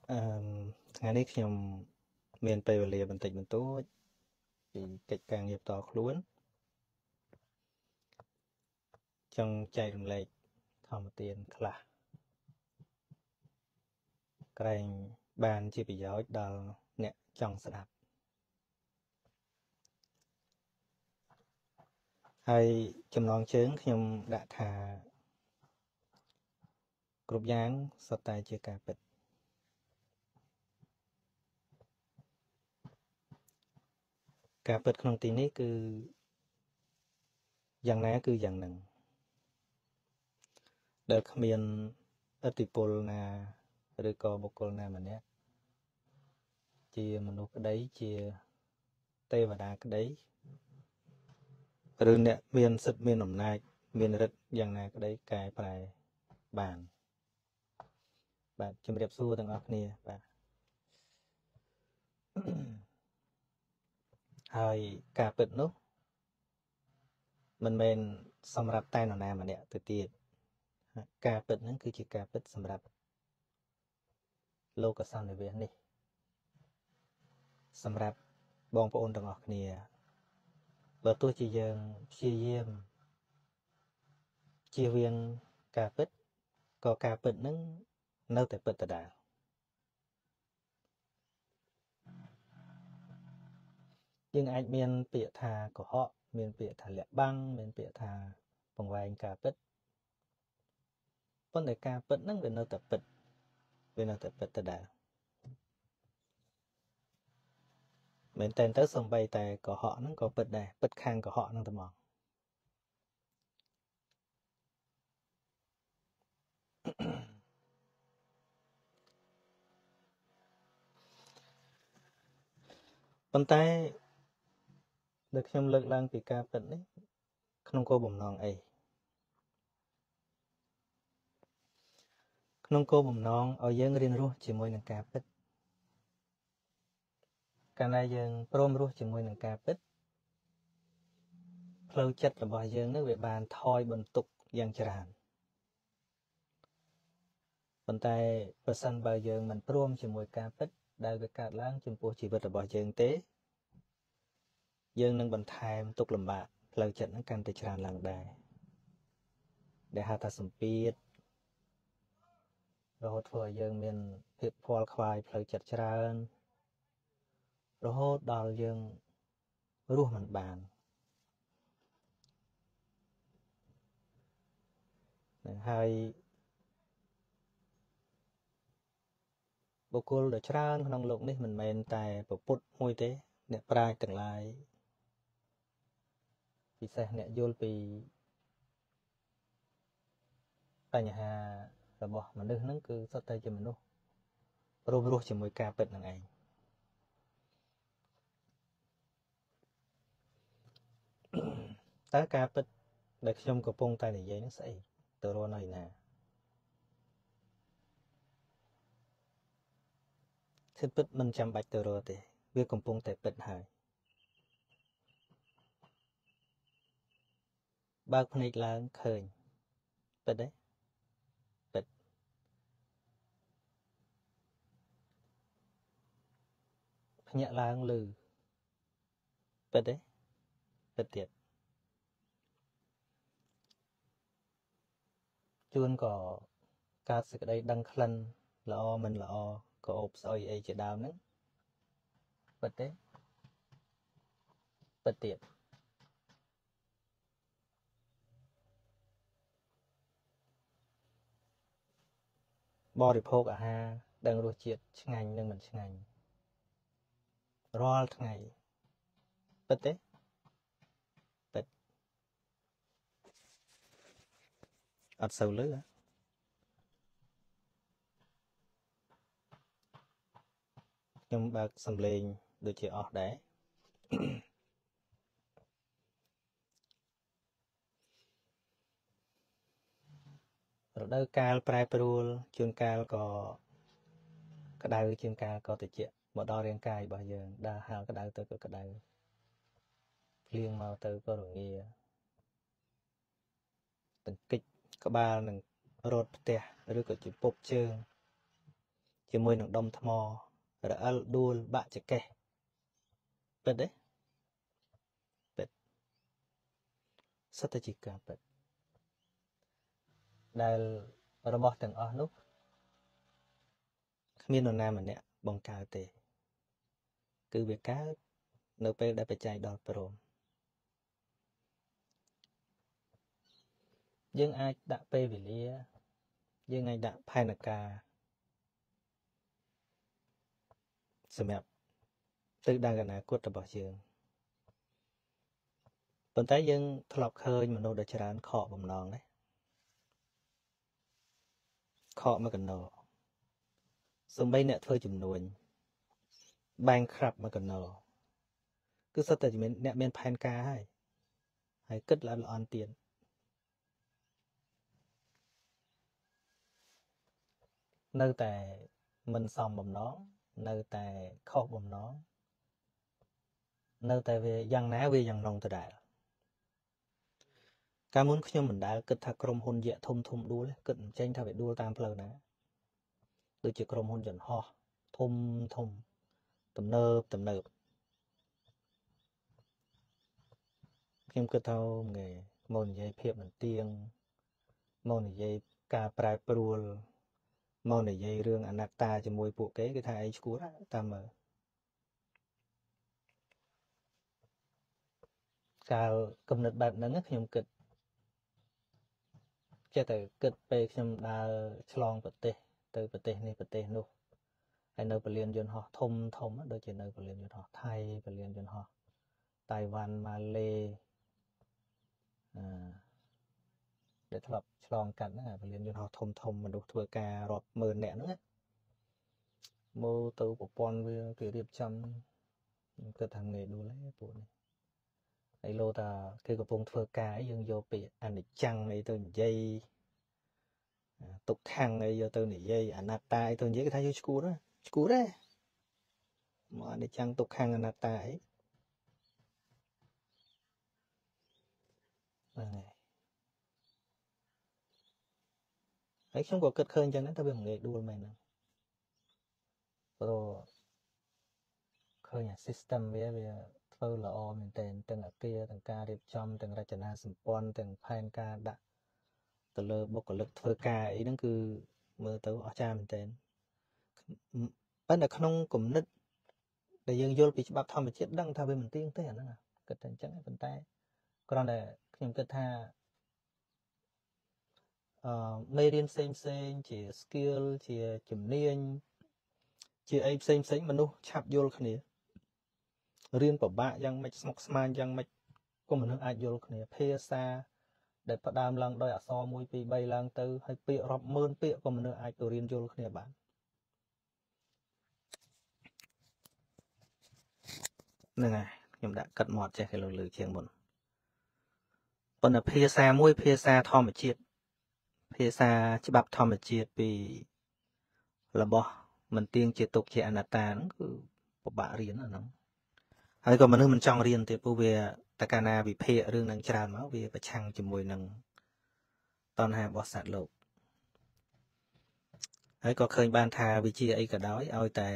ថ្ងៃនេះខ្ញុំមានពេលវេលាបន្តិចបន្តួចពីកិច្ចការងារផ្ទាល់ខ្លួនចង់ចែករំលែកធម្មទានខ្លះក្រែងបានជាប្រយោជន៍ដល់អ្នកចង់ស្ដាប់ហើយចំណងជើងខ្ញុំដាក់ថាគ្រប់យ៉ាងសុទ្ធតែជាការពិតការពិតក្នុងទីនេះគឺយ៉ាងណាគឺយ៉ាងហ្នឹងដែលគ្មានឥទ្ធិពលណាឬក៏បុគ្គលណាម្នាក់ជាមនុស្សក្តីជាទេវតាក្តីឬអ្នកមានសិទ្ធិមានអំណាចមានឫទ្ធិយ៉ាងណាក្តីកែប្រែបានបាទជំរាបសួរទាំងអស់គ្នាបាទហើយការពិតនោះមិនមែនសម្រាប់តែនរណាម្នាក់ទៅទៀតការពិតហ្នឹងគឺជាការពិតសម្រាប់លោកសន្និវាសនេះសម្រាប់បងប្អូនទាំងអស់គ្នាបើទោះជាយើងព្យាយាមជៀសវាងការពិតក៏ការពិតហ្នឹងនៅតែពិតដដែលយើងអាចមានពាក្យថាកុហកមានពាក្យថាលាក់បាំងមានពាក្យថាបង្វែងការពិតប៉ុន្តែការពិតហ្នឹងវានៅតែពិតវានៅតែពិតដដែលមែនតើទៅសំបីតែកុហកហ្នឹងក៏ពិតដែរពិតខាងកុហកហ្នឹងតែមកប៉ុន្តែដែលខ្ញុំលើកឡើងពីការពិតនេះក្នុងគោលបំណងអីក្នុងគោលបំណងឲ្យយើងរៀនរស់ជាមួយនឹងការពិតកាលណាយើងព្រមរស់ជាមួយនឹងការពិតផ្លូវចិត្តរបស់យើងនឹងវាបានថយបន្ទុកយ៉ាងច្រើនប៉ុន្តែប្រសិនបើយើងមិនព្រមជាមួយការពិតដែលវាកើតឡើងចំពោះជីវិតរបស់យើងទេយើងនឹងបន្ថែមទុក្ខលំបាកផ្លូវចិត្តនឹងកាន់តែច្រើនឡើងដែរដែលហៅថាសម្ពាធរហូតធ្វើឲ្យយើងមានភាពខ្វល់ខ្វាយផ្លូវចិត្តច្រើនរហូតដល់យើងរស់មិនបានហើយបុគ្គលដ៏ច្រើនក្នុងโลกនេះមិនមែនតែពុទ្ធមួយទេអ្នកប្រាជ្ញទាំងឡាយពិសេសអ្នកយល់ពីបញ្ហារបស់មនុស្សហ្នឹងគឺសុទ្ធតែជាមនុស្សរួមរស់ជាមួយការពិតនឹងឯងតើការពិតដែលខ្ញុំកំពុងតែនិយាយហ្នឹងស្អីទៅរកនៅណាគឺពិតមិនចាំបាច់ទៅរកទេវាកំពុងតែពិតហើយបើកភ្នែកឡើងឃើញពិតទេពិតភ្ញាក់ឡើងឮពិតទេពិតទៀតជួនក៏កើតសេចក្តីដឹងក្លិនល្អមិនល្អក៏អូបស្អុយអីជាដើមហ្នឹងពិតទេពិតទៀតបរិភោគអាហារដឹងរសជាតិឆ្ងាញ់និងមិនឆ្ងាញ់រាល់ថ្ងៃពិតទេពិតអត់សូវលឺខ្ញុំបើកសំឡេងដូចជាអស់ដែររដូវកាលប្រែប្រួលជួនកាលក៏ក្តៅជួនកាលក៏ត្រជាក់មកដល់រាងកាយរបស់យើងដើរហើរក្តៅទៅក៏ក្តៅភ្លៀងមកទៅក៏រងាទង្គិចក្បាលនឹងរត់ផ្ទះឬក៏ជាពប់ជើង chỉ môi nặng đông thầm mò rồi ăn đua bạ chả kè bật đấy bật sắp tới chỉ cả bật đây là bỏ từng ở lúc miền Nam mình nè bông cào tê cứ việc cá nấu pe đã phải chạy đọt rồi nhưng ai đã pe vì lia nhưng ai đã phai nạc ca xem mẹ tự đang gần cốt là bỏ trường còn tại dân thọc hơi mà nó đã chán khọ bầm nòng đấy khọ mà cần nổ xong bay nè thôi chùm nuôi bang khập mà cần nổ cứ sao tại mình nè men phai ca hay cất là on tiền nơi tại mình xong bầm nó nơi tại khọ bầm nó nơi tại về dân ná về dân nông từ đại cá muốnខ្ញុំមិនដែលគិតថាក្រុមហ៊ុនយៈធំធំដួលគិតមិនចេញថាវាដួលតាមផ្លូវណាដូចជាក្រុមហ៊ុនយន្តហោះធំធំទំនើបខ្ញុំគិតថាងាយមកនិយាយភាពមិនទៀងមកនិយាយការប្រែប្រួលមកនិយាយរឿងអនត្តាជាមួយពួកគេគឺថាឯងឈួតតាមមើលកាលគំនិតបែបហ្នឹងខ្ញុំគិតចេះតែគិតពេលខ្ញុំដើរឆ្លងប្រទេសទៅប្រទេសនេះប្រទេសនោះហើយនៅពលានយន្តហោះធំដូចជានៅពលានយន្តហោះថៃពលានយន្តហោះតៃវ៉ាន់ម៉ាឡេដែលធ្លាប់ឆ្លងកាត់ហ្នឹងពលានយន្តហោះធំមនុស្សធ្វើការរាប់ម៉ឺននាក់ហ្នឹងមើលទៅប្រព័ន្ធវាគេរៀបចំគិតថាងាយដួលទេពួកនេះហើយលោតាគេកំពុងធ្វើការអីយើងយកពាក្យអនិច្ចំអីទៅនិយាយទុកខាំងអីយកទៅនិយាយអនត្តាអីទៅនិយាយគេថាយើងឈួតដែរមកអនិច្ចំទុកខាំងអនត្តាអីហ្នឹងហើយខ្ញុំក៏គិតឃើញអញ្ចឹងដែរថាវាមិនងាយដួលមែនហ្នឹងព្រោះឃើញអា system វាធ្វើល្អមែនទែនទាំងអគារទាំងការរៀបចំទាំងរចនាសម្ព័ន្ធទាំងផែនការដាក់ទៅលើបុគ្គលិកធ្វើការអីហ្នឹងគឺមើលទៅអស្ចារ្យមែនទែនប៉ុន្តែក្នុងគំនិតដែលយើងយល់ពីច្បាប់ធម្មជាតិដឹងថាវាមិនទៀងទេអាហ្នឹងគិតតែអញ្ចឹងប៉ុន្តែគ្រាន់តែខ្ញុំគិតថាមេរៀនផ្សេងជា skill ជាជំនាញជាអីផ្សេងមនុស្សឆាប់យល់គ្នារៀនពិបាកយ៉ាងម៉េចស្មុគស្មាញយ៉ាងម៉េចក៏មនុស្សអាចយល់គ្នាភាសាដែលផ្ដើមឡើងដោយអក្សរ1 2 3ឡើងទៅហើយពាក្យរាប់ម៉ឺនពាក្យក៏មនុស្សអាចទៅរៀនយល់គ្នាបានហ្នឹងហើយខ្ញុំដាក់កាត់មាត់ចេះគេលើជាងមុនប៉ុន្តែភាសាមួយភាសាធម្មជាតិភាសាច្បាប់ធម្មជាតិពីរបស់មិនទៀងជាទុកជាអនត្តាហ្នឹងគឺពិបាករៀនហ្នឹងហើយក៏មនុស្សមិនចង់រៀនទៀតព្រោះវាតកាណាវិភាគរឿងនឹងច្រើនមកវាប្រឆាំងជាមួយនឹងតណ្ហារបស់សត្វលោកហើយក៏ឃើញបានថាវិជាអីក៏ដោយឲ្យតែ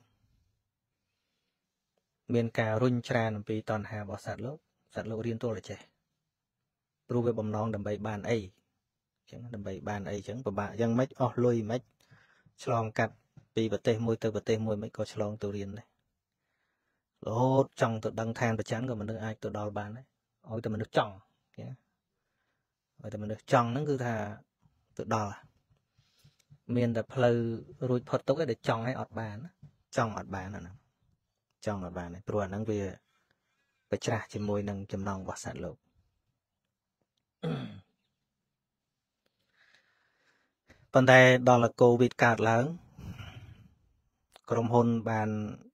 មានការរុញច្រានអំពីតណ្ហារបស់សត្វលោករៀនទល់តែចេះព្រោះវាបំណងដើម្បីបានអីអញ្ចឹងដើម្បីបានអីអញ្ចឹងពិបាកយ៉ាងម៉េចអស់លុយម៉េចឆ្លងកាត់ពីប្រទេសមួយទៅប្រទេសមួយមិនក៏ឆ្លងទៅរៀនដែររហូតចង់ទៅដឹងឋានប្រច័ណ្ឌក៏មនុស្សអាចទៅដល់បានដែរឲ្យតែមនុស្សចង់ឲ្យតែមនុស្សចង់ហ្នឹងគឺថាទៅដល់មានតែផ្លូវរួចផុតទុកឯងតែចង់ឲ្យអត់បានចង់អត់បានអាហ្នឹងចង់អត់បានទេព្រោះអាហ្នឹងវាប្រច្រាស់ជាមួយនឹងចំណងរបស់សត្វលោកប៉ុន្តែដល់កូវីដកើតឡើងក្រុមហ៊ុនបាន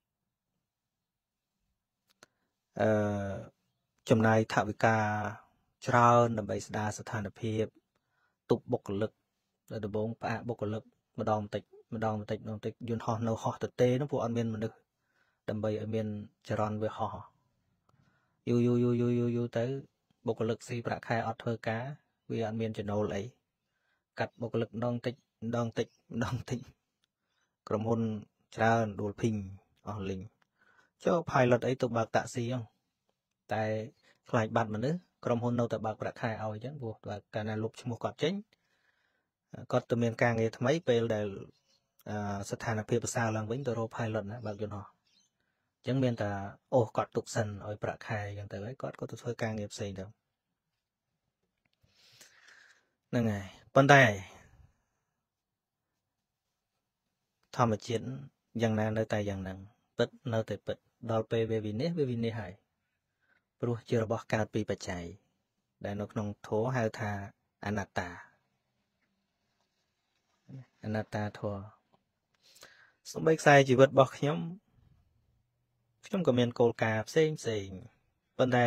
ចំណាយថវិកាច្រើនដើម្បីស្ដារស្ថានភាពទប់បុគ្គលិកដល់ដំបូងផ្អាកបុគ្គលិកម្ដងបន្តិចយន្តហោះនៅហោះទៅទេនោះពួកអត់មានមនុស្សដើម្បីឲ្យមានចរន្តវាហោះយូរទៅបុគ្គលិកស៊ីប្រាក់ខែអត់ធ្វើការវាអត់មានចំណូលអីកាត់បុគ្គលិកម្ដងតិចក្រុមហ៊ុនច្រើន Dolphin អស់លីងចុះ pilot អីទៅបើកតាក់ស៊ីហ្នឹងតែខ្លាចបាត់មនុស្សក្រុមហ៊ុននៅតែបើកប្រាក់ខែឲ្យអញ្ចឹងព្រោះកាលណាលុបឈ្មោះគាត់ចេញគាត់ទៅមានការងារថ្មីពេលដែលស្ថានភាពប្រសើរឡើងវិញទៅរក pilot ណាបើកយន្តហោះអញ្ចឹងមានតែអូសគាត់ទុកសិនឲ្យប្រាក់ខែអញ្ចឹងទៅហើយគាត់ក៏ទៅធ្វើការងារផ្សេងទៅហ្នឹងហើយប៉ុន្តែធម្មជាតិយ៉ាងណានៅតែយ៉ាងហ្នឹងពិតនៅតែពិតដល់ពេលវាវិនិច្ឆ័យហើយព្រោះជារបស់កើតពីបច្ច័យដែលនៅក្នុងធម៌ហៅថាអនត្តាធម៌សូម្បីខ្សែជីវិតរបស់ខ្ញុំក៏មានគោលការណ៍ផ្សេងប៉ុន្តែ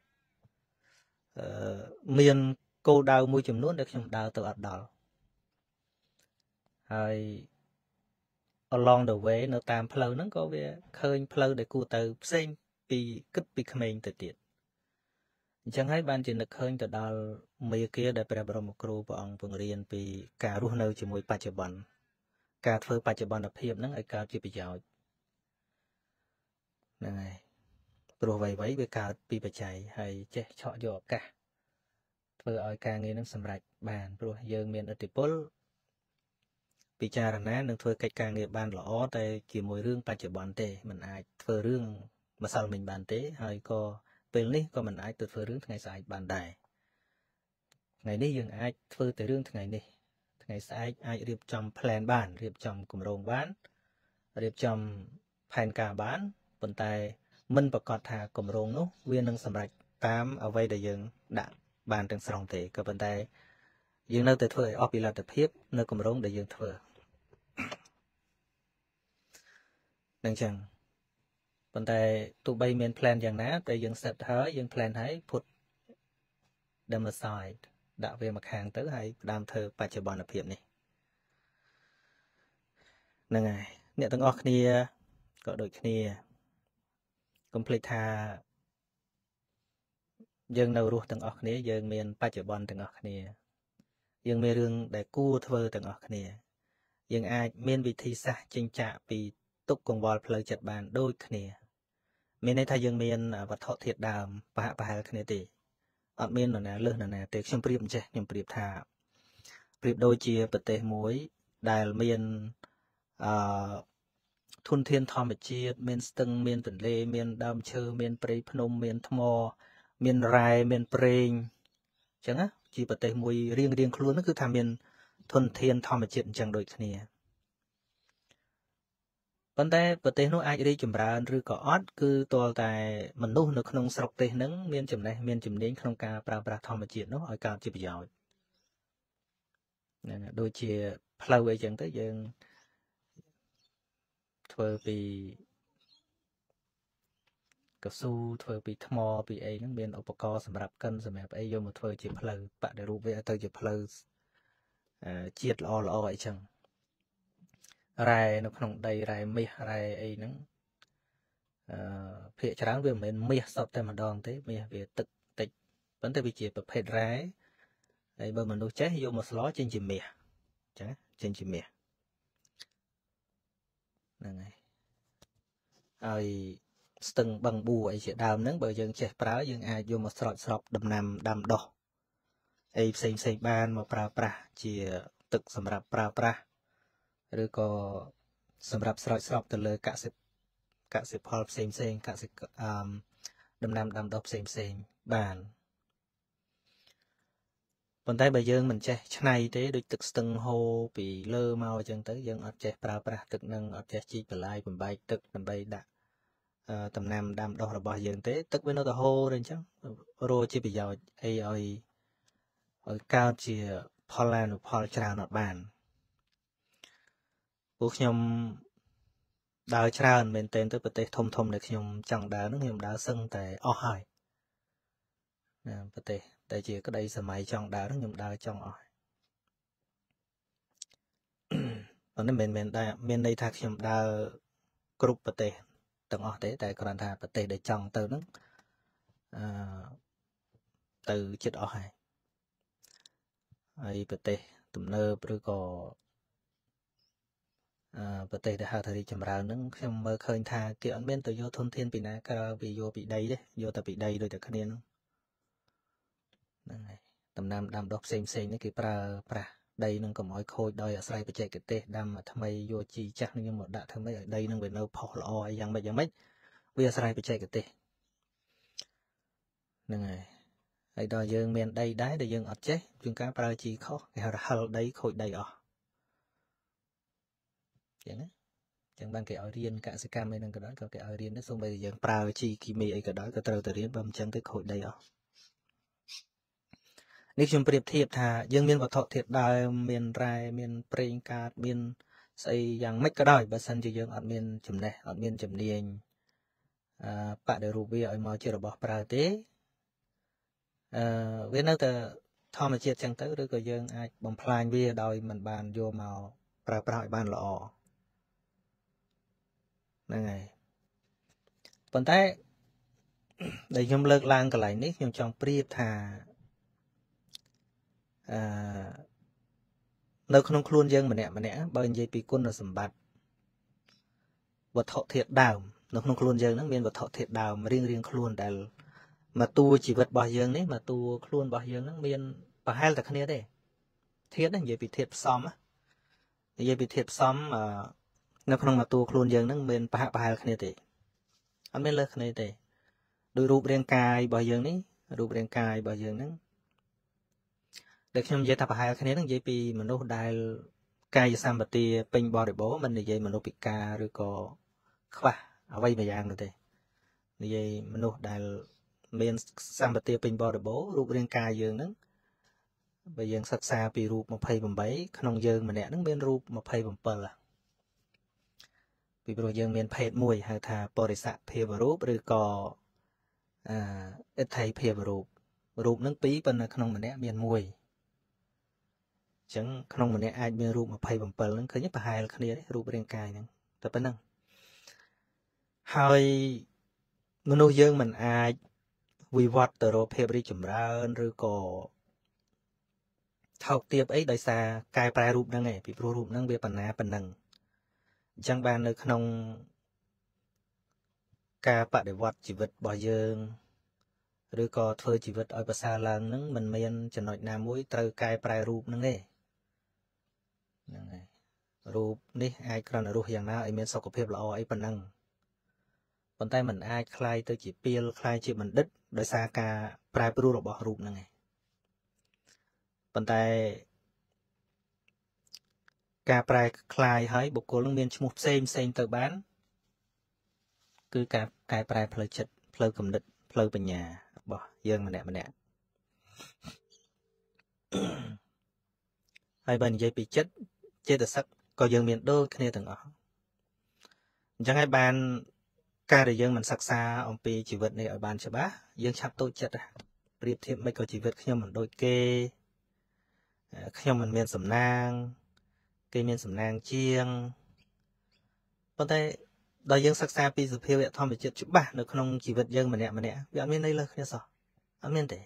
មានគោលដៅមួយចំនួនដែលខ្ញុំដើរទៅអត់ដល់ហើយ along the way នៅតាមផ្លូវហ្នឹងក៏វាឃើញផ្លូវដែលគួរទៅផ្សេងពីគិតពីក្មេងទៅទៀតអញ្ចឹងហើយបានជានឹកឃើញទៅដល់មេគាដែលព្រះបរមគ្រូព្រះអង្គពង្រៀនពីការរស់នៅជាមួយបច្ចុប្បន្នការធ្វើបច្ចុប្បន្នភាពហ្នឹងឲ្យកើតជាប្រយោជន៍ហ្នឹងហើយព្រោះអ្វីៗវាកើតពីបច្ច័យហើយចេះឆក់យកឱកាសធ្វើឲ្យការងារហ្នឹងសម្រេចបានព្រោះយើងមានឥទ្ធិពលពិចារណានឹងធ្វើកិច្ចការងារបានល្អតែជាមួយរឿងបច្ចុប្បន្នទេมันអាចធ្វើរឿងម្សិលមិញបានទេហើយក៏ពេលនេះក៏มันអាចទៅធ្វើរឿងថ្ងៃស្អែកបានដែរថ្ងៃនេះយើងអាចធ្វើតែរឿងថ្ងៃនេះថ្ងៃស្អែកអាចរៀបចំ plan បានរៀបចំគម្រោងបានរៀបចំផែនការបានប៉ុន្តែមិនប្រកាសថាគម្រោងនោះវានឹងសម្រេចតាមអ្វីដែលយើងដាក់បានទាំងស្រុងទេក៏ប៉ុន្តែយើងនៅតែធ្វើឲ្យអស់ពីលទ្ធភាពនៅគម្រោងដែលយើងធ្វើនឹងចឹងប៉ុន្តែទោះបីមាន plan យ៉ាងណាតែយើង set ហើយយើង plan ហើយ put them aside ដាក់វាមកខាងទៅហើយផ្ដើមធ្វើបច្ចុប្បន្នភាពនេះហ្នឹងហើយអ្នកទាំងអស់គ្នាក៏ដូចគ្នាកុំភ្លេចថាយើងនៅរស់ទាំងអស់គ្នាយើងមានបច្ចុប្បន្នទាំងអស់គ្នាយើងមានរឿងដែលគួរធ្វើទាំងអស់គ្នាយើងអាចមានវិធីសាស្ត្រចេញចាកពីទុកកង្វល់ផ្លូវចិត្តបានដូចគ្នាមានន័យថាយើងមានវត្ថុធាតុដើមប្រហាក់ប្រហែលគ្នាទេអត់មាននរណាលើសនរណាទេខ្ញុំប្រៀបអញ្ចេះខ្ញុំប្រៀបថាប្រៀបដូចជាប្រទេសមួយដែលមានធនធានធម្មជាតិមានស្ទឹងមានទន្លេមានដើមឈើមានព្រៃភ្នំមានថ្មមានរ៉ែមានព្រេងអញ្ចឹងណាជាប្រទេសមួយរៀងខ្លួនហ្នឹងគឺថាមានធនធានធម្មជាតិអញ្ចឹងដូចគ្នាប៉ុន្តែប្រទេសនោះអាចរីកចម្រើនឬក៏អត់គឺទាល់តែមនុស្សនៅក្នុងស្រុកទេសហ្នឹងមានចំណេះមានជំនាញក្នុងការប្រើប្រាស់ធម្មជាតិនោះឲ្យកើតជាប្រយោជន៍ហ្នឹងដូចជាផ្លូវអីចឹងទៅយើងធ្វើពីកស៊ូធ្វើពីថ្មពីអីហ្នឹងមានឧបករណ៍សម្រាប់កិនសម្រាប់អីយកមកធ្វើជាផ្លូវបដិរូបវាទៅជាផ្លូវជាតិល្អអីចឹងរ៉ែនៅក្នុងដីរ៉ែមាសរ៉ែអីហ្នឹងភាគច្រើនវាមិនមែនមាសសតតែម្ដងទេមាសវាទឹកតិចប៉ុន្តែវាជាប្រភេទរ៉ែហើយបើមនុស្សចេះយកមកស្លចេញជាមាសអញ្ចឹងចេញជាមាសហ្នឹងហើយស្ទឹងបឹងបួអីជាដើមហ្នឹងបើយើងចេះប្រើយើងអាចយកមកស្រោចស្រពដំណាំដាំដុះអីផ្សេងបានមកប្រើប្រាស់ជាទឹកសម្រាប់ប្រើប្រាស់ឬក៏សម្រាប់ស្រោចស្រពទៅលើកសិផលផ្សេងដំណាំដាំដុះផ្សេងបានប៉ុន្តែបើយើងមិនចេះច្នៃទេដូចទឹកស្ទឹងហូរពីលើមកអញ្ចឹងទៅយើងអត់ចេះប្រើប្រាស់ទឹកនឹងអត់ចេះជីកបន្លាយបំបែកទឹកដើម្បីដាក់ដំណាំដាំដុះរបស់យើងទេទឹកវានៅតែហូរអញ្ចឹងរកជាប្រយោជន៍អីឲ្យកើតជាផលឡានុផលច្រើនអត់បានពួកខ្ញុំដើរច្រើនមែនទែនទៅប្រទេសធំដែលខ្ញុំចង់ដើរហ្នឹងខ្ញុំដើរសឹងតែអស់ហើយណាប្រទេសតែជាក្តីសម័យចង់ដើរហ្នឹងខ្ញុំដើរចង់អស់ប៉ុន្តែមិនមែនដែរមានន័យថាខ្ញុំដើរគ្រប់ប្រទេសទាំងអស់ទេតែគ្រាន់ថាប្រទេសដែលចង់ទៅហ្នឹងទៅចិត្តអស់ហើយប្រទេសទំនើបឬក៏ប្រទេសដែលហៅថារីចម្រើនហ្នឹងខ្ញុំមើលឃើញថាគេអត់មានទៅយកធនធានពីណាក្រៅពីយកពីដីទេយកតែពីដីដូចតែគ្នាហ្នឹងហើយដំណាំដាំដុះផ្សេងនេះគេប្រើប្រាស់ដីនឹងកុំឲ្យខូចដោយអាស្រ័យបច្ចេកទេសដាំថ្មីយកជីចាស់នឹងមកដាក់ធ្វើម៉េចឲ្យដីនឹងវានៅផុសល្អអីយ៉ាងម៉េចវាអាស្រ័យបច្ចេកទេសហ្នឹងហើយដល់យើងមានដីដែរដែលយើងអត់ចេះជួនកាលប្រើជីខុសគេហៅថាហិលដីខូចដីអស់ចឹងណាចឹងបានគេឲ្យរៀនកសិកម្មអីហ្នឹងក៏ដោយក៏គេឲ្យរៀនដែរសូម្បីតែយើងប្រើជីគីមីអីក៏ដោយក៏ត្រូវតែរៀនបើមិនចឹងទេខូចដីអស់នេះខ្ញុំប្រៀបធៀបថាយើងមានវត្ថុធាតុដើមមានរ៉ែមានប្រេងកាតមានស្អីយ៉ាងម៉េចក៏ដោយបើសិនជាយើងអត់មានចំណេះអត់មានជំនាញបដិរូបវាឲ្យមកជារបស់ប្រើទេវានៅតែធម្មជាតិចឹងទៅឬក៏យើងអាចបំផ្លាញវាដោយមិនបានយកមកប្រើប្រាស់ឲ្យបានល្អហ្នឹងហើយប៉ុន្តែដែលខ្ញុំលើកឡើងកន្លែងនេះខ្ញុំចង់ប្រៀបថានៅក្នុងខ្លួនយើងម្នាក់បើនិយាយពីគុណសម្បត្តិវត្ថុធាតុដើមនៅក្នុងខ្លួនយើងហ្នឹងមានវត្ថុធាតុដើមរៀងខ្លួនដែលមកតួជីវិតរបស់យើងនេះមកតួខ្លួនរបស់យើងហ្នឹងមានប្រហែលតែគ្នាទេធាតុហ្នឹងនិយាយពីធាតុផ្សំនិយាយពីធាតុផ្សំនៅក្នុងមកតួខ្លួនយើងហ្នឹងមានប្រហែលគ្នាទេអត់មានលើសគ្នាទេដោយរូបរាងកាយរបស់យើងនេះរូបរាងកាយរបស់យើងហ្នឹងដែលខ្ញុំនិយាយថាប្រហែលគ្នាហ្នឹងនិយាយពីមនុស្សដែលកាយសម្បទាពេញបរិបូរណ៍មិននិយាយមនុស្សពិការឬក៏ខ្វះអ្វីមួយយ៉ាងនោះទេនិយាយមនុស្សដែលមានសម្បទាពេញបរិបូរណ៍រូបរាងកាយយើងហ្នឹងបើយើងសិក្សាពីរូប28ក្នុងយើងម្នាក់ហ្នឹងមានរូប27ពីព្រោះយើងមានភេទមួយហៅថាបរិស័កភាវរូបឬក៏អិដ្ឋិភាវរូបរូបហ្នឹងពីរប៉ុន្តែក្នុងម្នាក់មានមួយអញ្ចឹងក្នុងម្នាក់អាចមានរូប27ហ្នឹងឃើញប្រហែលគ្នាទេរូបរាងកាយហ្នឹងតែប៉ុណ្្នឹងហើយមនុស្សយើងមិនអាចវិវត្តទៅរកភាពរីកចម្រើនឬក៏ថោកទាបអីដោយសារកែប្រែរូបហ្នឹងឯងពីព្រោះរូបហ្នឹងវាប៉ុណ្ណាប៉ុណ្ណឹងអញ្ចឹងបាននៅក្នុងការបដិវត្តជីវិតរបស់យើងឬក៏ធ្វើជីវិតឲ្យប្រសើរឡើងហ្នឹងមិនមានចំណុចណាមួយត្រូវកែប្រែរូបហ្នឹងទេហ្នឹងហើយរូបនេះអាចគ្រាន់តែរស់យ៉ាងណាឲ្យមានសុខភាពល្អអីប៉ុណ្ណឹងប៉ុន្តែมันអាចคล้ายទៅជាពាលคล้ายជាបណ្ឌិតដោយសារការប្រែប្រួលរបស់រូបហ្នឹងឯងប៉ុន្តែការប្រែคล้ายឲ្យបុគ្គលនឹងមានឈ្មោះផ្សេងទៅបានគឺការកែប្រែផ្លូវចិត្តផ្លូវគំនិតផ្លូវបញ្ញារបស់យើងម្នាក់ហើយបើនិយាយពីចិត្តចេតសិកក៏យើងមានដូចគ្នាទាំងអស់អញ្ចឹងហើយបានការដែលយើងមិនសិក្សាអំពីជីវិតនេះឲ្យបានច្បាស់យើងឆាប់តូចចិត្តប្រៀបធៀបមិនក៏ជីវិតខ្ញុំមិនដូចគេខ្ញុំមិនមានសំណាងគេមានសំណាងជាងប៉ុន្តែដល់យើងសិក្សាពីសភាវៈធម្មជាតិច្បាស់នៅក្នុងជីវិតយើងម្នាក់វាអត់មានន័យលើសគ្នាសោះអត់មានទេ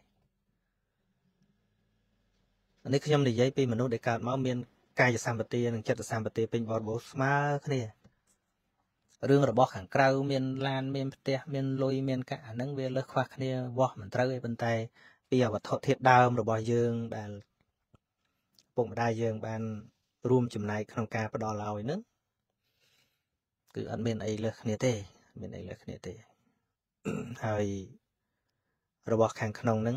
នេះខ្ញុំនិយាយពីមនុស្សដែលកើតមកមានកាយសម្បទានិងចិត្តសម្បទាពេញបរិបូរណ៍ស្មើគ្នារឿងរបស់ខាងក្រៅមានឡានមានផ្ទះមានលុយមានកាក់អាហ្នឹងវាលើសខ្វះគ្នាវាស់មិនត្រូវទេប៉ុន្តែពីវត្ថុធាតុដើមរបស់យើងដែលពុកម្ដាយយើងបានរួមចំណែកក្នុងការផ្ដល់ឲ្យហ្នឹងគឺអត់មានអីលើសគ្នាទេមានអីលើសគ្នាទេហើយរបស់ខាងក្នុងហ្នឹង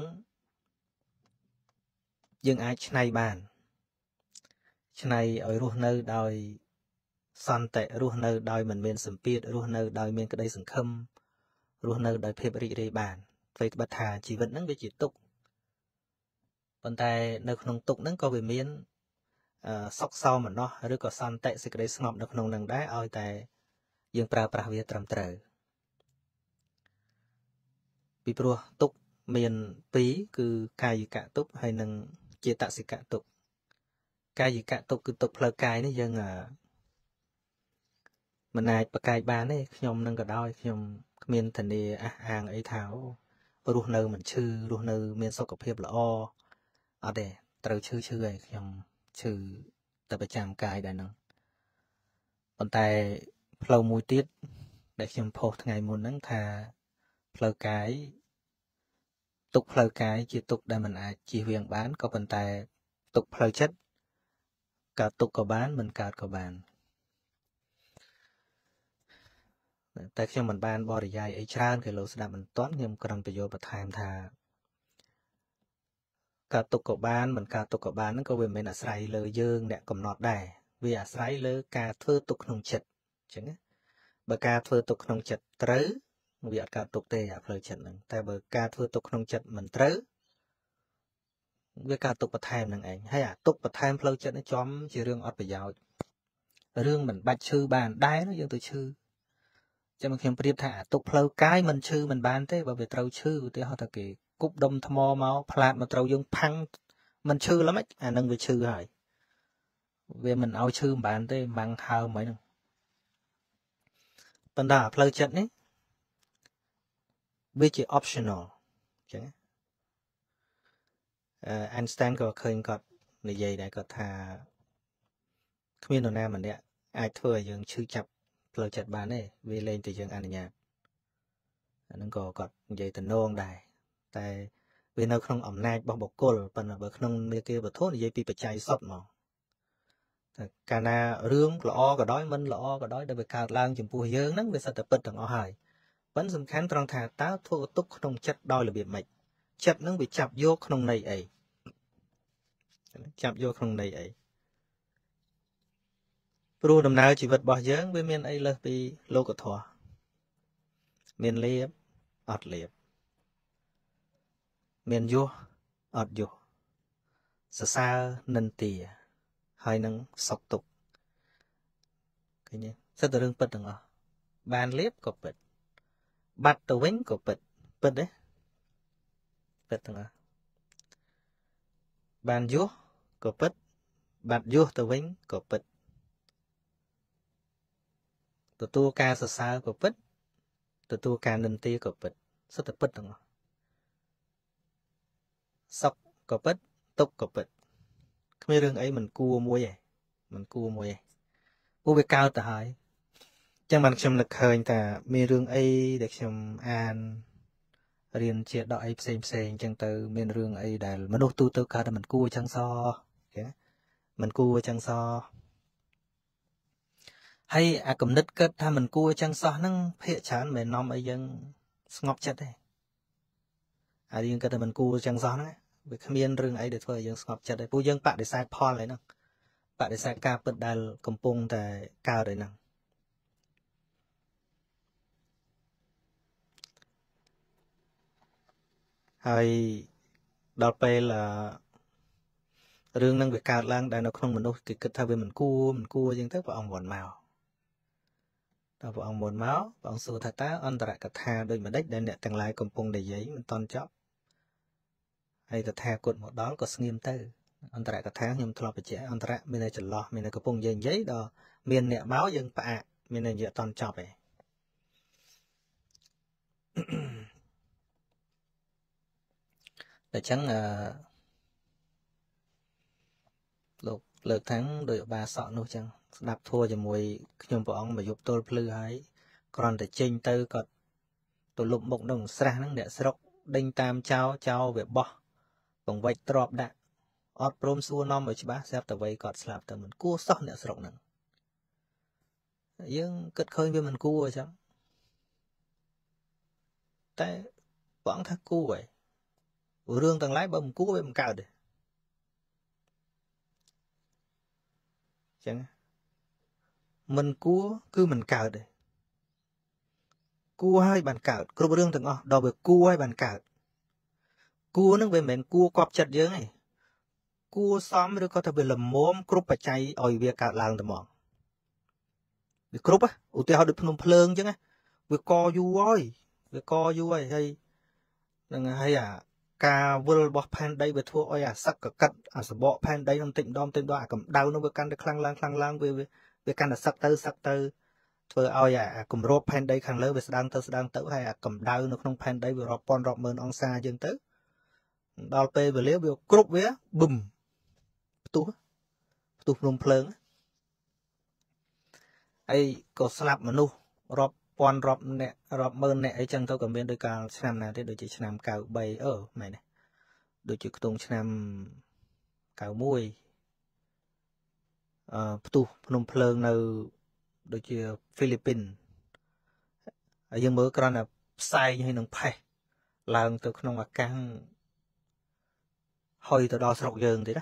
យើងអាចច្នៃបានច្នៃឲ្យរស់នៅដោយសន្តិរស់នៅដោយមិនមានសម្ពាធរស់នៅដោយមានក្តីសង្ឃឹមរស់នៅដោយភាពរីករាយបានអ្វីត្បិតថាជីវិតហ្នឹងវាជាទុក្ខប៉ុន្តែនៅក្នុងទុក្ខហ្នឹងក៏វាមានសុខសោមនស្សឬក៏សន្តិសេចក្តីស្ងប់នៅក្នុងហ្នឹងដែរឲ្យតែយើងប្រើប្រាស់វាត្រឹមត្រូវពីព្រោះទុក្ខមានពីរគឺកាយិកទុក្ខហើយនិងចេតសិកទុក្ខកាយិកទុក្ខគឺទុក្ខផ្លូវកាយនេះយើងមិនអាចប្រកែកបានទេខ្ញុំនឹងក៏ដោយខ្ញុំគ្មានធានាអះអាងអីថារស់នៅមិនឈឺរស់នៅមានសុខភាពល្អអត់ទេត្រូវឈឺហើយខ្ញុំឈឺតែប្រចាំកាយដែរហ្នឹងប៉ុន្តែផ្លូវមួយទៀតដែលខ្ញុំផុសថ្ងៃមុនហ្នឹងថាផ្លូវកាយទុកផ្លូវកាយជាទុកដែលមិនអាចជៀសវាងបានក៏ប៉ុន្តែទុកផ្លូវចិត្តកើតទុកក៏បានមិនកើតក៏បានតែខ្ញុំមិនបានបរិយាយអីច្រើនគេលោកស្ដាប់មិនទាន់ខ្ញុំគ្រាន់បញ្យល់បន្ថែមថាកើតទុកក៏បានមិនកើតទុកក៏បានហ្នឹងក៏វាមិនមែនអាស្រ័យលើយើងអ្នកកំណត់ដែរវាអាស្រ័យលើការធ្វើទុកក្នុងចិត្តអញ្ចឹងណាបើការធ្វើទុកក្នុងចិត្តត្រូវវាអត់កើតទុកទេអាផ្លូវចិត្តហ្នឹងតែបើការធ្វើទុកក្នុងចិត្តមិនត្រូវវាកើតទុកបន្ថែមនឹងឯងហើយអាទុកបន្ថែមផ្លូវចិត្តនេះចំជារឿងអត់ប្រយោជន៍រឿងមិនបាច់ឈឺបានដែរយើងទៅឈឺចាំខ្ញុំប្រៀបថាអាទុកផ្លូវកាយមិនឈឺមិនបានទេបើវាត្រូវឈឺឧទាហរណ៍ថាគេគប់ដុំថ្មមកផ្លាតមកត្រូវយើងផាំងមិនឈឺឡើយមិនអានឹងវាឈឺហើយវាមិនឲ្យឈឺមិនបានទេម៉ាំងហើមហ្នឹងប៉ុន្តែផ្លូវចិត្តនេះវាជា optional អញ្ចឹងEinstein ក៏ឃើញគាត់និយាយដែរគាត់ថាគ្មាននរណាម្នាក់អាចធ្វើឲ្យយើងឈឺចាប់ផ្លូវចិត្តបានទេវាលែងតែយើងអនុញ្ញាតអាហ្នឹងក៏គាត់និយាយតំណងដែរតែវានៅក្នុងអំណាចរបស់បុគ្គលប៉ុន្តែបើក្នុងមេគាវត្ថុនិយាយពីបច្ច័យសុទ្ធមកតែកាលណារឿងល្អក៏ដោយមិនល្អក៏ដោយដែលវាកើតឡើងចំពោះយើងហ្នឹងវាសិតតែពិតទាំងអស់ហើយប៉ុន្តែសំខាន់ត្រង់ថាតើធ្វើទុកក្នុងចិត្តដោយរបៀបម៉េចចិត្តហ្នឹងវាចាប់យកក្នុងន័យអីចាប់យកក្នុងន័យអីព្រោះដំណើរជីវិតរបស់យើងវាមានអីលើសពីលោកធម៌មានលៀបអត់លៀបមានយុះអត់យុះសរសើរនិន្ទាហើយនឹងសុខទុក្ខឃើញទេសិតតែរឿងពិតទាំងអស់បានលៀបក៏ពិតបាត់ទៅវិញក៏ពិតពិតទេពិតទាំងអស់បានយុះក៏ពិតបាត់យុះទៅវិញក៏ពិតទទួលការសរសើរក៏ពិតទទួលការនិន្ទាក៏ពិតសិតតែពិតទាំងអស់សុខក៏ពិតទុក្ខក៏ពិតគ្មានរឿងអីមិនគួរមួយទេមិនគួរមួយទេព្រោះវាកើតទៅហើយចឹងបានខ្ញុំនឹកឃើញថាមានរឿងអីដែលខ្ញុំអានរៀនជាដកអីផ្សេងចឹងទៅមានរឿងអីដែលមនុស្សទូទៅកើតតែមិនគួរចឹងសចឹងមិនគួរចឹងសហើយអាគំនិតគិតថាមិនគួរចឹងសោះហ្នឹងភាកច្រើនមិននាំឲ្យយើងស្ងប់ចិត្តទេអារឿងគិតថាមិនគួរចឹងសោះហ្នឹងវាគ្មានរឿងអីដែលធ្វើឲ្យយើងស្ងប់ចិត្តទេព្រោះយើងបដិសេធផលហើយហ្នឹងបដិសេធការពិតដែលកំពុងតែកើតហើយហ្នឹងហើយដល់ពេលរឿងហ្នឹងវាកើតឡើងដែលនៅក្នុងមនុស្សគេគិតថាវាមិនគួរអញ្ចឹងទៅព្រះអង្គវន់មកដល់ព្រះអង្គមុនមកព្រះអង្គសួរថាតើអន្តរកថាដូចម្ដេចដែលអ្នកទាំងឡាយកំពុងនិយាយមិនតន់ចប់ហើយតថាគតមកដល់ក៏ស្ងៀមទៅអន្តរកថាខ្ញុំធ្លាប់បញ្ជាក់អន្តរមានតែចន្លោះមានតែកំពុងនិយាយដល់មានអ្នកមកយើងផ្អាកមានតែនិយាយអត់តន់ចប់ទេតែចឹងលោកលើកថាំងដោយឧបាសកនោះចឹងស្ដាប់ធัวជាមួយខ្ញុំព្រះអង្គមកយប់ទល់ភ្លឺហើយគ្រាន់តែចេញទៅគាត់ទៅលុបមុខនឹងស្រះហ្នឹងអ្នកស្រុកដេញតាមចោលវាបោះបង្វិចទ្របដាក់អត់ព្រមសួរនាំឲ្យច្បាស់ស្រាប់តែវ័យគាត់ស្លាប់ទៅមិនគួរសោះអ្នកស្រុកហ្នឹងយើងគិតឃើញវាមិនគួរអញ្ចឹងតែព្រះអង្គថាគួរឯងរឿងទាំងឡាយបើមិនគួរវាមិនកើតទេចឹងមិនគួរគឺមិនកើតទេគួរហើយបានកើតគ្រប់រឿងទាំងអស់ដល់វាគួរហើយបានកើតគួរនឹងវាមិនមែនគួរគប់ចិត្តយើងទេគួរសមឬក៏ថាវាល្មមគ្រប់បច្ច័យឲ្យវាកើតឡើងតែមកវាគ្រប់ឧទាហរណ៍ដូចភ្នំភ្លើងអញ្ចឹងវាកយូរហើយហើយនឹងហើយអាការវិលរបស់ផែនដីវាធ្វើឲ្យអាសឹកកកិតអាសបកផែនដីនឹងតិចម្ដងអាកម្ដៅនោះវាកាន់តែខ្លាំងឡើងវាកាន់តែសឹកទៅធ្វើឲ្យអាគម្របផែនដីខាងលើវាស្ដើងទៅហើយអាកម្ដៅនៅក្នុងផែនដីវារាប់ពាន់រាប់ម៉ឺនអង្សាអញ្ចឹងទៅដល់ពេលវេលាវាគ្រប់វាប៊ឹមផ្ទុះភ្នំភ្លើង ấy có slap mà nu rọp pon rọp nè rọp mơn nè ấy chẳng tao cầm bên đôi cả năm nào thế đôi chỉ năm cào bay ở mày này đôi chỉ tung năm cào muôi tu nông phơi nơi đôi chỉ Philippines ở dương mới còn là sai hay nông phai làm từ nông bạc cang hồi từ đó sọc dường thế đó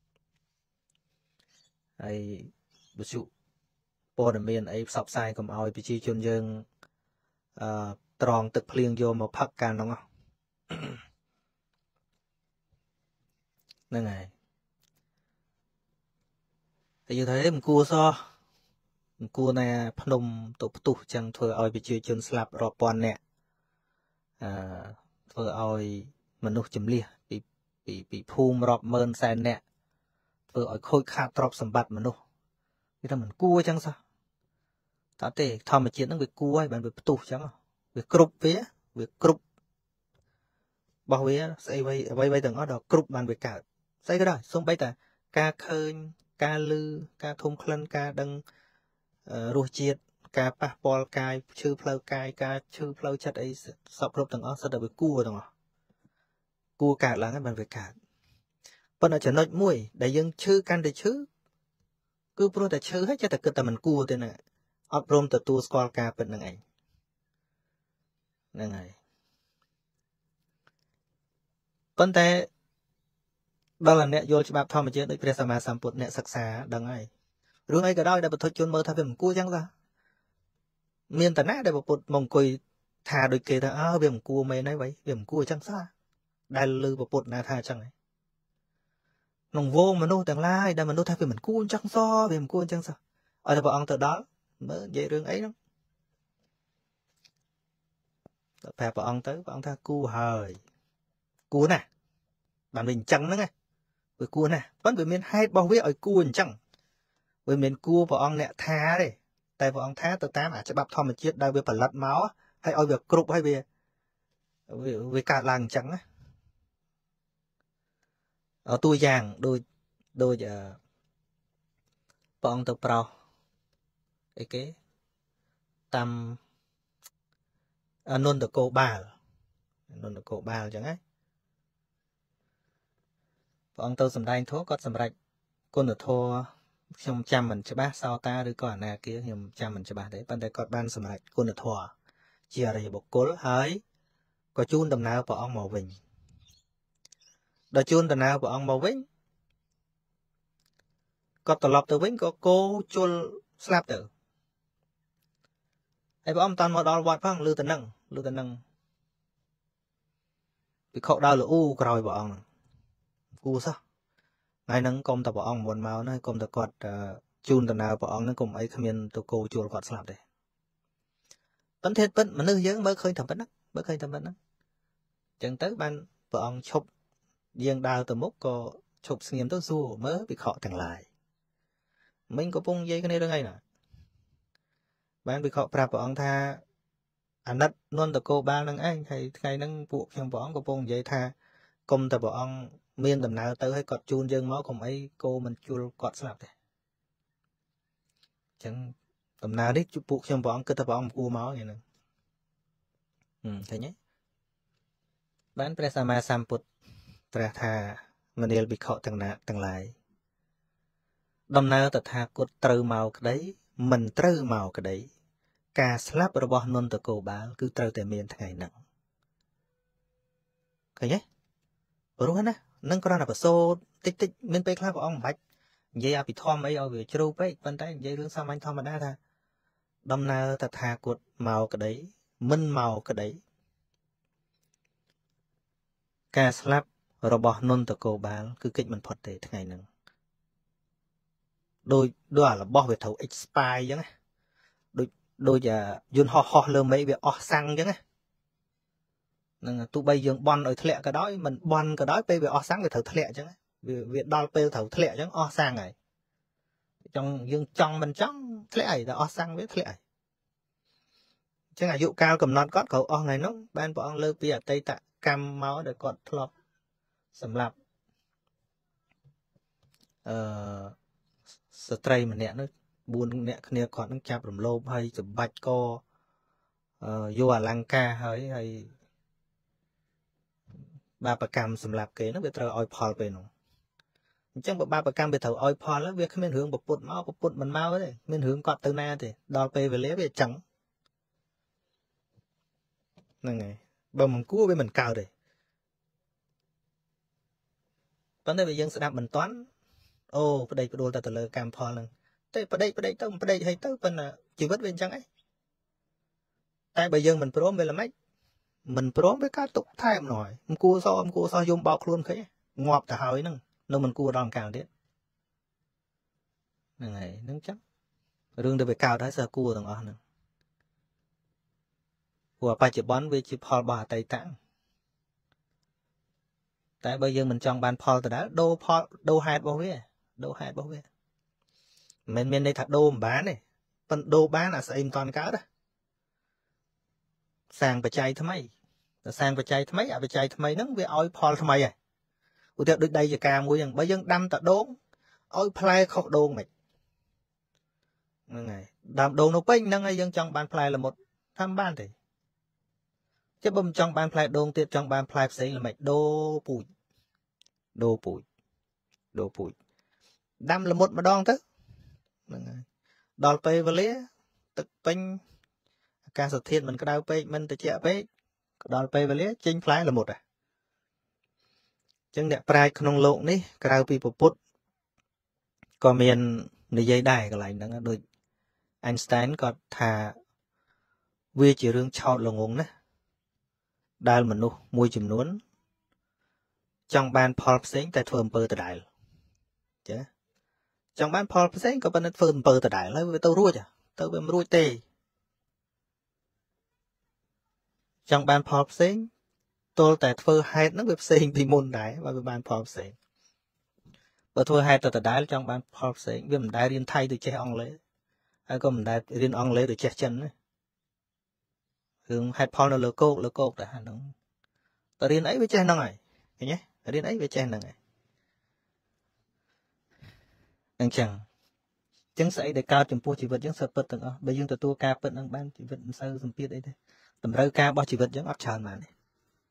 ấy ví dụ bộ đầm miền ấy sọc sai cầm ao bị chi chôn dương trònตึกเพลียงโยมาพักกันน้องนั่นไงแต่อยู่ไทยมันกลัวซอมันกลัวในพนมตุกตุจังเธอเอาไปช่วยจนสลับรอปอนเนี่ยเธอเอามนุษย์จำเลียปีภูมิรอบเมินแสนเนี่ยเธอเอาค่อยขาดตรอบสมบัติมนุษย์ที่ทำเหมือนกลัวจังซะตอนเตะทำมาเจียนต้องไปกลัวให้มันไปตุจังไปกรุบเว้ยไปกรุบบอกเว้ยใส่ไว้ถึงอ๋อดอกกรุบมันไปกัดใส่ก็ได้ส่งไปแต่กาเคยกาลือกาทุ่มคลันกาดังรูเจียดกาปะปอลกายชื่อเพลกายกาชื่อเพลจัดไอ้สอบรบต่างอ๋อสะดวกไปกู้ต่างอ๋อกู้กาดหลังให้มันไปกาดปนอาจจะน้อยมวยแต่ยังชื่อกันแต่ชื่อกู้โปรแต่ชื่อให้จะแต่เกิดแต่มันกู้แต่น่ะอบรมแต่ตัวสกอลกาเป็นยังไงยังไงปนแต่บางเนี่ยโยนฉบับทอมมาเจอในพระสมมาสัมพุทธเนี่ยศึกษาดังไงรู้ไงก็ได้แต่ประทุจนเมื่อทำเป็นกู้จังซะเมียนแต่หน้าได้ประพุทธมงกุยทาโดยเกตเบี่ยมกู้ไม่ได้ไว้เบี่ยมกู้จังซะได้ลือประพุทธนาทาจังไงน้องโวมนุษย์ต่างไล่ได้มนุษย์ทำเป็นเหมือนกู้จังซอเบี่ยมกู้จังซะเอาแต่พระองค์ตัวđóเมื่อเยเรื่องấy đóแผ่พระองค์tớiพระองค์ท่ากู้เฮยกู้น่ะbản mình chẳng nữa nghe với cua nè vẫn với miền hai bao viết ở cua chẳng với miền cua vào ông nè thá đây tại vào ông thá từ tám àจะบับทอมมันเจี๊ยดได้với phần lật máu hay ở việc cục hay về cả làng chẳng á ở tôi giang đôi giờ bọn từ pro cái tam nôn được cô bà chẳng ấy ông tôi sầm đai thuốc có sầm rạch con được thua trong trăm mình cho bác sao ta đứa còn nè kia nhầm trăm mình cho bác đấy ban đây còn ban sầm rạch con được thua chia ra một cố hới có chun tầm nào của ông màu vinh đợt chun tầm nào của ông màu vinh có tập lọc từ vinh có cô chun slap tử ai bảo ông toàn một đòn vọt phong lưu tần năng bị khổ đau là u rồi bảo ông cú sao ngày nắng công tập ông buồn máu nó công tập quạt chun tầm nào ông nó cùng ấy khamiên tụ cô chua quạt slap đấy vẫn thế vẫn mà nữ dưỡng mới khơi thầm vẫn đó chẳng tới ban ông chụp riêng đào từ mốc có chụp nghiệm tốt du mới bị khọ thằng lại mình có bung dây cái này đó ngay nè ban bị khọ prap ông tha anh đất luôn từ cô ba năng anh hay ngày năng buộc trong ông có bung dây tha công tập ông miên tầm nào tới hay cọt chun dương máu cùng ấy cô mình chua cọt slap đấy chẳng tầm nào đấy chụp buộc trong ông cứ tập ông cua máu vậy nè thấy nhé bán presama samputประธามันเรียลบิเคาะต่างหน้าต่างหลายดำเนินแต่ทากดตรึเมาก็ได้มันตรึเมาก็ได้การสลับระบบนนตะโกบาลคือตรึแต่เมียนทั้งไงหนังเคยไหมรู้นะนั่งกระดาษโซ่ติ๊กมันไปคลาบอ่องบัดยัยเอาไปทอมไอ้เอาไปจูไปปันได้ยัยเรื่องสามัญทอมมันได้ท่าดำเนินแต่ทากดเมาก็ได้มันเมาก็ได้การสลับระบบนนตะโกบาลคือกิจมันพอดีทั้งไงหนึ่งโดยอะไรบอกvề thầu expire ยังไงโดยจะยุนห่อเริ่มไม่vềออกสั่งยังไงนั่นตัวใบยังบอลởทะเลก็ได้มันบอลก็ได้ไปvềออกสั่งvề thầuทะเลยังไงvề đoไปthầuทะเลยังออกสั่งไงยังจังมันจังทะเลแต่ออกสั่งvớiทะเลจังอายุก้าวกำนอนก็เขาออกไงน้องบ้านปองเลิกเปียไตตะกำเมาเดี๋ยวกดทลบสำหรับสตรีมันเนี่ยนึก buôn nè kia còn nó chạp rầm lô hay chụp bạch co vô à lăng ca hay ba bạc cam sầm lạp kế nó bị thợ oi phò về nó chẳng ba bạc cam bị thợ oi phòแล้วviệc mình hướng bột bột mình mau đấy mình hướng cọt từ na thì đo về về lấy về trắng này này bầm mình cua với mình cào đấy vấn đề bây giờ sẽ đạp mình toán ô đây đôi ta từ lời cam phò lần đây tao đây hay tao bên là chỉ vất bên trắng ấy tại bây giờ mình pro về là mấy mình pro với các tục thay nổi mình cua so dùng bọc luôn khế ngọt cả hỏi nè nó mình cua đòn cào đấy này nâng chắc rương được về cào đã giờ cua thằng ở nè của ba chỉ bón với chỉ phò bà tay tạng tại bây giờ mình chọn bàn phò từ đó đô hạt bao về mình đây thật đô bán này phần đô bán là sẽ im toàn cá đó sang phải chạy thay mấy phải chạy thay mấy nắng với oi phò thay mấy à ủa theo được đây giờ cà mua rằng bây giờ đâm tạ đốn oi play không đôn mày này đâm đôn nó pin nâng ai dân trong bàn play là một tham ban thì chứ bơm trong bàn play đôn tiệt trong bàn play sẽ là mày đô bụi đâm là một mà đòn thế đòn pe và lía tức pin ca sự thiên mình có đau pe mình tự chẹo pe đòn pe và lía chính play là một à chân đẹp prai không lộn đi cao pi put còn miềnในdây đài cái này nó đôi Einstein có thà vi chỉ riêng chọn là ngôn đấy đài mình nu môi chìm nuốn trong ban Paul Seng tại phường bờ từ đại chứ trong ban Paul Seng có bên phường bờ từ đại lấy với tàu ruồi à tàu bên ruồi tê trong ban Paul Seng tôi tại phường hai nó với Seng thì môn đại và với ban Paul Seng và thôi hai từ đại trong ban Paul Seng với mình đại riêng thay từ che ong lấy hay có mình đại riêng ong lấy từ che chân đấy thường hai Paul là lơ cột đã hành động tờ riêng ấy với che năng này nhé riêng ấy với che năng này đang chẳng chứng xảy để cao chấm phu chỉ vật chứng sập bật từng bây giờ tụi ca bật đang ban chỉ vật sơ sầm tiết đấy tầm rơi ca bao chỉ vật chứng áp tràn mà này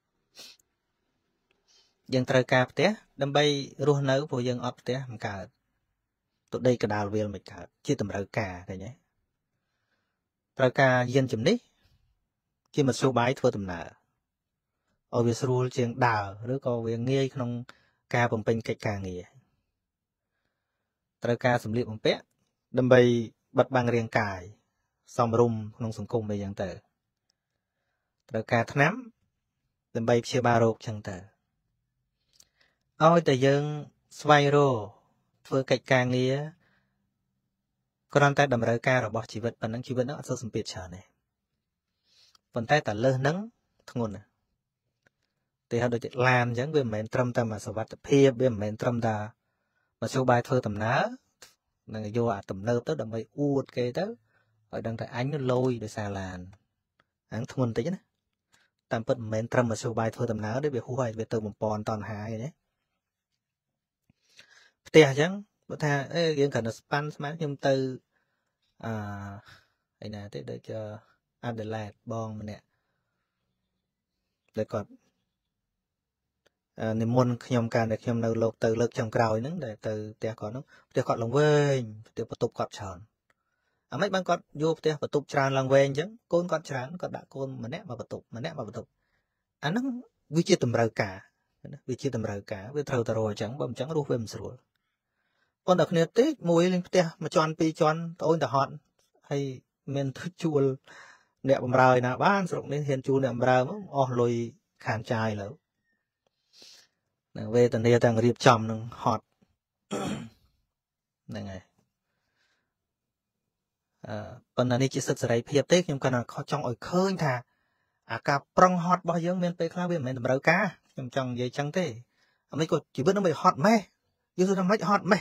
dân trời ca té đâm bay ruột nấu vô dân áp té làm cả tụi đây cả đào về mình cả chia tầm rơi ca này nhé trời ca dân chấm ní khi mà số bái thưa tầm nợ ở việc ruột chuyện đào rồi có việc nghe không ca bằng pin cách ca nghề trời ca sầm liệp bằng pé đâm bay bật bằng riêng cài xong rum nông sủng cung bây giờ tờ trời ca thắm đâm bay chia ba rô chẳng tờ ôi tờ dân xoay rô vừa cách ca nghĩa còn tay đầm rơi ca rồi bỏ chỉ vật bằng năng chỉ vật nó sơ sầm biệt trở này còn tay tờ lơ nắng thôn nè thì họ được làm giống với mền trâm ta mà sờ vặt phê với mền trâm ta mà số bài thơ tầm ná là vô à tầm nơ tới đầm bay uột kê tới ở đằng tại ánh nó lôi để xà làn ánh thôn tí nhá tạm bật mền trâm mà số bài thơ tầm ná để bị hoài về từ một pòn toàn hại nhé tè chẳng bữa tha ấy game cần là span smart nhưng từ này nè tới đây cho Adelaide bong mình nè để còn niệm môn nhom càng để nhom nâu lột từ lực trong cào nứng để từ tè còn nó tè còn lòng vên tè bắt tục cọt tròn mấy bạn con vô tè bắt tục tràn lòng vên chứ côn con tràn con đã côn mà nét mà bắt tục nó vi chia tầm rời cả với thầu tờ rồi chẳng bầm chẳng rú về mình sửa con đặc biệt tết mùi lên tè mà tròn pi tròn tôi đã hòn hay men thức chua nè bầm rời nè bán rộng nên hiện chua nè bầm rời lôi khàn chai lỡ về tận đây tầng riệp chòm nâng hot này này còn là đi chỉ sức giải phiệp tết nhưng còn là khó trong ở khơi thà cà prong hot bao nhiêu miền tây khác bên miền bờ cá trong trong dây trắng thế mấy cô chỉ biết nó bị hot mê như tôi nói hot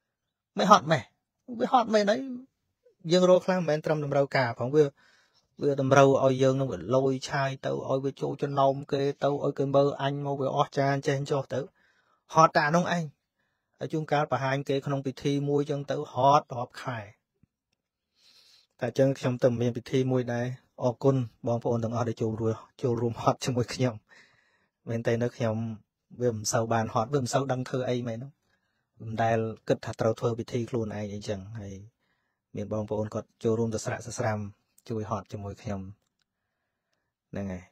mê đấy dương rô khác miền trong bờ cá phóng vừa đầm râu oi dương nó bị lôi chai tàu oi với chỗ cho nôm kê tàu oi cơn bơ anh mau về chan trên cho tớ hot ta nông anh ở chung cá và hai anh kê không bị thi mua chân tớ hot khai តែចឹងខ្ញុំទៅមានពិធីមួយដែរអរគុណបងប្អូនទាំងអស់ដែលចូលរួមហត់ជាមួយខ្ញុំមែនតែនៅខ្ញុំវាមិនសូវបានហត់វាមិនសូវដឹងធ្វើអីមែនហ្នឹងមិនដែលគិតថាត្រូវធ្វើពិធីខ្លួនឯងអីចឹងហើយមានបងប្អូនគាត់ចូលរួមទៅស្រាក់ស្រាំជួយហត់ជាមួយខ្ញុំហ្នឹងហើយ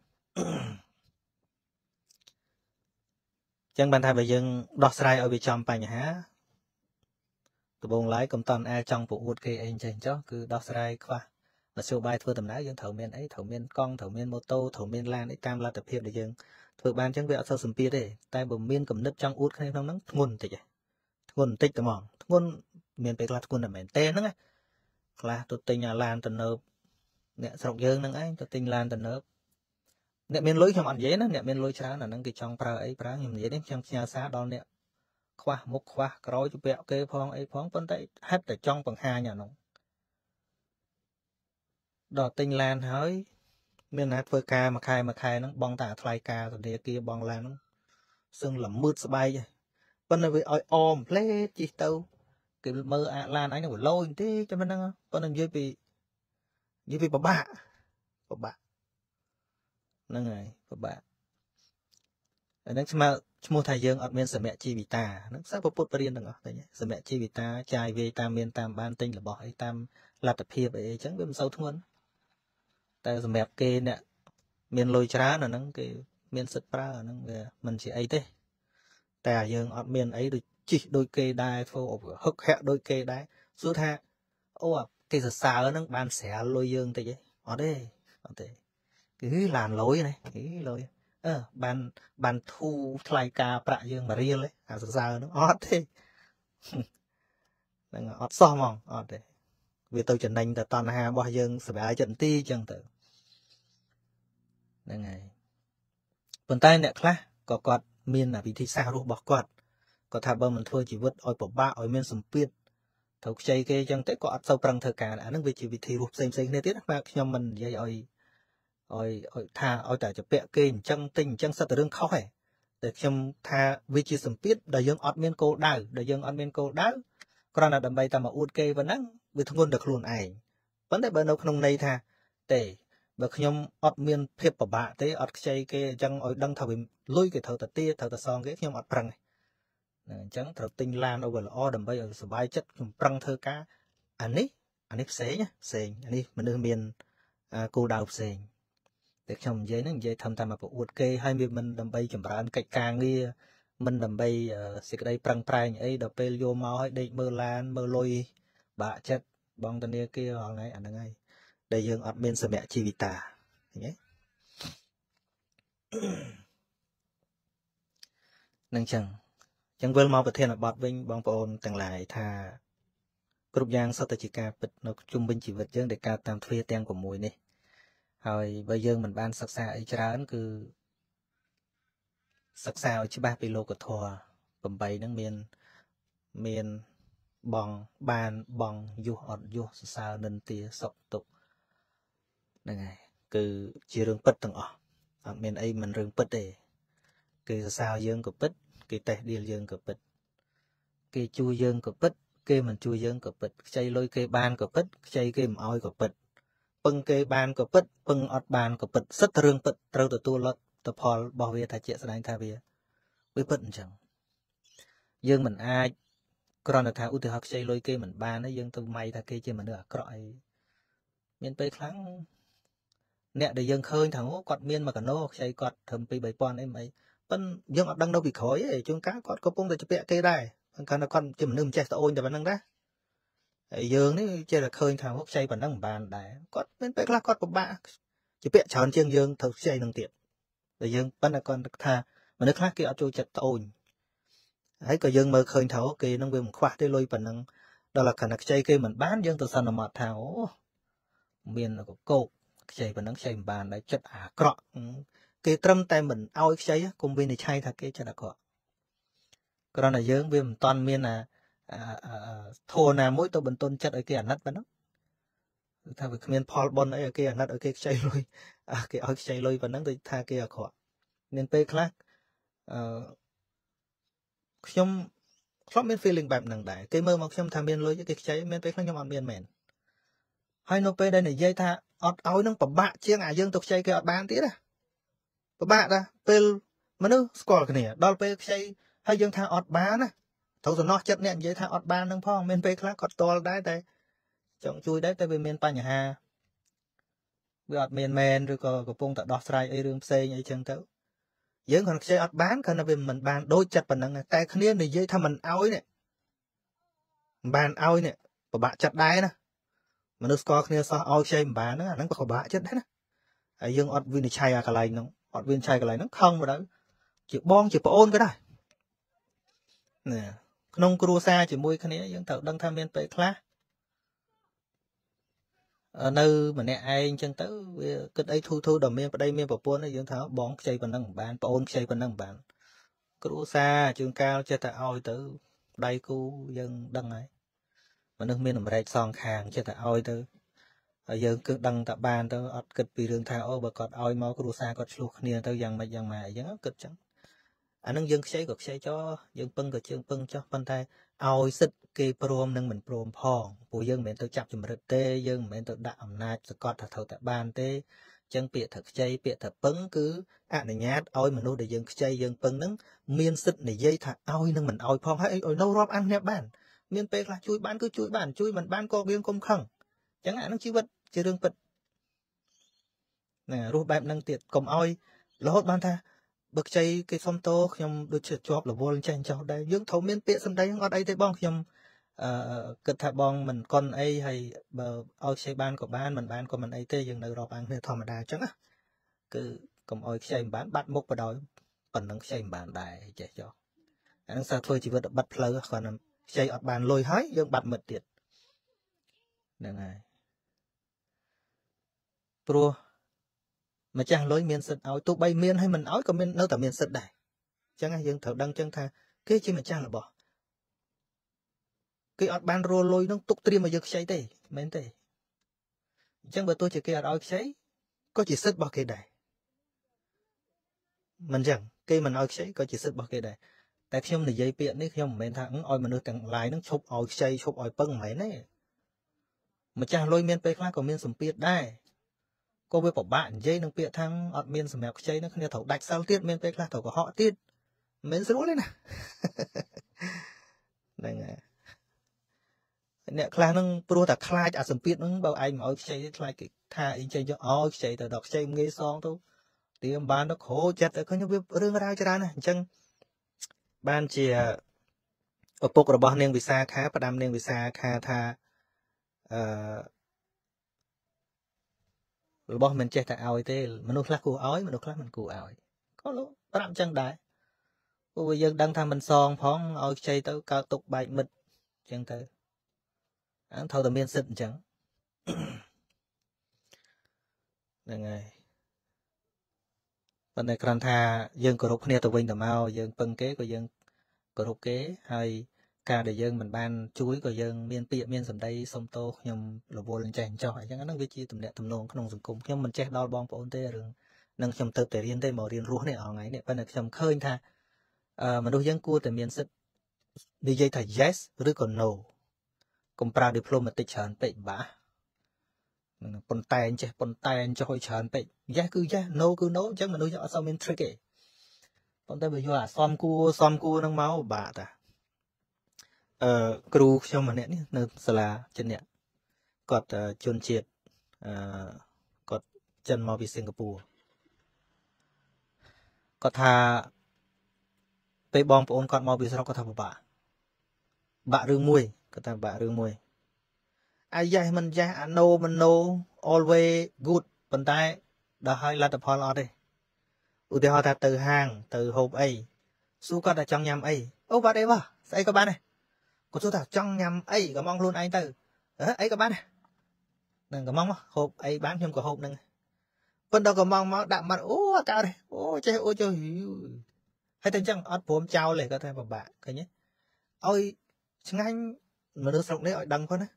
ចឹងបានថាបើយើងដោះស្រាយឲ្យវាចំបញ្ហាដំបូងឡើយកុំតន់ចង់ប្រអួតគេអីចេះចុះគឺដោះស្រាយខ្វះមធ្យោបាយធ្វើដំណើរយើងត្រូវមានអីត្រូវមានកង់ត្រូវមានម៉ូតូត្រូវមានឡានអីតាមលទ្ធភាពដែលយើងធ្វើបានចឹងវាអត់សូវសម្ពាធទេតែបើមានគំនិតចង់អួតគ្នាក្នុងហ្នឹងធ្ងន់បន្តិចធ្ងន់បន្តិចតែហ្មងធ្ងន់មានពេលខ្លះធ្ងន់តែមែនទេហ្នឹងខ្លះទៅទិញអាឡានទំនើបអ្នកស្រុកយើងហ្នឹងឯងទៅទិញឡានទំនើបអ្នកមានលុយខ្ញុំអត់និយាយណាអ្នកមានលុយច្រើនអាហ្នឹងគេចង់ប្រើអីប្រើខ្ញុំនិយាយនេះខ្ញុំផ្ញើសារដល់អ្នកខ្វះមុខខ្វះក្រោយទៅពាក់គេផងអីផងប៉ុន្តែហិតតែចង់បង្ហាញអានោះដល់ទិញឡានហើយមានណាធ្វើការមួយខែហ្នឹងបងតាថ្លៃការធនាគារបងឡានហ្នឹងសឹងល្មើតស្បែកប៉ុន្តែវាឲ្យអមផ្លេតជិះទៅគេមើលអាឡានអញហ្នឹងវាលយបន្តិចតែប៉ុណ្្នឹងប៉ុន្តែនិយាយពីពិបាកហ្នឹងហើយពិបាកអាហ្នឹងឈ្មោះថាយើងអត់មានសមជីវិតាហ្នឹងសិស្សពុទ្ធបរិញ្ញាទាំងអស់តែសមជីវិតាចាយវាយតាមមានតាមបានទិញរបស់អីតាមលទ្ធភាពអីចឹងវាមិនសូវធ្ងន់តែសម្រាប់គេអ្នកមានលុយច្រើនអាហ្នឹងគេមានសិទ្ធិប្រើអាហ្នឹងវាមិនជាអីទេតែយើងអត់មានអីដូចជីកដូចគេដែរធ្វើហឹកហាក់ដូចគេដែរសួរថាអូគេសរសើរហ្នឹងបានស្រាលលុយយើងតិចទេអត់ទេគឺឡានលុយណាលុយបានធូរថ្លៃការប្រាក់យើង1រៀលអាសរសើរហ្នឹងអត់ទេហ្នឹងអត់សោះហ្មងអត់ទេវាទៅចំណេញតែតណ្ហារបស់យើងសប្បាយចិត្តបន្តិចចឹងទៅហ្នឹងហើយប៉ុន្តែអ្នកខ្លះក៏គាត់មានវិធីសាស្ត្ររស់របស់គាត់គាត់ថាបើមិនធ្វើជីវិតឲ្យពិបាកឲ្យមានសម្ពាធត្រូវខ្ចីគេចឹងទៅក៏អត់សូវប្រឹងធ្វើការអាហ្នឹងវាជាវិធីរស់ផ្សេងគ្នាទៀតណាខ្ញុំមិននិយាយឲ្យថាឲ្យតែជពាក់គេអញ្ចឹងទិញអញ្ចឹងសិតតែរឿងខុសឯងតែខ្ញុំថាវាជាសម្ពាធដែលយើងអត់មានគោលដៅគ្រាន់តែដើម្បីតែមកអួតគេប៉ុណ្ណឹងវាធ្ងន់តែខ្លួនឯងប៉ុន្តែបើនៅក្នុងន័យថាទេបើខ្ញុំអត់មានភាពពិបាកទេអត់ខ្ចីគេអញ្ចឹងឲ្យដឹងថាវាលុយគេត្រូវតែទាត្រូវតែសងគេខ្ញុំអត់ប្រឹងទេអញ្ចឹងត្រូវទិញឡានឲ្យវាល្អដើម្បីឲ្យសុបាយចិត្តខ្ញុំប្រឹងធ្វើការអានេះផ្សេងអានេះមនុស្សមានគោលដៅផ្សេងតែខ្ញុំនិយាយហ្នឹងនិយាយធំតាមមកប្រអួតគេហើយវាមិនដើម្បីចម្រើនកិច្ចការងារមិនដើម្បីសេចក្តីប្រឹងប្រែងអីដល់ពេលយកមកឲ្យដេកមើលឡានមើលលុយបាក់ចិត្តបងធនាគារហងៃអាហ្នឹងហើយដែលយើងអត់មានសមជីវិតាឃើញទេនឹងចឹងវិលមកប្រធានបទវិញបងប្អូនទាំងឡាយថាគ្រប់យ៉ាងសុទ្ធតែជាការពិតនៅជុំវិញជីវិតយើងដែលកើតតាមទ្វារទាំង6នេះហើយបើយើងមិនបានសិក្សាអីច្រើនគឺសិក្សាឲ្យច្បាស់ពីលោកធម៌8ហ្នឹងមានបងបានបងយុះអត់យុះសរសើរនិន្ទាសុខទុក្ខហ្នឹងហើយគឺជារឿងពិតទាំងអស់អត់មានអីមិនរឿងពិតទេគេសរសើរយើងក៏ពិតគេតេះដៀលយើងក៏ពិតគេជួយយើងក៏ពិតគេមិនជួយយើងក៏ពិតខ្ចីលុយគេបានក៏ពិតខ្ចីគេមិនអោយក៏ពិតពឹងគេបានក៏ពិតពឹងអត់បានក៏ពិតសិតតែរឿងពិតត្រូវទទួលលទ្ធផលរបស់វាថាជាក់ស្ដែងថាវាពិតអញ្ចឹងយើងមិនអាចគ្រាន់តែថាឧទាហរណ៍ខ្ចីលុយគេមិនបានទេយើងទៅម៉ៃថាគេជាមនុស្សអាក្រក់អីមានពេលខ្លាំងអ្នកដែលយើងឃើញថាគាត់មានមួយកណោខ្ចីគាត់ត្រឹម2-3ពាន់អីមិនអីប៉ុន្តែយើងអត់ដឹងនៅពីក្រោយទេជួនកាលគាត់កំពុងតែជពាក់គេដែរគាត់ថាគាត់ជាមនុស្សមិនចេះស្អូនតែប៉ុណ្្នឹងដែរហើយយើងនេះចេះតែឃើញថាខ្ចីប៉ុណ្្នឹងមិនបានដែរគាត់មានពេលខ្លះគាត់ពិបាកជពាក់ច្រើនជាងយើងត្រូវខ្ចីនឹងទៀតតែយើងប៉ុន្តែគាត់ថាមនុស្សខ្លះគេអត់ចូលចិត្តត្អូញហើយក៏យើងមើលឃើញថាគេនឹងវាមិនខ្វះទេលុយប៉ុណ្ណឹងដល់តែខ្ចីគេមិនបានយើងទៅសន្មតថាអូមានកកោកខ្ចីប៉ុណ្ណឹងខ្ចីមិនបានដែរចិត្តអាក្រក់គេត្រឹមតែមិនអោយខ្ចីគុំវិនិច្ឆ័យថាគេចិត្តអាក្រក់គ្រាន់តែយើងវាមិនតាន់មានធម៌ណាមួយទៅបន្ទន់ចិត្តឲ្យគេអាណិតប៉ុណ្ណឹងថាវាគ្មានផលបុណ្យអីឲ្យគេអាណិតឲ្យគេខ្ចីលុយគេឲ្យខ្ចីលុយប៉ុណ្ណឹងទៅថាគេអាក្រក់មានពេលខ្លះខ្ញុំធ្លាប់មាន feeling បែបហ្នឹងដែរគេមើលមកខ្ញុំថាមានលុយគេខ្ចីមានពេលខ្លះខ្ញុំអត់មានមែន hai nô pe đây này dây tha ọt oi nâng bạ chiêng dương tục chơi cái ọt bán tía à bạ ra pel mà nó score cái này đo pe chơi hai dương tha ọt bán á thấu rồi nó chất nè dây tha ọt bán nâng phong men pe khác ọt to đấy đây chọn chui đấy tại vì men pa nhà ha vì ọt men rồi có pung tại đọt sai ấy rương xe như chân tới dương còn chơi ọt bán còn là vì mình bán đôi chặt phần năng tay khné này dây tha mình oi này bàn oi này bạ chặt đáy nè mà nó score kia sao ao chơi mà nó có bạ chết đấy nè dương ọt viên chai à cái này nó ọt viên chai cái này nó không mà đấy chỉ bon chỉ ôn cái này nè nông cua xa chỉ môi cái này dương thợ đăng tham viên tới class ở nơi mà nè ai chân tới cái đây thu đầm miên ở đây miên bảo buôn này dương thợ bón chơi bằng năng bàn ôn chơi bằng năng bàn cua xa trường cao chơi tại ao tới đây cu dân đăng ấy mà nước miên làm rạch song hàng chơi tại ao tới giờ cứ đăng tại bàn tới ọt kịch bị đường thao ô bà cọt oi máu cua xa cọt luộc nia tới dần mà dân kịch chẳng anh nâng dân xây gọt xây cho dân pưng gọt dân pưng cho phân tay oi xích kê prom nâng mình prom phong của dân mình tôi chặt chùm rực tê dân mình tôi đạm nát cọt thật thầu tại bàn tê chân bịa thật xây bịa thật pưng cứ này nhát oi mà nô để dân xây dân pưng nâng miên xích này dây thật oi nâng mình oi phong hay oi nâu róp ăn nè bàn miên pe là chui bán cứ chui bàn chui mình bán co biên công khăng chẳng hạn nó chi vật chỉ đương vật nè ruột bẹp nâng tiệt cầm oi lót ban tha bậc chay cái phong tô nhom được chụp chụp là vô lên tranh cho đây dưỡng thấu miên tiệt xâm đây ở đây thấy bong nhom cực thà bong mình con ấy hay bờ oi chay ban của ban mình ban của mình ấy tê dừng nơi rọp ăn thì thòm đà chẳng á cứ cầm oi chay bán bắt mốc vào đó phần nâng chay bán đài chạy cho anh sao thôi chỉ vật bắt phơi còn chay ở bàn lôi hái dưỡng bắt mật tiệt này này pro mà chẳng lối miền sật áo tụ bay miền hay mình áo có miền đâu tả miền sật này chẳng ai dân thở đăng chân tha cái chi mà chẳng là bỏ cái ọt ban rô lôi nó tục tri mà giật cháy tê mến tê chẳng bởi tôi chỉ cái ọt áo cháy có chỉ sật bỏ cái này mình chẳng cái mình áo cháy có chỉ sật bỏ cái này tại khi ông này dây piện đấy khi ông mình thằng oi mà nó càng lại nó chụp áo cháy chụp oi pưng mấy này mà chẳng lôi miền tây khác còn miền sầm piệt đây cô với bạn dây nâng bịa thằng ọt miên sầm mèo chơi nó không thấu đạch sao tiết miên tây là thấu của họ tiết miên rú lên nè này nè khai nâng pro ta khai à sầm piệt nâng bao anh mà ôi chơi khai cái tha anh chơi cho ôi chơi từ đọc chơi nghe xong thôi thì ban nó khổ chặt ở cái những rương ra cho ra nè chân ban chỉ ở bốc rồi bao niên vì xa khá và đam niên vì xa khá tha bỏ mình chơi tại ao thế mình nuôi khác cù ói mình nuôi khác mình cù ói có lúc bắt chân đại bây giờ đang tham mình son phóng ao chơi tới cao tục bài mịch chân thế ăn thâu tầm miên xịn chẳng này ngày bên này còn tha dân cổ rục nia tụ vinh tầm ao dân phân kế của dân cổ rục kế hay ca để dân mình ban chuối của dân miên tiệm miên sầm đây sông tô nhom là vô lên chèn cho chẳng nó vị trí tầm đẹp tầm nông không dùng cùng nhưng mình che đo bong ổn tê rồi nâng chầm tự để riêng tê màu riêng rúa này ở ngay này bên này chầm khơi tha mà đôi dân cua từ miền sứt đi dây thầy yes rồi còn no cùng pra diplomatic chán bệnh bả pon tay cho hội chán bệnh yes cứ yes no cứ no chắc mà đôi cho sao miền tricky pon tay bây giờ xóm cua nâng máu bả ta kêu cho mình nè nơi sala chân nè cọt chôn triệt cọt chân mau bị Singapore cọt thàไปบองปอนคอดมอบิสเราก็ทำบะเรื่องมวยก็ทำบะเรื่องมวยไอ้ยัยมันยัยอันโนมันโน always good ปันท้ายดาให้รัฐพลอดเลยอุทิศเขาtừ hàng từ hộp ấy su có đã trong nhầm ấy ô vào đây vào ấy các bạn này có số thảo trong nhầm ấy có mong luôn anh từ ấy các bạn này đừng có mong hộp ấy bán thêm của hộp đừng bên đâu có mong đạm mặt ô cao đây ô chơi hay tên chẳng ớt phốm trao lại có thể vào bạn cái nhé ôi chẳng anh mà được sống đấy ở đằng con á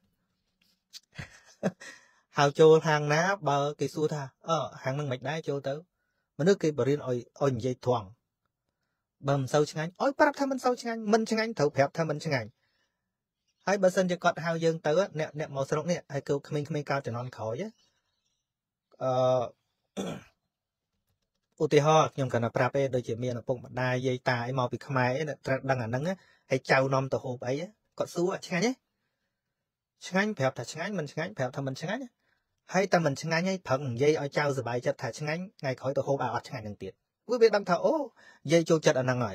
hào châu hàng ná bờ cái xu tha hàng năng mạch đá châu tới mà nước cái bờ riêng ôi dây thoảng bầm sâu chẳng anh ôi bắt tham mình sâu chẳng anh mình chẳng anh thấu phép tham mình chẳng anh ហើយបើសិនជាគាត់ហៅយើងទៅអ្នកមកស្រុកនេះហើយគឺក្មេងៗកើតចំនួនក្រោយឧទាហរណ៍ខ្ញុំគាត់ប្រាប់ឯងដូចជាមានឪពុកម្ដាយយាយតាអីមកពីខ្មែរត្រូវដឹងអាហ្នឹងហើយចៅនាំទៅហូបអីគាត់សួរឆ្ងាញ់ទេឆ្ងាញ់ប្រាប់ថាឆ្ងាញ់មិនឆ្ងាញ់ប្រាប់ថាមិនឆ្ងាញ់ហើយតែមិនឆ្ងាញ់ហើយប្រឹងនិយាយឲ្យចៅសប្បាយចិត្តថាឆ្ងាញ់ថ្ងៃក្រោយទៅហូបឲ្យអត់ឆ្ងាញ់នឹងទៀតវាដឹងថាអូយាយចូលចិត្តអាហ្នឹងហើយ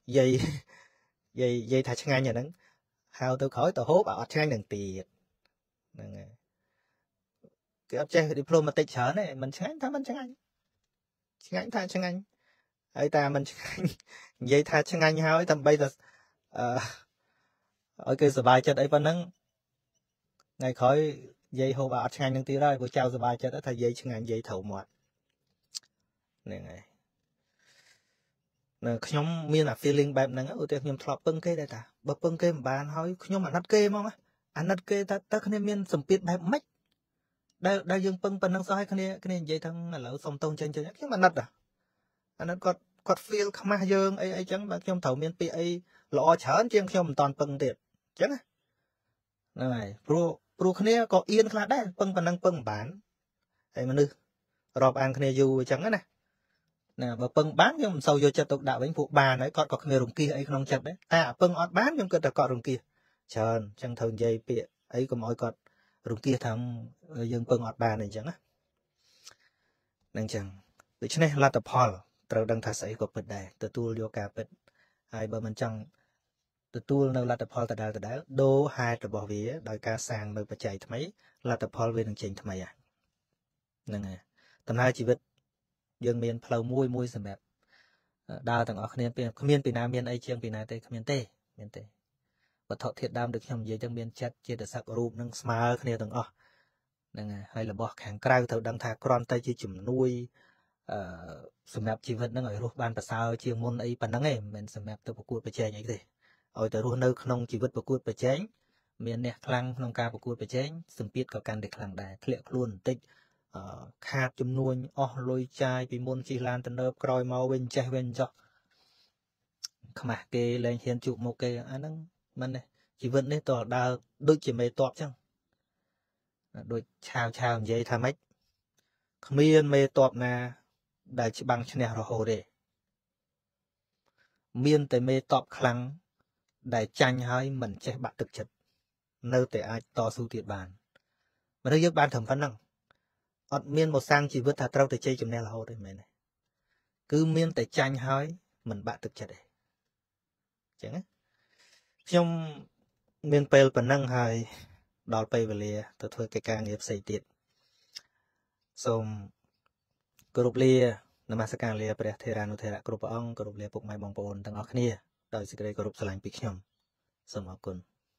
យាយថាឆ្ងាញ់អាហ្នឹងហៅទៅក្រោយទៅហូបឲ្យអត់ឆ្ងាញ់នឹងទៀតហ្នឹងហើយគេអត់ចេះ diplomatic ច្រើនទេមិនឆ្ងាញ់ថាមិនឆ្ងាញ់ឆ្ងាញ់ថាឆ្ងាញ់ហើយតែមិនឆ្ងាញ់និយាយថាឆ្ងាញ់ហើយដើម្បីតែឲ្យគេសប្បាយចិត្តអីប៉ុណ្ណឹងថ្ងៃក្រោយយាយហូបអត់ឆ្ងាញ់នឹងទៀតហើយព្រោះចៅសប្បាយចិត្តថាយាយឆ្ងាញ់យាយត្រូវមាត់ហ្នឹងហើយខ្ញុំមានអា feeling បែបហ្នឹងឧទាហរណ៍ខ្ញុំធ្លាប់ពឹងគេដែរតាបើពឹងគេមិនបានហើយខ្ញុំអាណិតគេហ្មងអាណិតគេតើគ្នាមានសម្ពាធបែបម៉េចដែលយើងពឹងប៉ុណ្ណឹងសោះឲ្យគ្នានិយាយថាឥឡូវសុំតូនចេញខ្ញុំអាណិតគាត់ feel ខ្មាស់យើងអីចឹងបើខ្ញុំត្រូវមានពាក្យអីល្អច្រើនជាងខ្ញុំមិនតាន់ពឹងទៀតអញ្ចឹងហ្នឹងហើយព្រោះគ្នាក៏អៀនខ្លះដែរពឹងប៉ុណ្ណឹងពឹងមិនបានហើយមនុស្សរាប់អានគ្នាយូរអញ្ចឹងណាបើពឹងបានខ្ញុំមិនសូវយកចិត្តទុកដាក់វិញពួកបានហើយគាត់ក៏គ្មានរង្គៀសអីក្នុងចិត្តដែរតែពឹងអត់បានខ្ញុំគិតថាគាត់រង្គៀសច្រើនអញ្ចឹងត្រូវនិយាយពាក្យអីកុំឲ្យគាត់រង្គៀសថាយើងពឹងអត់បានអីចឹងណាហ្នឹងចឹងដូច្នេះលទ្ធផលត្រូវដឹងថាស្អីក៏ពិតដែរទទួលយកការពិតហើយបើមិនចង់ទទួលនៅលទ្ធផលដដែលដូរហេតុរបស់វាដោយការសាងនៅបច្ច័យថ្មីលទ្ធផលវានឹងចេញថ្មីហ្នឹងហើយដំណើរជីវិតយើងមានផ្លូវមួយសម្រាប់ដើរទាំងអស់គ្នាគ្មានពីណាមានអីជាងពីណាទេគ្មានទេវត្ថុធាតុដើមដូចខ្ញុំនិយាយចឹងមានចិត្តចេតសិករូបនឹងស្មើគ្នាទាំងអស់ហ្នឹងហើយរបស់ខាងក្រៅត្រូវដឹងថាគ្រាន់តែជាជំនួយសម្រាប់ជីវិតហ្នឹងឲ្យរស់បានប្រសើរជាងមុនអីប៉ុណ្ណឹងឯងមិនមែនសម្រាប់ទៅប្រកួតប្រជែងអីទេឲ្យទៅរស់នៅក្នុងជីវិតប្រកួតប្រជែងមានអ្នកខ្លាំងក្នុងការប្រកួតប្រជែងសម្ពាធក៏កាន់តែខ្លាំងដែរធ្លាក់ខ្លួនបន្តិចខាតចំនួនអស់លុយចាយពីមុនជិះឡានទៅនើបក្រោយមកវិញចេះវិញចុះខ្មាស់គេលែងហ៊ានជួបមុខគេអាហ្នឹងមិនទេជីវិតនេះតើដើរដូចជាមេតបចឹងដូចឆាវនិយាយថាម៉េចគ្មានមេតបណាដែលច្បាំងឈ្នះរហូតទេមានតែមេតបខ្លាំងដែលចាញ់ហើយមិនចេះបាក់ទឹកចិត្តនៅតែអាចតស៊ូទៀតបានមនុស្សយើងបានត្រឹមប៉ុណ្ណឹងអត់មានមកសាងជីវិតថាត្រូវតែជ័យជំនះរហូតទេមែនទេគឺមានតែចាញ់ហើយមិនបាក់ទឹកចិត្តទេអញ្ចឹងខ្ញុំមានពេលប៉ុណ្ណឹងហើយដល់ពេលវេលាទៅធ្វើកិច្ចការងារផ្សេងទៀតសូមគោរពលានមស្ការលាព្រះថេរានុថេរៈគ្រប់ព្រះអង្គគោរពលាពុកម៉ែបងប្អូនទាំងអស់គ្នាដោយសេចក្តីគោរពស្រឡាញ់ពីខ្ញុំសូមអរគុណ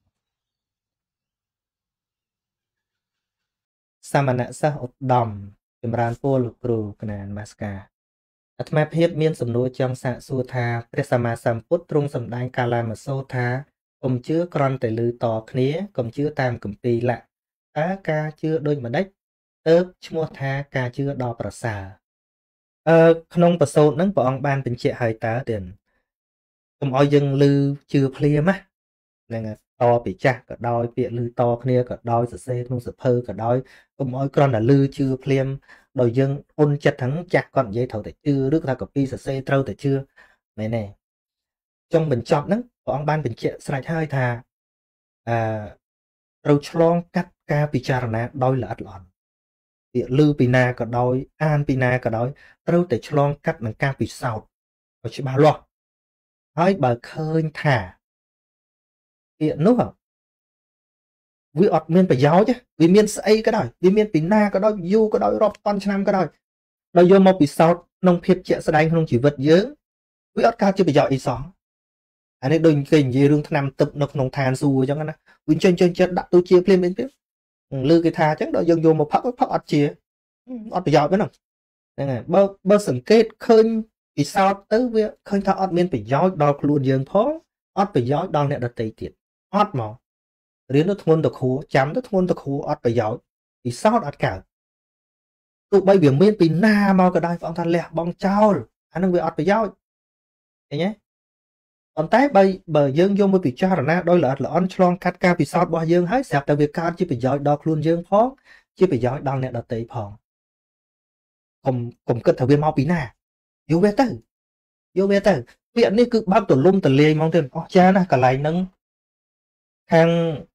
សមណសិស្សឧត្តមចម្រើនពរលោកគ្រូកណានមស្ការអាត្មាភាពមានសំណួរចង់សាកសួរថាព្រះសម្មាសម្ពុទ្ធទ្រង់សម្ដែងកាលាមសូរថាកុំជឿគ្រាន់តែឮតគ្នាកុំជឿតាមគម្ពីរលក្ខតើការជឿដូចម្ដេចទើបឈ្មោះថាការជឿដ៏ប្រសើរក្នុងប្រសូតហ្នឹងព្រះអង្គបានបញ្ជាក់ឲ្យតើទៀតកុំឲ្យយើងឮជឿភ្លាមណាហ្នឹងតពីចាស់ក៏ដោយពាក្យឮតគ្នាក៏ដោយសរសេរក្នុងសភៅក៏ដោយកុំឲ្យគ្រាន់តែឮជឿភ្លាមដោយយើងអ៊ុនចិត្តហ្នឹងចាស់គាត់និយាយត្រូវតែជឿឬក៏ថាកពីសរសេរត្រូវតែជឿមែនទេចុងបញ្ចប់ហ្នឹងព្រះអង្គបានបញ្ជាក់ស្រេចហើយថាត្រូវឆ្លងកាត់ការពិចារណាដោយល្អិតល្អន់ពាក្យឮពីណាក៏ដោយអានពីណាក៏ដោយត្រូវតែឆ្លងកាត់នឹងការពិសោធន៍ឲ្យច្បាស់លាស់ហើយបើឃើញថាពាក្យនោះវាអត់មានប្រយោជន៍វាមានស្អីក៏ដោយវាមានពីណាក៏ដោយយូរក៏ដោយរាប់ពាន់ឆ្នាំក៏ដោយដល់យកមកពិសោធន៍ក្នុងភាពជាក់ស្ដែងក្នុងជីវិតយើងវាអត់កើតជាប្រយោជន៍អីសោះអានេះដូចគេនិយាយរឿងថ្នាំទឹកនៅក្នុងឋានសួគ៌អញ្ចឹងណាវាចេញចិត្តដាក់ទូជាភ្លាមៗឮគេថាអញ្ចឹងដល់យើងយកមកផឹកអត់ជាអត់ប្រយោជន៍ហ្នឹងហើយបើសង្កេតឃើញពិសោធន៍ទៅវាឃើញថាអត់មានប្រយោជន៍ដល់ខ្លួនយើងផងអត់ប្រយោជន៍ដល់អ្នកដទៃទៀតអត់មករៀនទៅធ្ងន់ទៅគ្រូចាំទៅធ្ងន់ទៅគ្រូអត់ប្រយោជន៍ពិសោធន៍អត់កើតទោះបីវាមានពីណាមកក៏ដោយព្រះអង្គថាលះបង់ចោលអានឹងវាអត់ប្រយោជន៍ឃើញទេ còn tại bởi dương vô mới bị cho là đôi là on chlong cắt ca bị sọt bỏ dương hết sạp tại việc cao chỉ bị giỏi đọc luôn dương phó chỉ bị giỏi đau nè đợt tây phòng cùng cất thầu viên mau bí nà vô về tử việnនេះគឺបើកទលំទលាយហ្មងទៅអស់ចាណាកន្លែងហ្នឹងខាង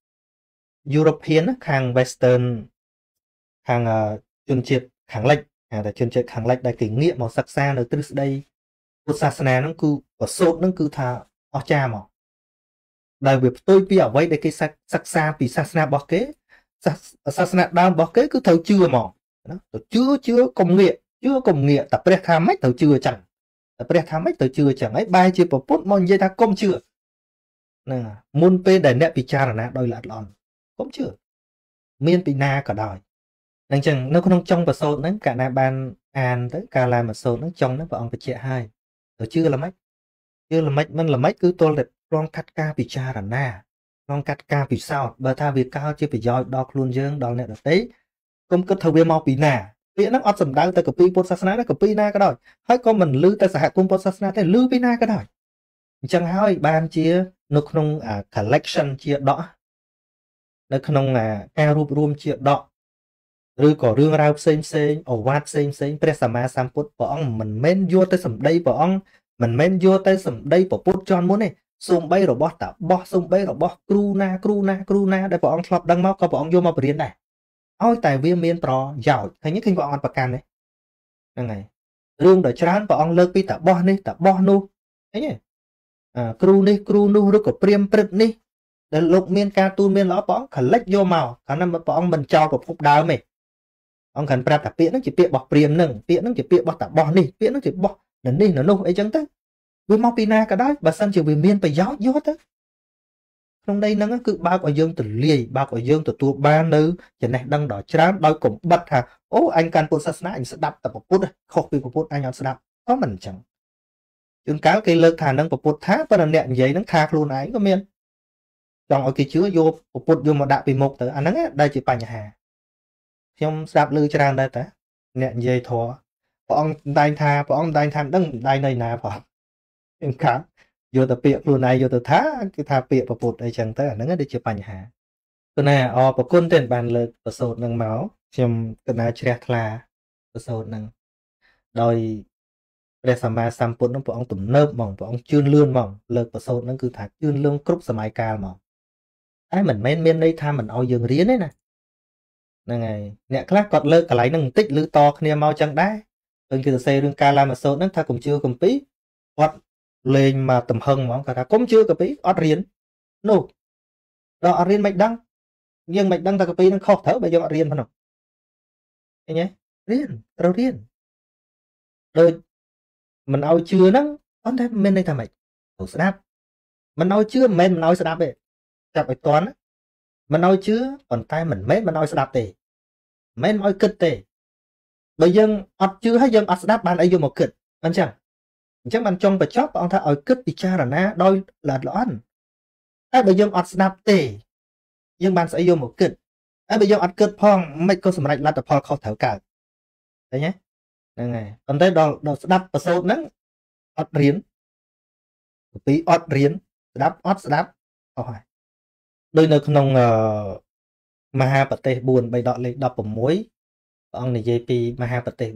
European ខាង Western ខាងជនជាតិខាងលិចតែជនជាតិខាងលិចដែលគេងាកមកសិក្សានៅទ្រឹស្ដីពុទ្ធសាសនាហ្នឹងគឺប្រសូតហ្នឹងគឺថាអស់ចាមកដែលវាផ្ទុយពីអ្វីដែលគេសិក្សាពីសាសនារបស់គេសាសនាដើមរបស់គេគឺត្រូវជឿមកណាទៅជឿកុំងាកតែព្រះថាម៉េចត្រូវជឿចឹងតែព្រះថាម៉េចត្រូវជឿចឹងហើយបែរជាប្រពុតមកនិយាយថាកុំជឿហ្នឹងមុនពេលដែលអ្នកពិចារណាដោយល្អិតល្អន់កុំជឿមានពីណាក៏ដោយហ្នឹងចឹងនៅក្នុងចុងប្រសូតហ្នឹងកាលណាបានអានទៅការឡើងប្រសូតហ្នឹងចុងហ្នឹងព្រះអង្គបញ្ជាក់ហើយទៅជឿល្មិចមិនល្មិចគឺទល់តែព្រមកាត់ការពិចារណាព្រមកាត់ការពិសោធន៍បើថាវាកើតជាប្រយោជន៍ដល់ខ្លួនយើងដល់អ្នកដទៃកុំគិតថាវាមកពីណាពាក្យហ្នឹងអត់សំដៅទៅកពីពុទ្ធសាសនាទេកពីណាក៏ដោយហើយក៏មិនលឺទៅសហគមន៍ពុទ្ធសាសនាទេលឺពីណាក៏ដោយអញ្ចឹងហើយបានជានៅក្នុង collection ជាដកនៅក្នុងការរួបរวมជាដកឬក៏រឿងរ៉ាវផ្សេងអវាទផ្សេងព្រះសម្មាសម្ពុទ្ធព្រះអង្គមិនមែនយកទៅសម្ដីព្រះអង្គមិនមែនយកទៅសម្ដីពពុទ្ធជាន់មុនទេសូម្បីរបស់តាបោះសូម្បីរបស់គ្រូណាដែលព្រះអង្គធ្លាប់ដឹងមកក៏ព្រះអង្គយកមកបរៀនដែរឲ្យតែវាមានប្រយោជន៍ឃើញព្រះអង្គអត់ប្រកាន់ទេហ្នឹងហើយរឿងដ៏ច្រើនព្រះអង្គលើកពីតាបោះនេះតាបោះនោះឃើញទេគ្រូនេះគ្រូនោះឬក៏ព្រាមព្រឹទ្ធនេះដែលលោកមានការទូលមានល្អព្រះអង្គខលិចយកមកកាលណាព្រះអង្គមិនចោលប្រភពដើមទេអង្គកាន់ប្រាប់ថាពាក្យហ្នឹងជាពាក្យរបស់ព្រាមហ្នឹងពាក្យហ្នឹងជាពាក្យរបស់តាបោះនេះពាក្យហ្នឹងជាបោះនេះនោះអីចឹងទៅវាមកពីណាក៏ដោយបើសិនជាវាមានប្រយោជន៍យកទៅក្នុងន័យហ្នឹងគឺបើកឲ្យយើងទលាយបើកឲ្យយើងទទួលបាននៅចំណេះដឹងដ៏ច្រើនដោយកំបិតថាអូអញកាន់ពុទ្ធសាសនាអញស្ដាប់តែពុទ្ធខុសពីពុទ្ធអញអត់ស្ដាប់ក៏មិនអញ្ចឹងជួនកាលគេលើកថានឹងពុទ្ធថាប៉ុន្តែអ្នកនិយាយហ្នឹងថាខ្លួនឯងក៏មានចង់ឲ្យគេជឿយកពុទ្ធយកមកដាក់ពីមុខទៅអាហ្នឹងដែលជាបញ្ហាខ្ញុំស្ដាប់ឮច្រើនដែរតាអ្នកនិយាយធម៌ព្រះអង្គតែងថាដឹងដៃនៃណាផងខ្ញុំខាត់យកទៅពាក្យខ្លួនឯងយកទៅថាគេថាពាក្យពុទ្ធអីចឹងទៅអាហ្នឹងដូចជាបញ្ហាគណៈប្រគុណទេបានលើកប្រសូតហ្នឹងមកខ្ញុំគណៈជ្រះថ្លាប្រសូតហ្នឹងដោយព្រះសម្មាសម្ពុទ្ធហ្នឹងព្រះអង្គទំនើបហ្មងព្រះអង្គជឿនលឿនហ្មងលើកប្រសូតហ្នឹងគឺថាជឿនលឿនគ្រប់សម័យកាលហ្មងតែមិនមែនមានន័យថាមិនឲ្យយើងរៀនទេណាហ្នឹងហើយអ្នកខ្លះគាត់លើកកន្លែងហ្នឹងបន្តិចឬតគ្នាមកចឹងដែរឃើញគេសរសេររឿងការឡើងប្រសូតហ្នឹងថាកុំជឿកំពីគាត់លេងមកទំហឹងហ្មងគាត់ថាកុំជឿកំពីអត់រៀននោះដល់អត់រៀនមិនដឹងយើងមិនដឹងថាកំពីហ្នឹងខុសត្រូវបើយើងអត់រៀនផងនោះឃើញទេរៀនត្រូវរៀនដូចមិនឲ្យជឿហ្នឹងអត់តែមានន័យថាម៉េចត្រូវស្ដាប់មិនឲ្យជឿមិនមែនមិនឲ្យស្ដាប់ទេចាប់ឲ្យតន់មិនឲ្យជឿប៉ុន្តែមិនមែនមិនឲ្យស្ដាប់ទេមិនមែនឲ្យគិតទេបើយើងអត់ជឿហើយយើងអត់ស្ដាប់បានអីយកមកគិតអញ្ចឹងបានចង់បញ្ចប់ព្រះអង្គថាឲ្យគិតពិចារណាដោយល្អិតល្អន់តែបើយើងអត់ស្ដាប់ទេយើងបានស្អីយកមកគិតហើយបើយើងអត់គិតផងមិនក៏សម្រេចលទ្ធផលខុសត្រូវកើតឃើញទេហ្នឹងហើយប៉ុន្តែដល់ស្ដាប់ប្រសូតហ្នឹងអត់រៀនពីអត់រៀនស្ដាប់អត់ស្ដាប់អស់ហើយដោយនៅក្នុងមហាប្រទេស4 3ដកលេខ16ព្រះអង្គនិយាយពីមហាប្រទេស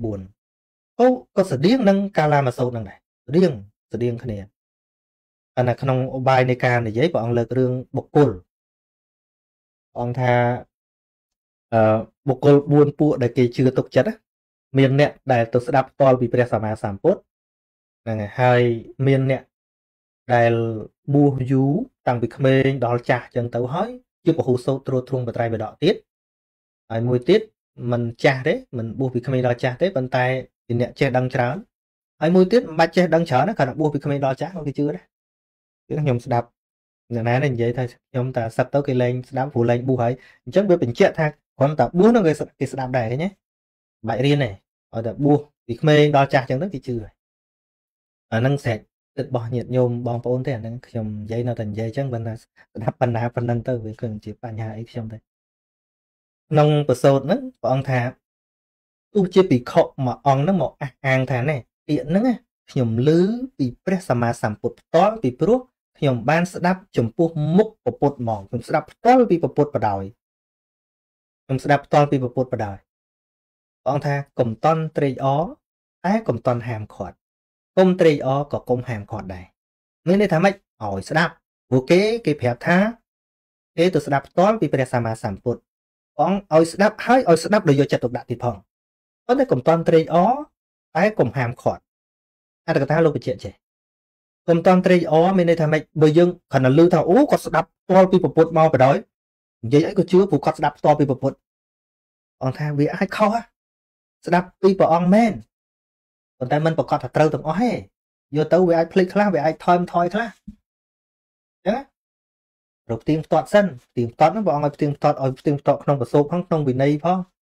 4ក៏ស្តៀងនឹងកាលាមកសូត្រហ្នឹងដែរស្តៀងគ្នាអានៅក្នុងឧបាយនៃការនិយាយព្រះអង្គលើករឿងបុគ្គលព្រះអង្គថាបុគ្គល4ពួកដែលគេជឿទុកចិត្តមានអ្នកដែលទៅស្ដាប់ផ្ទាល់ពីព្រះសម្មាសម្ពុទ្ធហ្នឹងហើយមានអ្នកដែលបួសយូរតាំងពីក្មេងដល់ចាស់ចឹងទៅហើយជាពហុសូត្រត្រួតត្រងបត្រៃបដកទៀតហើយមួយទៀតមិនចាស់ទេមិនបួសពីក្មេងដល់ចាស់ទេប៉ុន្តែជាអ្នកចេះដឹងច្រើនហើយមួយទៀតមិនបាច់ចេះដឹងច្រើនគ្រាន់តែបួសពីក្មេងដល់ចាស់គេជឿដែរខ្ញុំស្ដាប់អ្នកណានិយាយថាខ្ញុំតែសឹកទៅគេលែងស្ដាប់ព្រោះលែងបួសហើយអញ្ចឹងវាបញ្ជាក់ថាគ្រាន់តែបួសនោះគេស្ដាប់ដែរឃើញទេបាច់រៀនទេឲ្យតែបួសពីក្មេងដល់ចាស់អញ្ចឹងទៅគេជឿហើយអាហ្នឹងស្រេចទឹករបស់ញាតិញោមបងប្អូនទេអាហ្នឹងខ្ញុំនិយាយនៅតែនិយាយអញ្ចឹងបើថាស្ដាប់បណ្ណាប៉ុណ្្នឹងទៅវាគឺជាបញ្ហាអីខ្ញុំទេក្នុងប្រសូតហ្នឹងព្រះអង្គថាទោះជាភិក្ខុមួយអង្គហ្នឹងមកអះអាងថាណែពាក្យហ្នឹងខ្ញុំឮពីព្រះសម្មាសម្ពុទ្ធផ្ទាល់ពីព្រោះខ្ញុំបានស្ដាប់ចំពោះមុខពពុទ្ធហ្មងខ្ញុំស្ដាប់ផ្ទាល់ពីពពុទ្ធបដ ாய் ខ្ញុំស្ដាប់ផ្ទាល់ពីពពុទ្ធបដ ாய் ព្រះអង្គថាកុំតន់ត្រេកអរតែកុំតន់ហាមឃាត់កុំត្រេកអរក៏កុំហាមឃាត់ដែរមានន័យថាម៉េចឲ្យស្ដាប់ព្រោះគេប្រាប់ថាគេទៅស្ដាប់ផ្ទាល់ពីព្រះសម្មាសម្ពុទ្ធព្រះអង្គឲ្យស្ដាប់ហើយឲ្យស្ដាប់ដោយយកចិត្តទុកដាក់ទៀតផងប៉ុន្តែកុំតន់ត្រេកអរតែកុំហាមឃាត់អត្ថកថាលោកបញ្ជាក់ចេះកុំតន់ត្រេកអរមានន័យថាម៉េចបើយើងគ្រាន់តែឮថាអូគាត់ស្ដាប់ផ្ទាល់ពីពពុទ្ធមកបដ ாய் និយាយអីក៏ជឿព្រោះគាត់ស្ដាប់ផ្ទាល់ពីពពុទ្ធអង្គថាវាអាចខុសស្ដាប់ពីព្រះអង្គមែនប៉ុន្តែមិនប្រកាសថាត្រូវទាំងអស់ទេយកទៅវាអាចភ្លេចខ្លះវាអាចថយខ្លះអញ្ចឹងណារកផ្ទៀងផ្ទាត់សិនផ្ទៀងផ្ទាត់ហ្នឹងព្រះអង្គឲ្យផ្ទៀងផ្ទាត់ក្នុងប្រសូបផងក្នុងវិន័យផង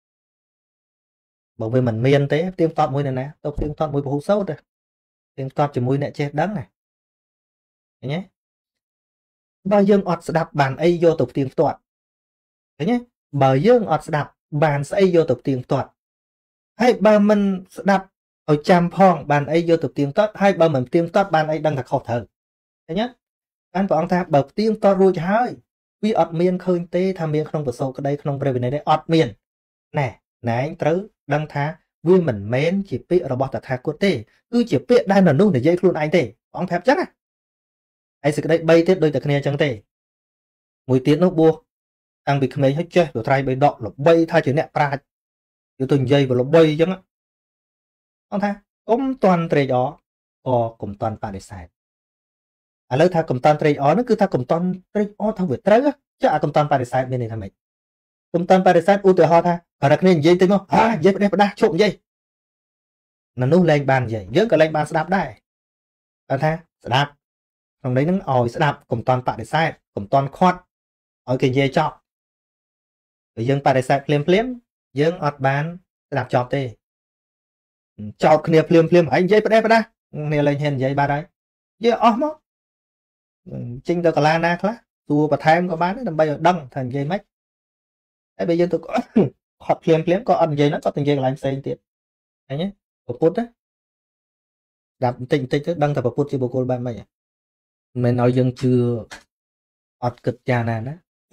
បើវាមិនមានទេផ្ទៀងផ្ទាត់មួយនៅណាទៅផ្ទៀងផ្ទាត់មួយពហុសោតទេផ្ទៀងផ្ទាត់ជាមួយអ្នកចេះដឹងណាឃើញទេបើយើងអត់ស្ដាប់បានអីយកទៅផ្ទៀងផ្ទាត់ឃើញទេបើយើងអត់ស្ដាប់បានស្អីយកទៅផ្ទៀងផ្ទាត់ហើយបើមិនស្ដាប់ឲ្យចាំផងបានអីយកទៅផ្ទៀងផ្ទាត់ហើយបើមិនផ្ទៀងផ្ទាត់បានអីដឹងថាខុសត្រូវឃើញទេបានព្រះអង្គថាបើផ្ទៀងផ្ទាត់រួចហើយវាអត់មានឃើញទេថាមានក្នុងប្រសូតក្តីក្នុងព្រះវិន័យទេអត់មានណែឯងត្រូវដឹងថាវាមិនមែនជាពាក្យរបស់តថាគតទេគឺជាពាក្យដែលមនុស្សនិយាយខ្លួនឯងទេព្រះអង្គប្រាប់ចឹងណាហើយសេចក្តី3ទៀតដូចតែគ្នាចឹងទេមួយទៀតនោះបួសតាំងពីក្មេងហើយចេះទៅត្រៃបីដកល្បីថាជាអ្នកប្រាជ្ញយកទៅនិយាយល្បីចឹងអង្គថាកុំតន់ត្រេកអរក៏កុំតន់បដិសេធឥឡូវថាកុំតន់ត្រេកអរនោះគឺថាកុំតន់ត្រេកអរថាវាត្រូវចុះអាកុំតន់បដិសេធមានន័យថាម៉េចកុំតន់បដិសេធឧទាហរណ៍ថាគាត់គ្នានិយាយទៅមកនិយាយផ្ដេសឈប់និយាយនៅនោះលែងបាននិយាយយើងក៏លែងបានស្ដាប់ដែរគាត់ថាស្ដាប់ក្នុងនេះនឹងឲ្យស្ដាប់កុំតន់បដិសេធកុំតន់ខាត់ឲ្យគេនិយាយចប់បើយើងបដិសេធភ្លាមយើងអត់បានស្ដាប់ចប់ទេចោតគ្នាភ្លាមហើយនិយាយផ្ដេសគ្នាលែងហ៊ាននិយាយបាត់ហើយនិយាយអស់មកចេញទៅកាលាណាខ្លះសួរបន្ថែមក៏បានដើម្បីឲ្យដឹងថានិយាយម៉េចហើយបើយើងទៅខត់ភ្លាមក៏អត់និយាយហ្នឹងក៏ទៅនិយាយកន្លែងផ្សេងទៀតឃើញទេពុទ្ធណាដាប់បន្តិចទៅដឹងថាពុទ្ធជាបុគ្គលបែបម៉េចមិនឲ្យយើងជឿអត់គិតចាណា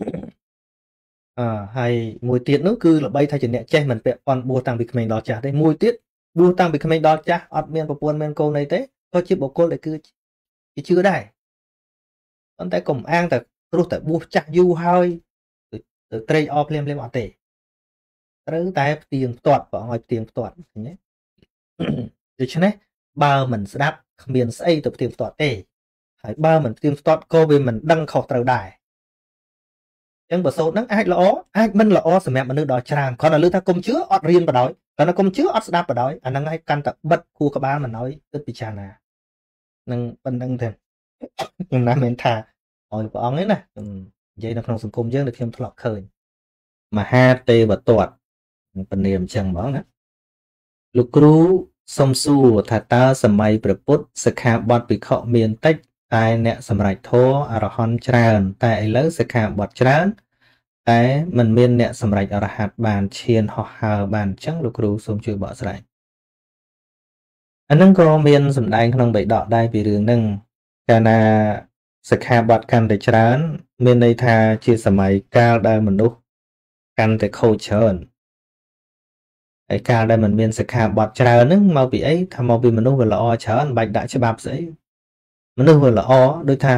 ហើយមួយទៀតនោះគឺល្បីថាជាអ្នកចេះមិនពាក់ព័ន្ធបួសតាំងពីក្មេងដល់ចាស់ទេមួយទៀតបួសតាំងពីក្មេងដល់ចាស់អត់មានប្រពន្ធមានកូនអីទេក៏ជាបុគ្គលដែលគឺជាជឿដែរប៉ុន្តែកុំអាងតែព្រោះតែបួសចាស់យូរហើយទៅត្រេកអរភ្លាមអត់ទេត្រូវតែផ្ទៀងផ្ទាត់ព្រះអង្គឲ្យផ្ទៀងផ្ទាត់ឃើញទេដូច្នេះបើមិនស្ដាប់គ្មានស្អីទៅផ្ទៀងផ្ទាត់ទេហើយបើមិនផ្ទៀងផ្ទាត់ក៏វាមិនដឹងខុសត្រូវដែរអញ្ចឹងប្រសូតហ្នឹងអាចល្អអាចមិនល្អសម្រាប់មនុស្សដល់ច្រើនគ្រាន់តែលើថាគុំជឿអត់រៀនបដ ாய் គ្រាន់តែគុំជឿអត់ស្ដាប់បដ ாய் អាហ្នឹងឲ្យកាន់តែបិទខួរក្បាលមិនឲ្យគិតពិចារណានឹងប៉ុណ្្នឹងទេខ្ញុំណាមែនថាឲ្យព្រះអង្គទេណាខ្ញុំនិយាយនៅក្នុងសង្គមយើងដែលខ្ញុំធ្លាប់ឃើញមហាទេវទត្តពនាមអញ្ចឹងហ្មងណាលោកគ្រូសុំសួរថាតើសម័យព្រះពុទ្ធសិក្ខាបទភិក្ខុមានតិចតែអ្នកសម្រេចធម៌អរហន្តច្រើនតែឥឡូវសិក្ខាបទច្រើនតែមិនមានអ្នកសម្រេចអរហន្តបានឈានហោះហើរបានអញ្ចឹងលោកគ្រូសូមជួយបកស្រាយអានឹងក៏មានសម្ដែងក្នុងបិដកដែរពីរឿងហ្នឹងកាលណាសិក្ខាបទកាន់តែច្រើនមានន័យថាជាសម័យកាលដែលមនុស្សកាន់តែខូចច្រើនហើយកាលដែលមិនមានសិក្ខាបទច្រើនហ្នឹងមកពីអីថាមកពីមនុស្សវាល្អច្រើនមិនបាច់ដាក់ច្បាប់ស្អីមនុស្សវាល្អដូចថា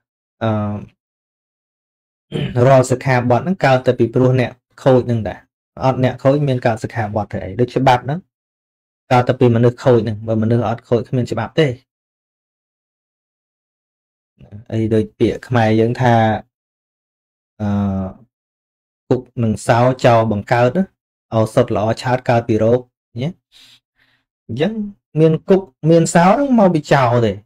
រាល់សិក្ខាបទហ្នឹងកើតតែពីព្រោះអ្នកខូចហ្នឹងដែរអត់អ្នកខូចមានកើតសិក្ខាបទទេអីដូចច្បាប់ហ្នឹងកើតតែពីមនុស្សខូចហ្នឹងបើមនុស្សអត់ខូចគ្មានច្បាប់ទេអីដូចពាក្យខ្មែរយើងថាគុកនឹងសោចោលបង្កើតឱសថល្អឆាតកើតពីរោគញ៉េអញ្ចឹងមានគុកមានសោហ្នឹងមកពីចោលទេ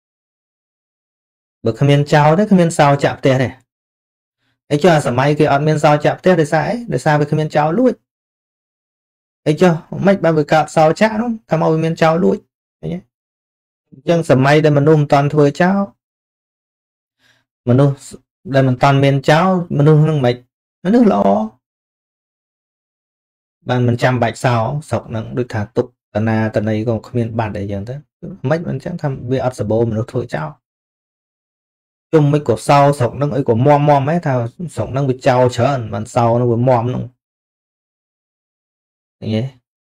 បើគ្មានចោលទេគ្មានសោចាក់ផ្ទះទេអីចុះអាសម័យគេអត់មានសោចាក់ផ្ទះដោយសារអីដោយសារវាគ្មានចោលលួចអីចុះមិនបានវាកើតសោចាក់នោះថាមកវាមានចោលលួចឃើញទេអញ្ចឹងសម័យដែលមនុស្សមិនតាន់ធ្វើចោលមនុស្សដែលមិនតាន់មានចោលមនុស្សនឹងមិនមនុស្សល្អបានមិនចាំបាច់សោស្រុកហ្នឹងដូចថាទុកតណាតន័យក៏គ្មានបាត់អីចឹងទៅមិនអញ្ចឹងថាវាអត់សបោមនុស្សធ្វើចោល chung mấy cổ sau sọc nó ấy cổ mom ấy thao sọc nó bị trao chớ mà sau nó bị mom nó nhé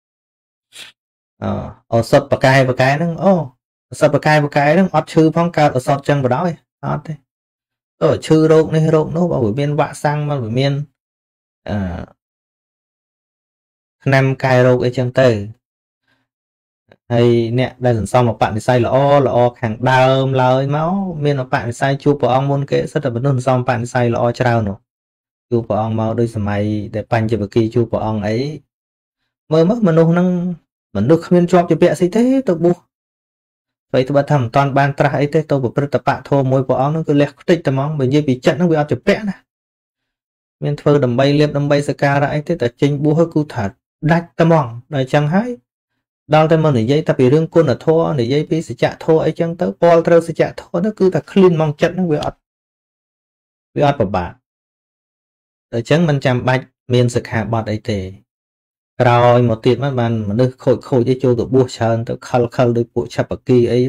ở sọt bạc cái nó sọt bạc cái nó ọt chư phong cao ở sọt chân vào đó ấy ọt thế ở chư rộn này rộn nó bảo bên vạ sang mà bên năm cái rộn ấy chân từ hay nè đây là xong một bạn thì sai lõ hàng đơm lời máu miền một bạn thì sai chụp của ông môn kế rất là vấn xong bạn sai lõ trao nữa chụp của ông mau đôi mày để pan cho kỳ chụp của ông ấy mơ mất mình được không cho bẹ gì thế tôi bu vậy tôi bắt thầm toàn ban tra ấy thế tôi bật tập bạn thôi môi của ông nó cứ lẹt tích tầm ông bởi vì bị trận nó bị ăn chụp bẹ này miền phơi đầm bay liệp đầm bay ska ra ấy thế tại trên bu hơi cụ thật đạch tầm ông này chẳng hay đau tay mình để dây ta bị rương côn là thua để dây bị sẽ chạ thua ấy chẳng tới ball trâu sẽ chạ thua nó cứ ta clean mong trận nó bị ọt vào bạn ở chẳng mình chạm bạch miền sực hạ bọt ấy thế rồi một tiết mà bạn mà được khôi với chỗ của bùa sơn tôi khal được bộ chập kỳ ấy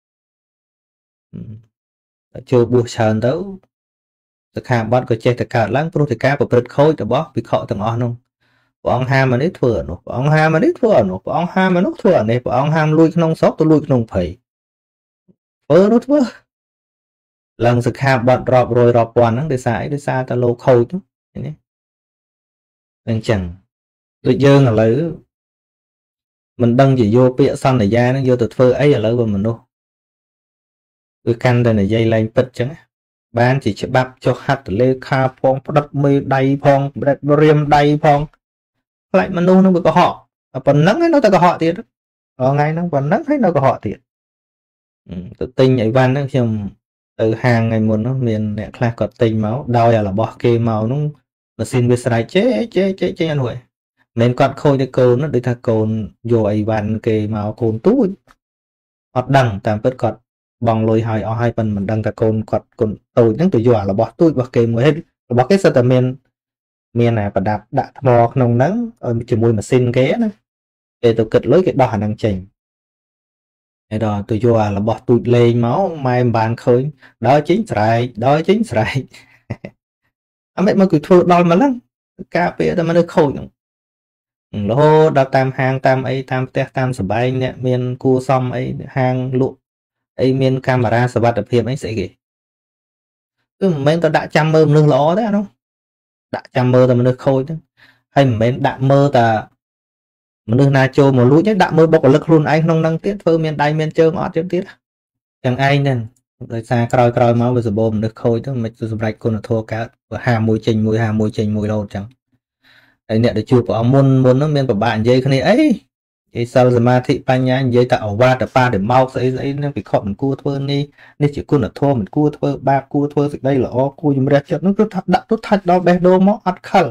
chỗ bùa sơn tới sực hạ bọt có chơi tất cả láng pro thì cá của bật khôi từ bó bị khọ từng on không bọn ham mà nít thừa nó bọn ham mà nít thừa nó bọn ham mà nút thừa này bọn ham lui nông sót tôi lui nông phẩy vớ nút vớ lần sực hạ bọt rọp rồi rọp quan nó để xa ta lô khôi chứ nên chẳng tôi dương là lấy mình đăng chỉ vô bịa xong này ra nó vô từ phơ ấy là lấy vào mình đâu tôi căn đây này dây lên bật chẳng bán chỉ bắp cho hạt lê kha phong đất mê đầy phong đất riêng đầy phong lại mình đâu nó bị có họ còn nắng ấy nó ta có họ tiền đó ngay nó còn nắng thấy nó có họ tiền tự tin nhảy van nó chừng từ hàng ngày một nó miền nè khai có tình máu đau là bỏ kê màu nó xin biết sai chế anh huệ nên con khôi cái cồn nó để ta cồn vô ấy bàn kê màu cồn túi hoạt đằng tạm bớt cọt bằng lôi hai phần mình đăng ta cồn cọt cồn tôi những tụi dọa là bỏ túi bỏ kê mới hết bỏ cái sơ tờ miền này và đạp đã mò nồng nắng ở chỉ mùi mà xin ghé nữa để tôi kịch lấy cái đo khả năng trình cái đó tôi dọa là bỏ túi lên máu mai bàn khơi đó chính sải mẹ mà cứ thua đòi mà lắm cà phê ta mà được khôi lô đào tam hàng tam ấy tam tét tam sờ bay nè miền cua xong ấy hàng lụa ấy miền camera sờ bát đặc biệt ấy sẽ gì mấy tao đã chăm mơ lưng ló đấy không đã chăm mơ ta mà được khôi chứ hay mấy đã mơ ta mà được na chô một lũ nhất đã mơ bọc lực luôn anh không năng tiết phơ miền đây miền trơn ọt chứ tiết chẳng ai nên rồi xa coi máu bây giờ bồ mình được khôi chứ mình tôi sập con là thua cả và hà mùi trình mùi đâu chẳng ấy nè để chụp của ông muốn nó miền của bạn dây cái này ấy thì sao giờ mà thị pan nha dây tạo ba tập ba để mau sẽ nó bị khọ mình cua thưa đi nên chỉ con là thua mình cua thưa ba cua thưa đây là o cua dùng ra chợ nó cứ thật đặt tốt thật đó bé đô mó ăn khẩn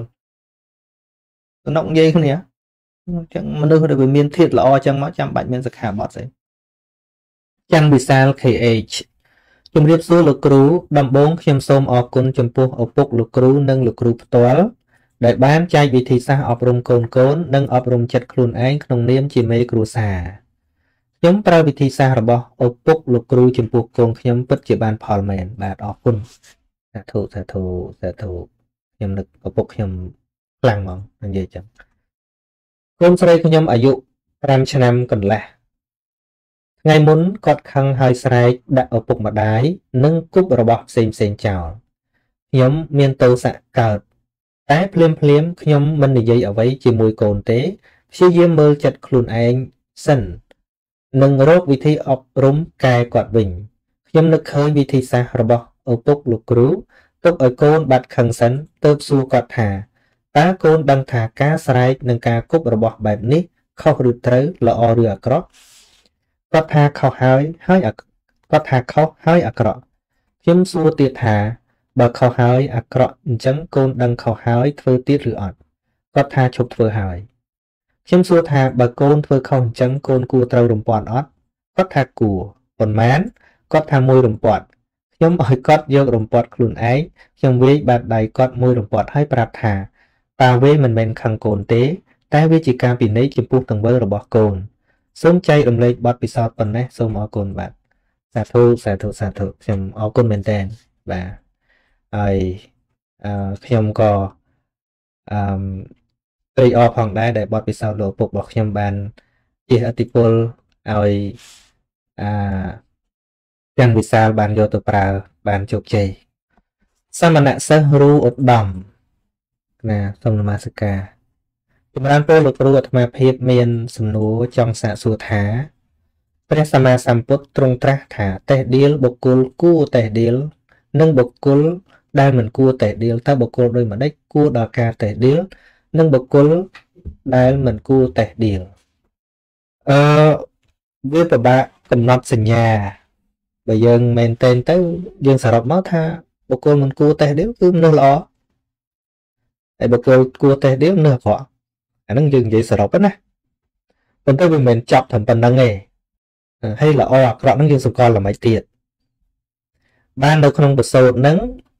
nó cũng dây không nhỉ chẳng mà đưa được miền thiệt là o chẳng máu trăm bệnh miền giặc hà bọt đấy chẳng bị sao KH chùm riêng số lực cừu đầm bốn khiêm xôm ở côn chùm pu ở bục lực cừu nâng lực cừu toán để bán chai vị thị xa ọp rung côn nâng ọp rung chật khuôn ánhក្នុងនាមជាមេគ្រួសារខ្ញុំប្រើវិធីសាស្ត្ររបស់ឪពុកលោកគ្រូចំពោះកូនខ្ញុំពិតជាបានផលមែនបាទអរគុណសាធុខ្ញុំនឹកឪពុកខ្ញុំខ្លាំងហ្មងនិយាយចឹងកូនស្រីខ្ញុំអាយុ5ឆ្នាំកន្លះថ្ងៃមុនគាត់ខឹងហើយស្រែកដាក់ឪពុកម្ដាយនិងគប់របស់ផ្សេងចោលខ្ញុំមានទោសៈកើតតែភ្លាមខ្ញុំមិននិយាយអ្វីជាមួយកូនទេព្យាយាមមើលចិត្តខ្លួនឯងសិននិងរកវិធីអប់រំកែគាត់វិញខ្ញុំនឹកឃើញវិធីសាស្ត្ររបស់ឪពុកលោកគ្រូទុកឲ្យកូនបាត់ខឹងសិនទើបសួរគាត់ថាតើកូនដឹងថាការស្រែកនិងការគប់របស់បែបនេះខុសឬត្រូវល្អឬអាក្រក់គាត់ថាខុសហើយគាត់ថាខុសហើយអាក្រក់ខ្ញុំសួរទៀតថាបើខុសហើយអាក្រក់អញ្ចឹងកូនដឹងខុសហើយធ្វើទៀតឬអត់គាត់ថាឈប់ធ្វើហើយខ្ញុំសួរថាបើកូនធ្វើខុសអញ្ចឹងកូនគួរត្រូវរំពាត់អត់គាត់ថាគួរប៉ុន្មានគាត់ថាមួយរំពាត់ខ្ញុំឲ្យគាត់យករំពាត់ខ្លួនឯងខ្ញុំវាយបាត់ដៃគាត់មួយរំពាត់ហើយប្រាប់ថាតាវេមិនមែនខឹងកូនទេតែវាជាការពិន័យចំពោះទង្វើរបស់កូនសូមចែករំលែកបទពិសោធន៍ប៉ុណ្ណេះសូមអរគុណបាទសាធុខ្ញុំអរគុណមែនតើបាទហើយខ្ញុំក៏ត្រេកអរផងដែរដែលបទពិសោធន៍លោកពុករបស់ខ្ញុំបានជះឥទ្ធិពលឲ្យទាំងវិសាលបានយកទៅប្រើបានជោគជ័យសមណៈសិស្សរូឧត្តមណាសូមនមស្ការចម្រើនពរលោកគ្រូអាត្មាភាពមានសំណួរចង់សាកសួរថាព្រះសម្មាសម្ពុទ្ធទ្រង់ត្រាស់ថាតេះដៀលបុគ្គលគួរតេះដៀលនិងបុគ្គលដែលមិនគួរតេះដៀលតើបុគ្គលដូចម្ដេចគួរដល់ការតេះដៀលនិងបុគ្គលដែលមិនគួរតេះដៀលវាពិបាកកំណត់សញ្ញាបើយើងមែនតែនទៅយើងសរុបមកថាបុគ្គលមិនគួរតេះដៀលគឺមនុស្សល្អហើយបុគ្គលគួរតេះដៀលមនុស្សអាក្រក់អាហ្នឹងយើងនិយាយសរុបណាប៉ុន្តែវាមិនមែនចាប់ត្រឹមប៉ុណ្្នឹងទេហើយល្អអាក្រក់ហ្នឹងយើងសង្កល់ល្មិចទៀតបាននៅក្នុងបទសូត្រហ្នឹង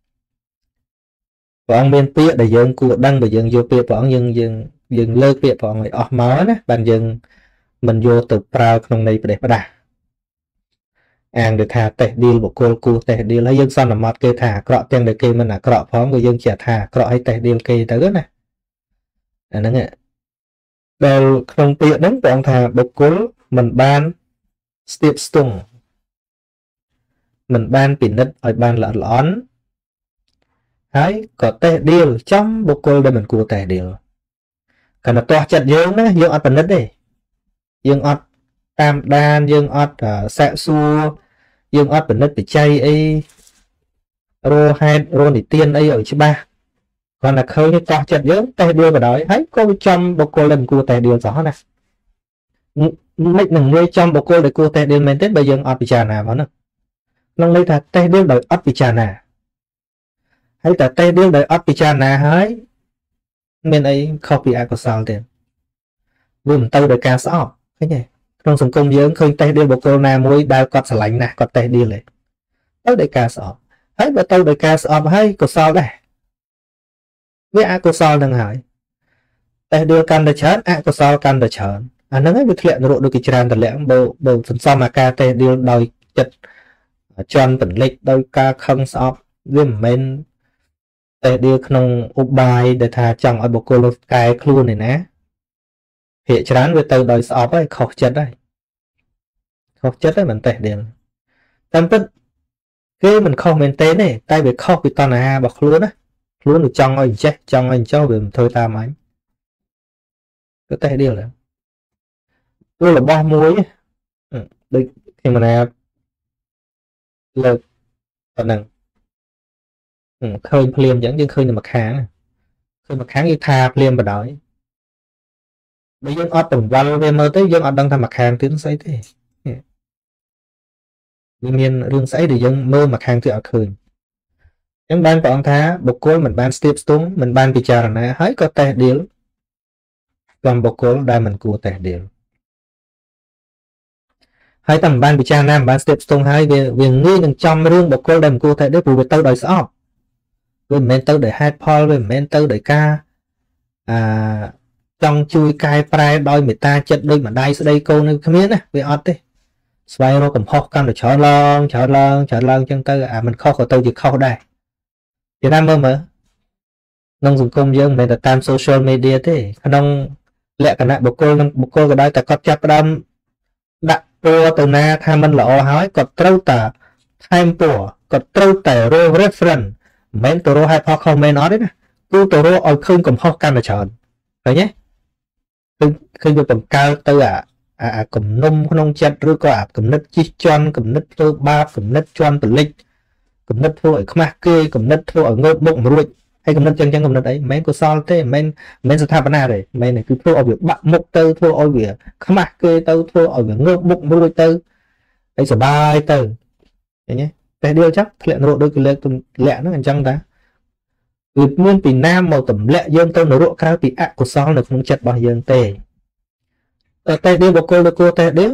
ព្រះអង្គមានពាក្យដែលយើងគួរដឹងបើយើងយកពាក្យព្រះអង្គយើងលើកពាក្យព្រះអង្គឲ្យអស់មកណាបានយើងមិនយកទៅប្រើក្នុងន័យផ្ដេសផ្ដាស់អាងទៅថាតេះដៀលបុគ្គលគួរតេះដៀលហើយយើងសន្មត់គេថាអាក្រក់ទាំងដែលគេមិនអាក្រក់ផងក៏យើងជាថាអាក្រក់ឲ្យតេះដៀលគេទៅណាអាហ្នឹងដែលក្នុងពាក្យហ្នឹងព្រះអង្គថាបុគ្គលមិនបានស្ទាបស្ទង់មិនបានពិនិត្យឲ្យបានល្អិតល្អន់ហើយក៏តេះដៀលចំបុគ្គលដែលមិនគួរតេះដៀលគណៈទាស់ចិត្តយើងណាយើងអត់ពិនិត្យទេយើងអត់តាមដានយើងអត់សាកសួរយើងអត់ពិនិត្យបច្ច័យអីរកហេតុរកនិទានអីឲ្យច្បាស់គ្រាន់តែឃើញទាស់ចិត្តយើងតេះដៀលក៏ដោយហើយក៏វាចំបុគ្គលដែលមិនគួរតេះដៀលសោះណាមិននឹងងាយចំបុគ្គលដែលគួរតេះដៀលមែនទេបើយើងអត់ពិចារណាមកហ្នឹងក្នុងន័យថាតេះដៀលដោយអត់ពិចារណាហើយតែតេះដៀលដោយអត់ពិចារណាហើយមានអីខុសពីអកុសលទេវាមិនទៅដោយការស្អប់ឃើញទេក្នុងសង្គមយើងឃើញតេះដៀលបុគ្គលណាមួយដែលគាត់ស្រឡាញ់ណាស់គាត់តេះដៀលទេទៅដោយការស្អប់ហើយបើទៅដោយការស្អប់ហើយកុសលដែរវាអកុសលនឹងហើយតេះដៀលកាន់តែច្រើនអកុសលកាន់តែច្រើនអាហ្នឹងវាធ្លាក់នរកដូចគេច្រើនតម្លាក់បើសន្សំអាការតេះដៀលដោយចិត្តជន់ពលិចដោយការខឹងស្អប់វាមិនមែនតេះដៀលក្នុងឧបាយដែលថាចង់ឲ្យបុគ្គលកែខ្លួនឯណាភាគច្រើនវាទៅដោយស្អប់ហើយខុសចិត្តហើយមិនតេះដៀលតាមពិតគេមិនខុសមែនទេតែវាខុសពីតណ្ហារបស់ខ្លួនណាខ្លួនវាចង់ឲ្យចេះចង់ឲ្យចោះវាមិនធ្វើតាមអញក៏តេះដៀលដែរព្រោះរបស់មួយដូចខ្ញុំណាលើកប៉ុណ្ណឹងឃើញភ្លាមអញ្ចឹងយើងឃើញតែម្ខាងយើងថាភ្លាមបដ ாய் បើយើងអត់បង្វល់វាមើលទៅយើងអត់ដឹងថាម្ខាងទៀតស្អីទេវាមានរឿងស្អីដែលយើងមើលម្ខាងទៀតអត់ឃើញអញ្ចឹងបានព្រះអង្គថាបុគ្គលមិនបានស្ទាបស្ទង់មិនបានពិចារណាហើយក៏តេះដៀលតាមបុគ្គលដែលមិនគួរតេះដៀលហើយតែមិនបានពិចារណាមិនបានស្ទាបស្ទង់ហើយវាងាយនឹងចំរឿងបុគ្គលដែលមិនគួរតេះដៀលព្រោះវាទៅដោយស្អប់វាមិនមែនទៅដោយហេតុផលវាមិនមែនទៅដោយការចង់ជួយកែប្រែដោយមេត្តាចិត្តដូចម្ដាយស្ដីកូននឹងគ្មានណាវាអត់ទេស្វែងរកកំហុសកាន់តែច្រើនឡើងអញ្ចឹងទៅអាមិនខុសក៏ទៅជាខុសដែរជាតាមមើលក្នុងសង្គមយើងមិនមែនតែតាម social media ទេក្នុងលក្ខណៈបុគ្គលនឹងបុគ្គលក៏ដោយតែគាត់ចាប់ផ្ដើមដាក់ពណ៌ទៅណាថាมันល្អហើយគាត់ត្រូវតែថែមពណ៌គាត់ត្រូវតែរក reference មិនមែនទៅរកហេតុផលខុសមែនអត់ទេណាគឺទៅរកឲ្យឃើញកំហុសកាន់តែច្រើនឃើញទេឃើញវាបង្កើតទៅអាគំនុំក្នុងចិត្តឬក៏អាគំនិតជិះជាន់គំនិតធ្វើបាបគំនិតជន់ពលិចគំនិតធ្វើឲ្យខ្មាស់គេគំនិតធ្វើឲ្យងើបមុខមិនរួចហើយគំនិតចឹងគំនិតអីមិនមែនកុសលទេមិនមែនស្ថាបនាទេមិនមែនគឺធ្វើឲ្យវាបាក់មុខទៅធ្វើឲ្យវាខ្មាស់គេទៅធ្វើឲ្យវាងើបមុខមិនរួចទៅហើយសុបាយទៅឃើញទេតែដៀលchắcធ្លាក់នរកដូចគេលើកទម្លាក់ហ្នឹងអញ្ចឹងតាវាមានពីណាមកទម្លាក់យើងទៅនរកក្រៅពីអកុសលនៅក្នុងចិត្តរបស់យើងទេតែដៀលបុគ្គលគួរតែដៀល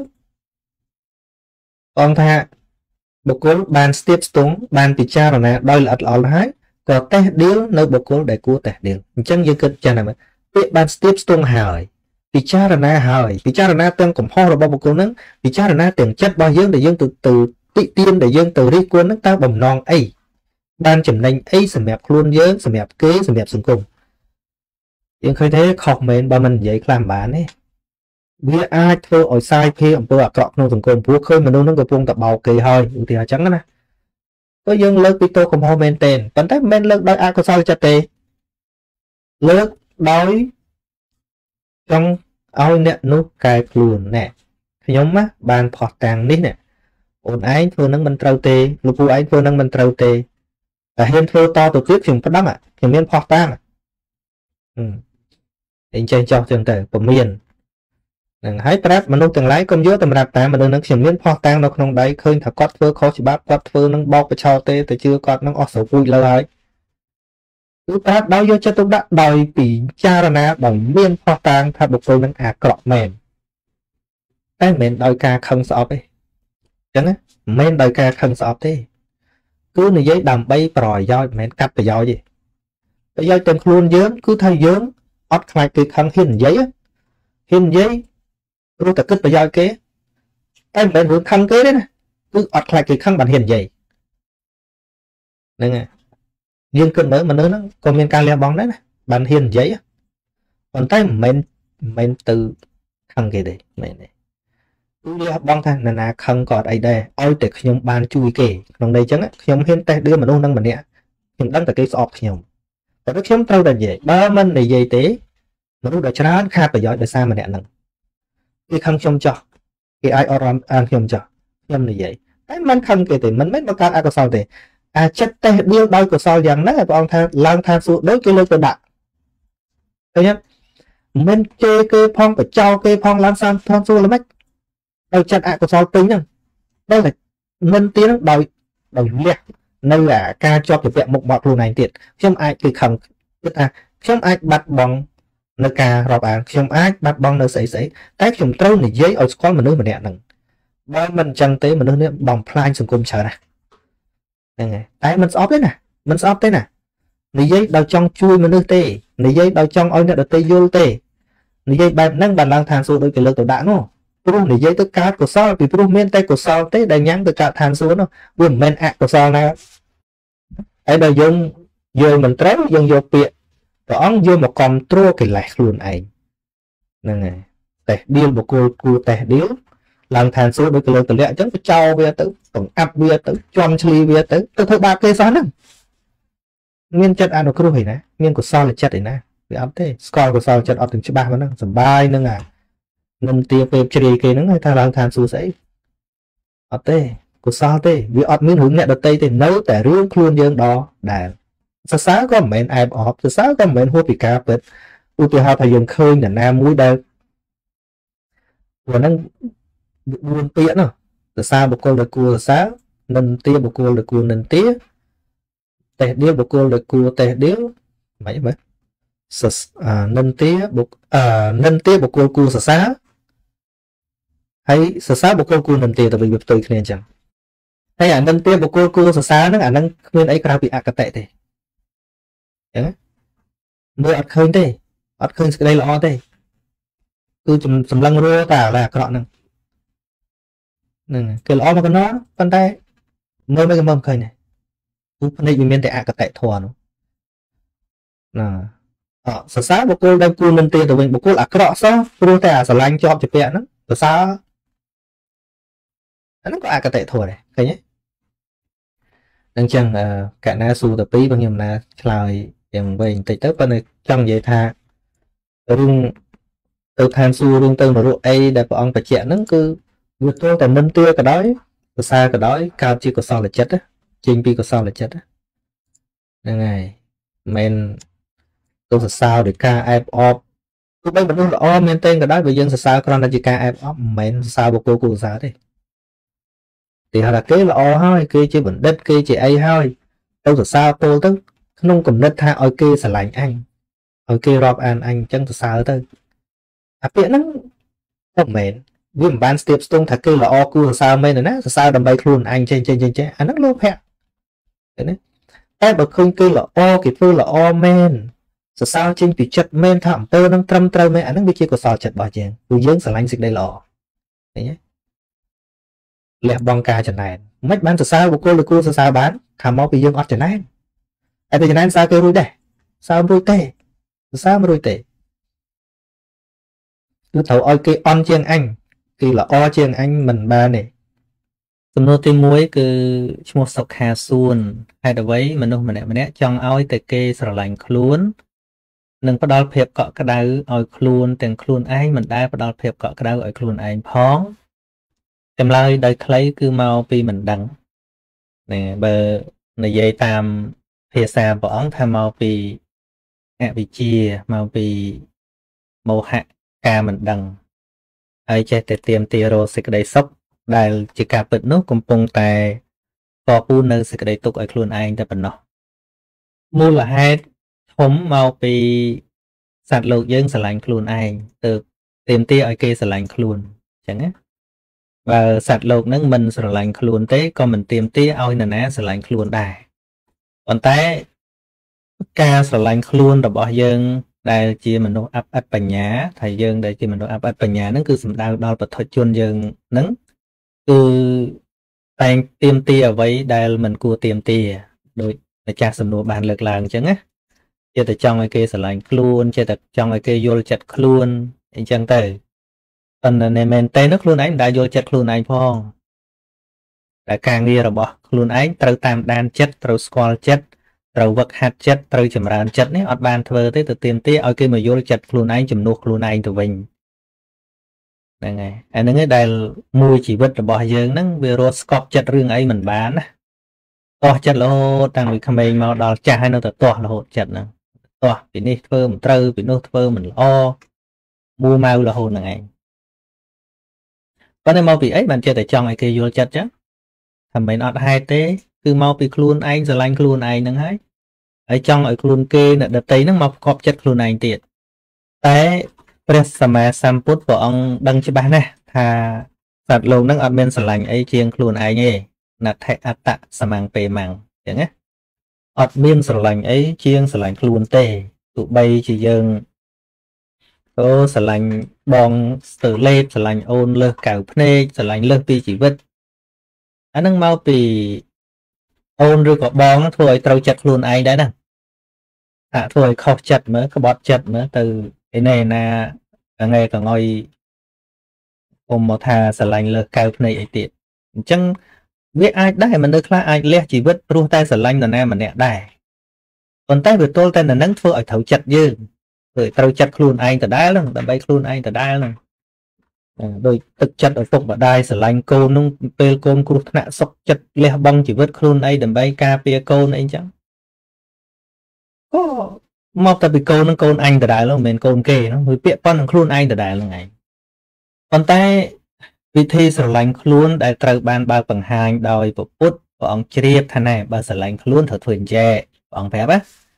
អង្គថាបុគ្គលបានស្ទាបស្ទង់បានពិចារណាដោយល្អិតល្អន់ហើយក៏តេះដៀលនៅបុគ្គលដែលគួរតេះដៀលអញ្ចឹងយើងគិតចាស់ណាស់ពាក្យបានស្ទាបស្ទង់ហើយពិចារណាហើយពិចារណាទាំងកំហុសរបស់បុគ្គលហ្នឹងពិចារណាទាំងចិត្តរបស់យើងដែលយើងទៅតិទៀនដែលយើងទៅរិះគន់ហ្នឹងតើបំណងអីបានចំណេញអីសម្រាប់ខ្លួនយើងសម្រាប់គេសម្រាប់សង្គមយើងឃើញទេខុសមែនបើមិននិយាយខ្លះមិនបានទេវាអាចធ្វើឲ្យសាយភាអំពើអាក្រក់ក្នុងសង្គមព្រោះឃើញមនុស្សហ្នឹងកំពុងតែបោកគេហើយឧទាហរណ៍អញ្ចឹងណាក៏យើងលើកពីទោសកំហុសមែនទែនប៉ុន្តែមិនមែនលើកដោយអកុសលចិត្តទេលើកដោយចង់ឲ្យអ្នកនោះកែខ្លួនណែខ្ញុំណាបានផុសតាំងនេះណែអូនឯងធ្វើនឹងមិនត្រូវទេលោកពូឯងធ្វើនឹងមិនត្រូវទេតែហ៊ានធ្វើតទៅទៀតខ្ញុំប្តឹងខ្ញុំមានផុសតាំងអញ្ចឹងចោះចឹងទៅពមៀននឹងហើយប្រាប់មនុស្សទាំងឡាយកុំយកតម្រាប់តាមមនុស្សនឹងខ្ញុំមានផុសតាំងនៅក្នុងដៃឃើញថាគាត់ធ្វើខុសច្បាប់គាត់ធ្វើនឹងបោកបឆោតទេតែជឿគាត់នឹងអស់ស្រួលពូជលើហើយគឺប្រាប់ដោយយកចិត្តទុកដាក់ដោយពិចារណាដោយមានផុសតាំងថាបុគ្គលនឹងអាក្រក់មែនតែមិនមែនដោយការខឹងស្អប់ទេអញ្ចឹងមិនមែនដោយការខឹងស្អប់ទេគឺនិយាយដើម្បីប្រយោជន៍មិនមែនកាត់ប្រយោជន៍ទេប្រយោជន៍ទាំងខ្លួនយើងគឺថាយើងអត់ខ្លាចគេខឹងហ៊ាននិយាយព្រោះតែគិតប្រយោជន៍គេតែមិនមែនរឿងខឹងគេទេណាគឺអត់ខ្លាចគេខឹងបានហ៊ាននិយាយហ្នឹងហើយយើងគិតមើលមនុស្សហ្នឹងក៏មានការលះបង់ដែរណាបានហ៊ាននិយាយប៉ុន្តែមិនមែនទៅខឹងគេទេមែនទេគឺលះបង់ថាណាខឹងក៏អត់អីដែរឲ្យតែខ្ញុំបានជួយគេក្នុងន័យអញ្ចឹងខ្ញុំហ៊ានតេះដឿមនុស្សហ្នឹងម្នាក់ខ្ញុំដឹងតែគេស្អប់ខ្ញុំតែខ្ញុំត្រូវតែនិយាយបើមិននិយាយទេមនុស្សដែលច្រើនខាតប្រយោជន៍ដោយសារម្នាក់ហ្នឹងគេខឹងខ្ញុំចោះគេអាចអត់អានខ្ញុំចោះខ្ញុំនិយាយតែមិនខឹងគេទេមិនមែនបង្កើតអកុសលទេអាចិត្តតេះដៀលដោយកុសលយ៉ាងហ្នឹងព្រះអង្គថាឡើងឋានសួគ៌ដូចគេលើកទៅដាក់ឃើញទេមិនជេរគេផងបចោគេផងឡើងឋានសួគ៌ល្មិចដោយចិត្តអកុសលពេញហ្នឹងដល់តែមិនទៀនដោយលះនៅអាការជាប់ជាពាក់មុខមាត់ខ្លួនឯងទៀតខ្ញុំអាចគេខឹងគិតថាខ្ញុំអាចបាត់បង់នៅការរាប់អានខ្ញុំអាចបាត់បង់នៅស្អីតែខ្ញុំត្រូវនិយាយឲ្យស្គាល់មនុស្សម្នាក់ហ្នឹងបើមិនអញ្ចឹងទេមនុស្សនេះបំផ្លាញសង្គមច្រើនណាស់ហ្នឹងហើយតែមិនស្អប់ទេណាមិនស្អប់ទេណានិយាយដោយចង់ជួយមនុស្សទេនិយាយដោយចង់ឲ្យអ្នកដទៃយល់ទេនិយាយបែបហ្នឹងបានឡើងឋានសួគ៌ដូចគេលើកទៅដាក់នោះព្រោះនិយាយទៅកើតកុសលពីព្រោះមានតែកុសលទេដែលញ៉ាំងទៅកើតឋានសួគ៌នោះវាមិនមែនអកុសលណាហើយដល់យើងយល់មិនត្រូវយើងយកពាក្យព្រះអង្គយកមកគ្រប់គ្រងកិលេសខ្លួនឯងហ្នឹងហើយតេះដៀលបុគ្គលគួរតេះដៀលឡើងឋានសួគ៌ដូចគេលើកតម្លាក់អញ្ចឹងបចោវាទៅបង្អាប់វាទៅជន់ឈ្លីវាទៅធ្វើបាបគេសោះហ្នឹងមានចិត្តអនុគ្រោះឯណាមានកុសលចិត្តឯណាវាអត់ទេស្គាល់កុសលចិត្តអត់ទាំងច្បាស់ហ្នឹងសុបាយហ្នឹងអានឹងទាពេលជ្រាយគេហ្នឹងហើយថាឡើងឋានសួគ៌ស្អីអត់ទេកុសលទេវាអត់មានរឿងអ្នកដតីទេនៅតែរឿងខ្លួនយើងដដែលសរសើរក៏មិនមែនអែបអបសរសើរក៏មិនមែនហួសពីការពិតឧទាហរណ៍ថាយើងឃើញនរណាមួយដែលព្រោះហ្នឹង4ពាក្យនោះសរសើរបុគ្គលដែលគួរសរសើរនិន្ទាបុគ្គលដែលគួរនិន្ទាតេះដៀលបុគ្គលដែលគួរតេះដៀលមិនមែននិន្ទាបុគ្គលគួរសរសើរហើយសរសើរបុគ្គលគួរនិន្ទាទៅវិញវាផ្ទុយគ្នាអញ្ចឹងហើយអានិន្ទាបុគ្គលគួរសរសើរហ្នឹងអាហ្នឹងគ្មានអីក្រៅពីអកតេទេអញ្ចឹងមើលអត់ឃើញទេអត់ឃើញសេចក្តីល្អទេគឺសម្លឹងរួតែអាក្រក់ហ្នឹងគេល្អមកកណ្ដោប៉ុន្តែមើលមិនឃើញទេគឺភ្នែកវាមានតែអកតេធម៌នោះណាសរសើរបុគ្គលដែលគួរនិន្ទាទៅវិញបុគ្គលអាក្រក់សោះព្រោះតែអាស្រឡាញ់ជាប់ជាពាក់ហ្នឹងសរសើរអាហ្នឹងក៏អកតេធម៌ដែរឃើញទេអញ្ចឹងកណាសួរទៅពីបងខ្ញុំណាឆ្លើយយ៉ាងវិញបន្តិចទៅប៉ុន្តែចង់និយាយថារឿងទៅឋានសួគ៌រឿងទៅនរកអីដែលព្រះអង្គបញ្ជាក់ហ្នឹងគឺវាទល់តែនិន្ទាក៏ដោយសរសើរក៏ដោយកើតជាកុសលចិត្តចេញពីកុសលចិត្តហ្នឹងហើយមិនទៅសរសើរដោយការអែបអបទោះបីមនុស្សល្អមែនទេក៏ដោយបើយើងសរសើរគ្រាន់តែជាការអែបអបមិនមែនសរសើរបុគ្គលគួរសរសើរទេទីហៅថាគេល្អហើយគេជាបណ្ឌិតគេជាអីហើយទៅសរសើរពោលទៅក្នុងគំនិតថាឲ្យគេស្រឡាញ់អញឲ្យគេរាប់អានអញអញ្ចឹងសរសើរទៅអាពាក្យហ្នឹងមិនមែនវាមិនបានស្ទាបស្ទង់ថាគេល្អគួរសរសើរមែនទេណាសរសើរដើម្បីខ្លួនអញចេះអាហ្នឹងលោភៈឃើញទេតែបើឃើញគេល្អគេធ្វើល្អមែនសរសើរចេញពីចិត្តមែនថាអំពើហ្នឹងត្រឹមត្រូវមែនអាហ្នឹងវាជាកុសលចិត្តរបស់យើងព្រោះយើងស្រឡាញ់សេចក្តីល្អឃើញទេ lẹ bong ca chẳng này mấy bạn sợ sao cô là cô sợ sao bán thà máu bị dương ọt chẳng này ai bây giờ này sao kêu rồi đây sao rồi tệ sao mà rồi tệ cứ thấu oi cái on chiên anh kỳ là o chiên anh mình ba nàyសំណួរទី1គឺឈ្មោះសុខាសួនហេតុអ្វីមនុស្សម្នាក់ចង់ឲ្យតែគេស្រឡាញ់ខ្លួននិងផ្ដល់ភាពកក់ក្ដៅឲ្យខ្លួនទាំងខ្លួនឯងមិនដែលផ្ដល់ភាពកក់ក្ដៅឲ្យខ្លួនឯងផងចម្លើយដោយខ្លីគឺមកពីមិនដឹងនេះបើនិយាយតាមភាសាព្រះអង្គថាមកពីអវិជ្ជាមកពីមោហៈការមិនដឹងហើយចេះតែទាមទាររកសេចក្តីសុខដែលជាការពិតនោះកំពុងតែកពូននៅសេចក្តីទុក្ខឲ្យខ្លួនឯងតែប៉ុណ្ណោះមូលហេតុធំមកពីសត្វលោកយើងស្រឡាញ់ខ្លួនឯងទៅទាមទារឲ្យគេស្រឡាញ់ខ្លួនអញ្ចឹងណាបើសត្វលោកនឹងមិនស្រឡាញ់ខ្លួនទេក៏មិនទាមទារឲ្យនរណាស្រឡាញ់ខ្លួនដែរប៉ុន្តែការស្រឡាញ់ខ្លួនរបស់យើងដែលជាមនុស្សអបអត្តបញ្ញាថាយើងដែលជាមនុស្សអបអត្តបញ្ញាហ្នឹងគឺសំដៅដល់បឋិជនយើងហ្នឹងគឺតែងទាមទារអ្វីដែលមិនគួរទាមទារដោយម្ចាស់សំណួរបានលើកឡើងអញ្ចឹងណាចេះតែចង់ឲ្យគេស្រឡាញ់ខ្លួនចេះតែចង់ឲ្យគេយល់ចិត្តខ្លួនអញ្ចឹងទៅប៉ុន្តែមែនតើនោះខ្លួនឯងមិនដែលយល់ចិត្តខ្លួនឯងផងតែការងាររបស់ខ្លួនឯងត្រូវតាមដានចិត្តត្រូវស្គាល់ចិត្តត្រូវវឹកហាត់ចិត្តត្រូវចម្រើនចិត្តនេះអត់បានធ្វើទេទៅទាមទារឲ្យគេមកយល់ចិត្តខ្លួនឯងជំនួសខ្លួនឯងទៅវិញហ្នឹងហើយអាហ្នឹងឯងដែលមួយជីវិតរបស់យើងហ្នឹងវារត់ស្កប់ចិត្តរឿងអីមិនបានណាតោះចិត្តរហូតតាំងពីក្មេងមកដល់ចាស់ហើយនៅតែតោះរហូតចិត្តហ្នឹងតោះពីនេះធ្វើមិនត្រូវពីនោះធ្វើមិនល្អមួម៉ៅរហូតហ្នឹងឯងប៉ុន្តែមកពីអីបានចេះតែចង់ឲ្យគេយល់ចិត្តចឹងថាមិនអត់ហេតុទេគឺមកពីខ្លួនឯងស្រឡាញ់ខ្លួនឯងហ្នឹងហើយចង់ឲ្យខ្លួនគេអ្នកដតីហ្នឹងមកប្រកបចិត្តខ្លួនឯងទៀតតែព្រះសម្មាសម្ពុទ្ធព្រះអង្គដឹងច្បាស់ណាស់ថាសត្វលោកហ្នឹងអត់មានស្រឡាញ់អីជាងខ្លួនឯងទេណដ្ឋិអត្តសមង្ពេមង្សអញ្ចឹងណាអត់មានស្រឡាញ់អីជាងស្រឡាញ់ខ្លួនទេទោះបីជាយើងស្រឡាញ់បងស្ទើលេបស្រឡាញ់អូនលើសកៅភ្នែកស្រឡាញ់លើសពីជីវិតអាហ្នឹងមកពីអូនឬក៏បងធ្វើឲ្យត្រូវចិត្តខ្លួនឯងដែរណាថាធ្វើឲ្យខុសចិត្តមើលក្បត់ចិត្តមើលទៅឯណែណាថ្ងៃកងអុយពុំមកថាស្រឡាញ់លើសកៅភ្នែកអីទៀតអញ្ចឹងវាអាចដែរមនុស្សខ្លះអាចលះជីវិតព្រោះតែស្រឡាញ់នរណាម្នាក់ដែរប៉ុន្តែវាទល់តែនៅនឹងធ្វើឲ្យត្រូវចិត្តយើងធ្វើឲ្យត្រូវចិត្តខ្លួនឯងដដែលហ្នឹងដើម្បីខ្លួនឯងដដែលហ្នឹងដោយទឹកចិត្តឪពុកម្ដាយស្រឡាញ់កូននោះពេលកូនគ្រោះថ្នាក់សុខចិត្តលះបង់ជីវិតខ្លួនឯងដើម្បីការពារកូនអីចឹងក៏មកតែពីកូននឹងកូនអញដដែលហ្នឹងមិនមែនកូនគេហ្នឹងវាពាក់ប៉ុននឹងខ្លួនឯងដដែលហ្នឹងឯងប៉ុន្តែវិធីស្រឡាញ់ខ្លួនដែលត្រូវបានបើកបង្ហាញដោយពុទ្ធព្រះអង្គជ្រាបថាណែបើស្រឡាញ់ខ្លួនត្រូវធ្វើអញ្ចឹងព្រះអង្គប្រាប់ណា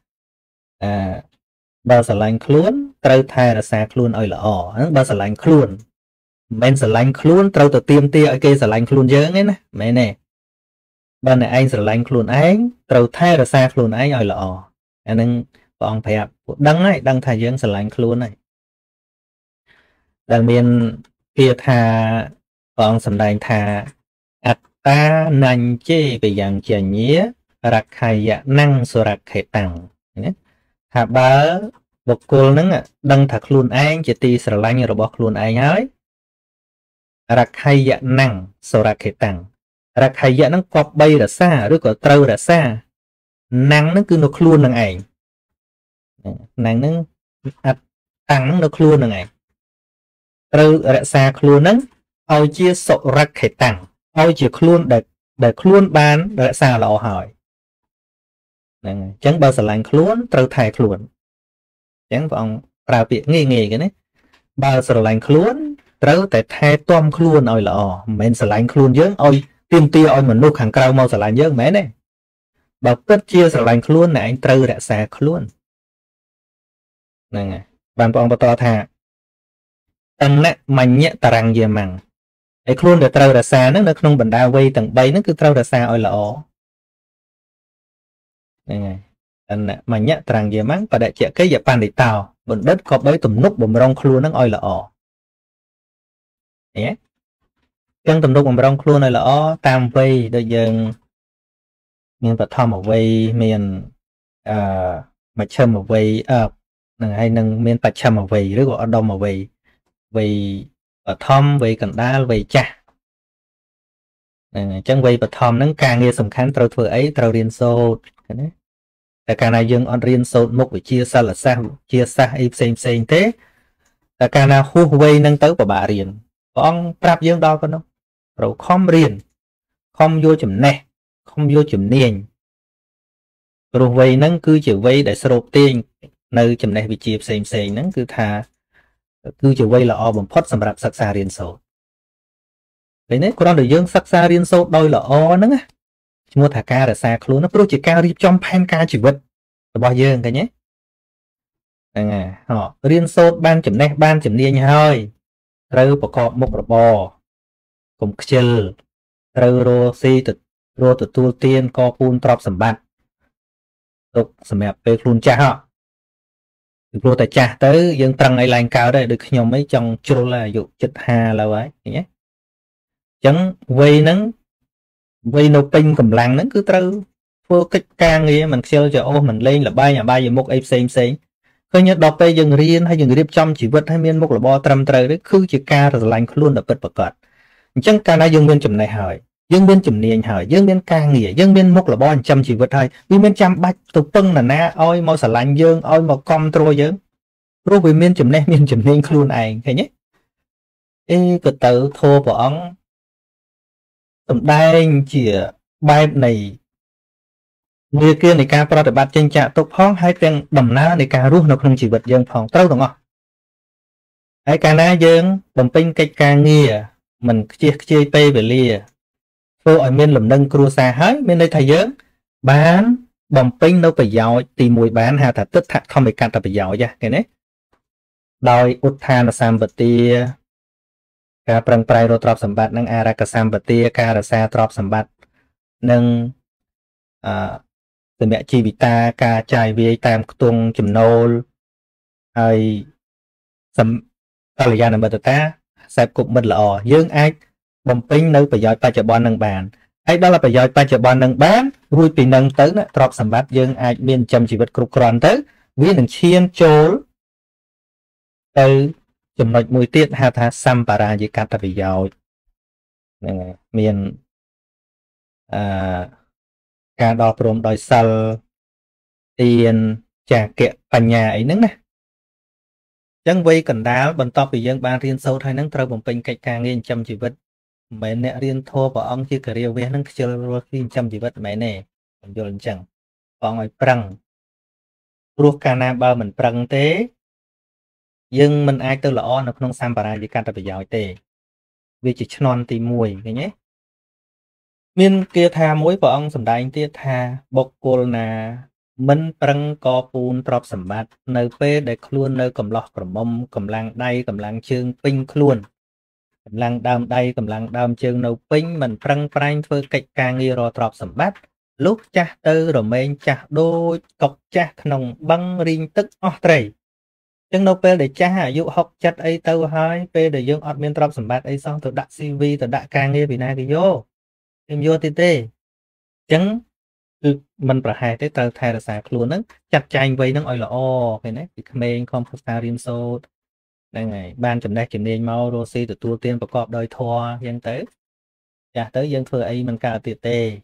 បើស្រឡាញ់ខ្លួនត្រូវថែរក្សាខ្លួនឲ្យល្អហ្នឹងបើស្រឡាញ់ខ្លួនមិនមែនស្រឡាញ់ខ្លួនត្រូវទៅទាមទារឲ្យគេស្រឡាញ់ខ្លួនយើងទេណាមែនទេបើអ្នកឯងស្រឡាញ់ខ្លួនឯងត្រូវថែរក្សាខ្លួនឯងឲ្យល្អអាហ្នឹងព្រះអង្គប្រាប់ពួកដឹងហើយដឹងថាយើងស្រឡាញ់ខ្លួនហើយដែលមានពាក្យថាព្រះអង្គសម្ដែងថាអត្តានញ្ជេបយ៉ាងជញារក្ខយៈណੰសុរខេតាំងណាថាបើបុគ្គលហ្នឹងដឹងថាខ្លួនឯងជាទីស្រឡាញ់របស់ខ្លួនឯងហើយរក្ខយៈណੰសុរខេតាំងរក្ខយៈហ្នឹងគប្បីរក្សាឬក៏ត្រូវរក្សាណੰហ្នឹងគឺនៅខ្លួននឹងឯងណੰហ្នឹងអត្តាំងហ្នឹងនៅខ្លួននឹងឯងត្រូវរក្សាខ្លួនហ្នឹងឲ្យជាសុរខេតាំងឲ្យជាខ្លួនដែលខ្លួនបានរក្សាល្អហើយហ្នឹងអញ្ចឹងបើស្រឡាញ់ខ្លួនត្រូវថែខ្លួនអញ្ចឹងព្រះអង្គប្រើពាក្យងាយៗគេណាបើស្រឡាញ់ខ្លួនត្រូវតែថែទាំខ្លួនឲ្យល្អមិនមែនស្រឡាញ់ខ្លួនយើងឲ្យទាមទារឲ្យមនុស្សខាងក្រៅមកស្រឡាញ់យើងមិនមែនទេបើពិតជាស្រឡាញ់ខ្លួនអ្នកឯងត្រូវរក្សាខ្លួនហ្នឹងហើយបានព្រះអង្គបន្តថាតណ្ណមញ្ញតរញ្ញយមੰហើយខ្លួនដែលត្រូវរក្សាហ្នឹងនៅក្នុងបណ្ដាវ័យទាំង3ហ្នឹងគឺត្រូវរក្សាឲ្យល្អហ្នឹងហើយតណ្ណមញ្ញតរញ្ញយមੰបដិជ្ជកិយបណ្ឌិតោបណ្ឌិតក៏បីទំនុកបំរុងខ្លួនហ្នឹងឲ្យល្អ chẳng tầm đục rong luôn này là ó tam vây đôi dừng miền bật thom ở vây miền mà châm ở vây hay nâng miền bật châm ở vây rồi gọi đông ở vây vây bật thom vây cần đá vây chả chẳng vây bật thom nâng càng nghe sầm khán trâu thừa ấy trâu riêng sâuแต่การนายยังออนเรียนโซนมุกวิเชียสละซาเชียซาไอเซนเทแต่การนาคู่เวนั่งเต้าปะบาเรียนป้องปรับยังดอกกันเนาะเราคอมเรียนคอมโยจุ่มแน่คอมโยจุ่มเนียนรูเวนั่งคือจะเวได้สรุปเตียงในจุ่มแน่วิเชียเซนนั่งคือทาคือจะเวละอบ่มพอดสำหรับศึกษาเรียนโซนไปเนี่ยคนเราเดี๋ยวยังศึกษาเรียนโซนโดยละอนั่งอะมัวถาการแต่ซาครูนะโปรเจกต์การรีบจอมแผนการชีวิตบ่เยอะกันเนี้ยhọ riêng sốt ban chấm này ban chấm nia nha hơi râu bọc cọp mục bò cùng chil râu rô si rô tự tu tiên co pun trọc sầm bát tục sầm mẹp về luôn cha họ rô tại cha tới dân trăng này lành cao đây được nhiều mấy trong chô là dụ chật hà là vậy nhé chẳng vây nắng vây nấu pin cầm lăng nắng cứ trâu vô cách càng nghe mình xeo cho ô mình lên là bay nhà bay về một em xem coi như đọc tay dừng riêng hay dừng riêng trong chỉ vật hay miên một là bo trầm trời đấy cứ chỉ ca rồi lành luôn là bật bật cọt chẳng ca na dương biên chùm này hỏi dương biên chùm niên hỏi dương biên ca nghĩa dương biên một là bo trăm chỉ vật hay vì biên trăm bạch tục pưng là na ôi mau xả lành dương ôi mau com trôi dương rồi vì miên chùm này miên chùm niên luôn ai thấy nhé ê cứ tự thua bọn tầm đai chỉ bài này người kia này ca pro để bắt trên chạ tục phong hai tiếng đầm ná này ca rút nó không chỉ vật dân phòng trâu đúng không hai ca ná dân bầm pin cách ca nghe mình chia pay về lia vô ở miền lầm nâng cua xa hết bên đây thầy dân bán bầm pin đâu phải giàu tìm mùi bán hà thật tức thật không bị can tập phải giàu chứ cái này đòi út than là sam vật tia ca prang prai rồi trọp sầm bát nâng ara ca sam vật tia ca là sa trọp sầm bát nâng từ mẹ chi bị ta ca trai với tam tung chùm nô hay sầm ta là gia đình bờ ta sẹp cục mình là dương ai bầm pin nơi phải giỏi ba chợ bon nâng bàn ai đó là phải giỏi ba chợ bon nâng bán vui vì nâng tới nè trọp sầm bát dương ai miền châm chỉ vật cục còn tới với nâng chiên trốn từ chùm nội mùi tiết hà tha sam para gì cả ta phải giỏi miền ca đo prom đòi sal tiền trả kệ bàn nhà ấy nứng nè chẳng vây cần đá bần to vì dân ban riêng sâu thay nâng trâu bồng pin cách càng nghiên chăm chỉ vật mẹ nè riêng thô bỏ ông chưa kể về nâng chơi riêng chăm chỉ vật mẹ nè mình vô lần chẳng còn ngoài prăng ruột ca na ba mình prăng tế nhưng mình ai tư lõ nó không sam para gì cả ta phải giỏi tê vì chỉ non thì mùi cái nhé miền kia tha mối vợ ông sầm đại kia tha bọc cô na mình prăng co pun trọp sầm bát nơi pe để luôn nơi cầm lọ cầm mông cầm lang đay cầm lang chương pin luôn cầm lang đam chương nâu pin mình prăng prang phơi cạch càng nghi rồi trọp sầm bát lúc cha tư rồi men cha đôi cọc cha nòng băng riêng tức Australia chẳng đâu pe để cha dụ học chặt ấy tao hai pe để dương admin trọp sầm bát ấy xong từ đặt CV từ đã càng nghi vì này cái vô em vô tê chẳng mình phải hai tới tờ thay là sạc luôn á chặt chanh vây nó gọi là o cái này thì mình không có sao riêng sâu đây này ban chấm đây chấm nên mau rô si từ tua tiênประกอบ đôi thua dân tới tới dân thừa ấy mình cả tiệt tê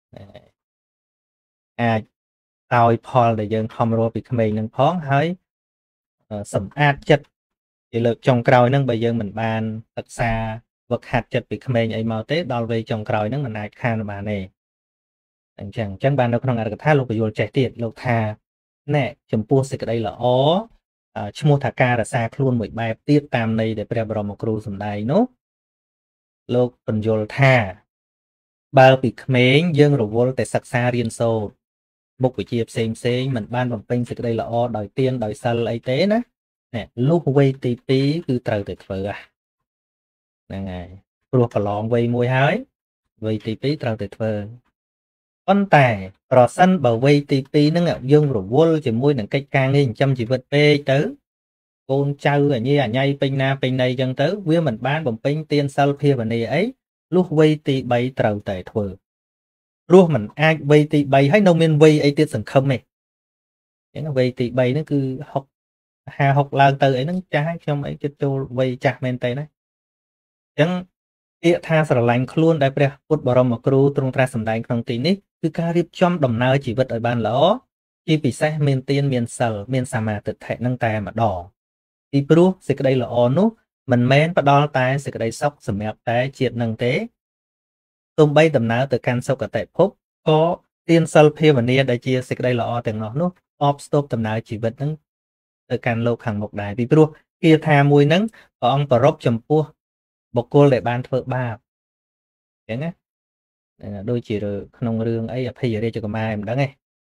tao Paul để dân không rô bị mình nâng phóng hơi sầm át chất thì lực trong còi nâng bây giờ mình ban thật xa vật hạt chất bị mình ấy mau tết đo về trong còi nâng mình ai khan bà này chẳng ban đâu không ăn được tha lục vô trẻ tiệt lục thà nè chấm pua xịt đây là ó chmua thà ca là xa luôn một bài tiết tam này để pre brom một cru sầm đầy nốt lục phần vô thà bao bị khmeng dương rồi vô tại sặc xa riêng sâu một buổi chiều xem mình ban bằng pin xịt đây là ó đòi tiên đòi sal ấy tế nè nè lúc quay tí tí cứ trời tuyệt vời nè ngày rồi phải lon quay môi hái quay tí tí trời tuyệt vời con tài rồi sân bảo vệ tí nó ngạo dương rồi vô chỉ môi nâng cách càng lên chăm chỉ vật bê tới con trâu ở như nhây pin na pin này dân tới với mình bán bằng pin tiên sau kia và này ấy lúc vây tì bay trầu tệ thử rùa mình ai vây tì bay hay nông miên vây ấy tiết sẵn không này những vây tì bay nó cứ học hà học lần từ ấy nó trái trong ấy cho châu vây chặt men tay đấy chẳng địa tha sờ lạnh luôn đại bè phút bảo mà kêu trong tra sầm đại trong tí ní cứ ca riêng trong đồng nào chỉ vật ở bàn lỡ chỉ bị sai miền tiên miền sờ miền sa mà tự thể năng tài mà đỏ thì bru sẽ cái đây là on nút mình men bắt đo tay sẽ cái đây sóc sầm mẹp tay triệt năng tế tôm bay tầm nào từ can sau cả tại phúc có tiên sờ phê mà nia đại chia sẽ cái đây là o tiền nó nút off stop tầm nào chỉ vật năng từ can lô hàng một đài thì bru kia tha mùi nắng có ông bờ rốc chầm pua bọc cô lại ban thợ ba chẳng á đôi chỉ rồi không rương ấy bây giờ đây cho cái mai em đó nghe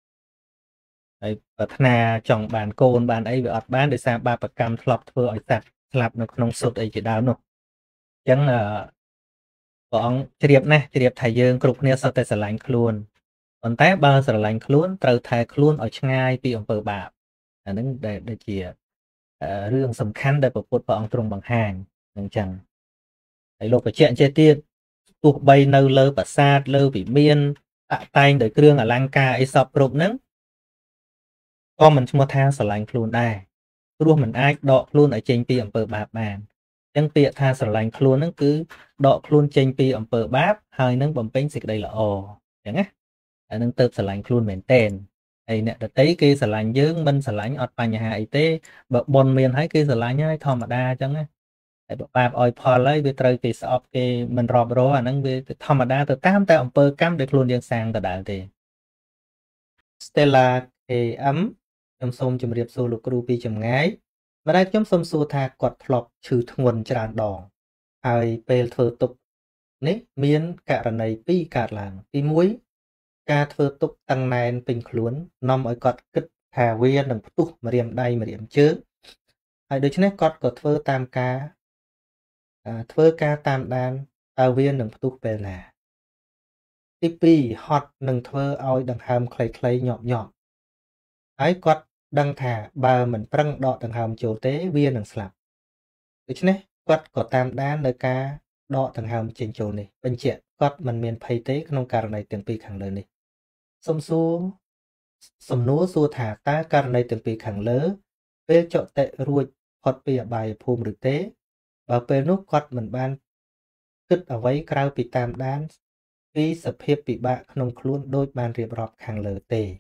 đấy và thà chọn bàn côn bàn ấy về ọt bán để sang ba bậc cam lọc thưa ở sạch lạp nó không sụt ấy chỉ đào nó chẳng là bọn chỉ điệp thầy dương cục nia sao tại sờ lạnh luôn còn té ba sờ lạnh luôn từ thầy luôn ở ngay bị ông bờ bạc là những để chỉ rương sầm khăn để bậc bọn trung bằng hàng chẳng đấy lục cái chuyện chơi tiên tụt bay nâu lơ và xa lơ bị miên tạ tay để kêu ở lăng ca ấy sập rụp nắng con mình mua tha sờ lạnh luôn đây luôn mình ai đọ luôn ở trên pi ẩm bờ bạp bàn chẳng tiện tha sờ lạnh luôn nó cứ đọ luôn trên pi ẩm bờ báp hai nâng bấm bánh xịt đây là ồ chẳng á nâng tớp sờ lạnh luôn mền tên ấy nè đợt thấy kia sờ lạnh dướng bên sờ lạnh ọt bài nhà hải tế bờ bồn miền thấy kia sờ lạnh nhá thò mà đa chẳng á bạp oi phò lấy về trời thì sọp cái mình rọp rô à nâng về thò mà đa từ tam tay ẩm bờ cam để luôn điên sang từ đại thì Stella thì ấm trong sông chùm riệp xô lục ru pi chùm ngái mà đây trong sông xô tha quạt lọc trừ nguồn tràn đỏ ai bê thơ tục nế miến cả này pi cả làng pi muối ca thơ tục tăng nền bình luốn nằm ở quạt kích thà viên đừng tục mà điểm đây mà điểm chứ ai được chứ nế quạt có thơ tam ca thơ ca tam đan tàu viên đừng tục về là tipi hot đừng thơ oi đừng hàm clay clay nhọm nhọm ai quạt đăng thả bà mình prăng đọ đằng hàm chỗ tế viên đằng slap được chứ nè quạt có tam đá nơi ca đọ đằng hàm trên chỗ này bên chuyện quạt mình miền phay tế không cả này tiền pi khẳng lớn này sông xu sông núa xu thả ta cả này tiền pi khẳng lớn về chỗ tệ ruột hot pi bài phùm được tế và về nút quạt mình ban cứt ở váy cao pi tam đán vì sập hiệp bị bạ không luôn đôi bàn riệp rọp khẳng lớn tề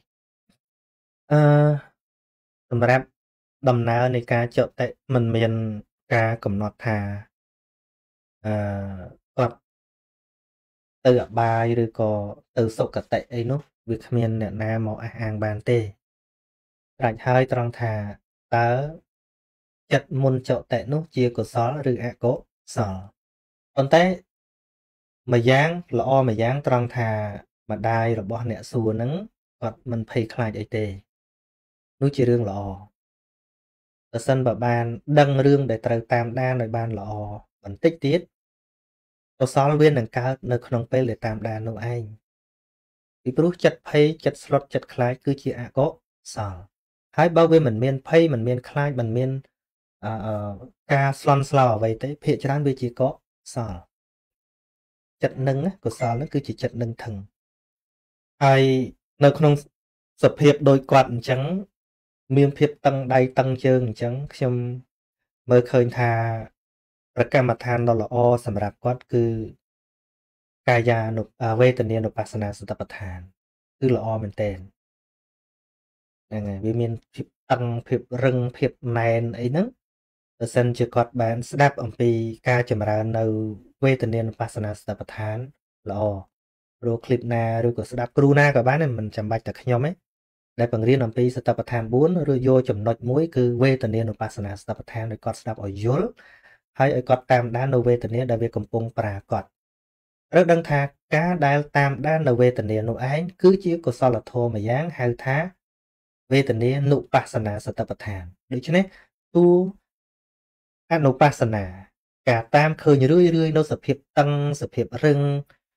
សម្រាប់ដំណើរនៃការចុះតិមិនមានការកំណត់ថាគាត់ទៅអបាយឬក៏ទៅសុគតិអីនោះវាគ្មានអ្នកណាមកអះអាងបានទេដាច់ហើយត្រង់ថាតើចិត្តមុនចុះតិនោះជាកុសលឬអកុសលប៉ុន្តែម្យ៉ាងល្អម្យ៉ាងត្រង់ថាម្ដាយរបស់អ្នកសួរហ្នឹងគាត់មិនភ័យខ្លាចអីទេនោះជារឿងល្អបើសិនបើបានដឹងរឿងដែលត្រូវតាមដានឲ្យបានល្អបន្តិចទៀតកុសលវានឹងកើតនៅក្នុងពេលដែលតាមដាននោះឯងពីព្រោះចិត្តភ័យចិត្តស្លុតចិត្តខ្លាចគឺជាអកុសលហើយបើវាមិនមានភ័យមិនមានខ្លាចមិនមានការស្លន់ស្លោអ្វីទេភាគច្រើនវាជាកុសលចិត្តនឹងកុសលនោះគឺជាចិត្តនឹងថឹងហើយនៅក្នុងសភាពដូចគាត់អញ្ចឹងមានភាពតឹងដៃតឹងជើងអញ្ចឹងខ្ញុំមើលឃើញថាប្រកម្មដ្ឋានដ៏ល្អសម្រាប់គាត់គឺកាយានុវេទនានុបស្សនាសតិប្បដ្ឋានគឺល្អមែនទែនហ្នឹងហើយវាមានភាពតឹងភាពរឹងភាពណែនអីហ្នឹងបើសិនជាគាត់បានស្ដាប់អំពីការចម្រើននៅវេទនានុបស្សនាសតិប្បដ្ឋានល្អព្រោះคลิปណាឬក៏ស្ដាប់គ្រូណាក៏បានមិនចាំបាច់តែខ្ញុំទេដែលបង្រៀនអំពីសតិប្បដ្ឋាន4ឬយកចំណុចមួយគឺវេទនានុបស្សនាសតិប្បដ្ឋានឲ្យគាត់ស្ដាប់ឲ្យយល់ហើយឲ្យគាត់តាមដាននៅវេទនាដែលវាកំពុងប្រាកដត្រូវដឹងថាការដែលតាមដាននៅវេទនានោះឯងគឺជាកុសលធម៌មួយយ៉ាងហៅថាវេទនានុបស្សនាសតិប្បដ្ឋានដូច្នេះតួអនុបស្សនាការតាមឃើញរឿយនៅសភាពតឹងសភាពរឹង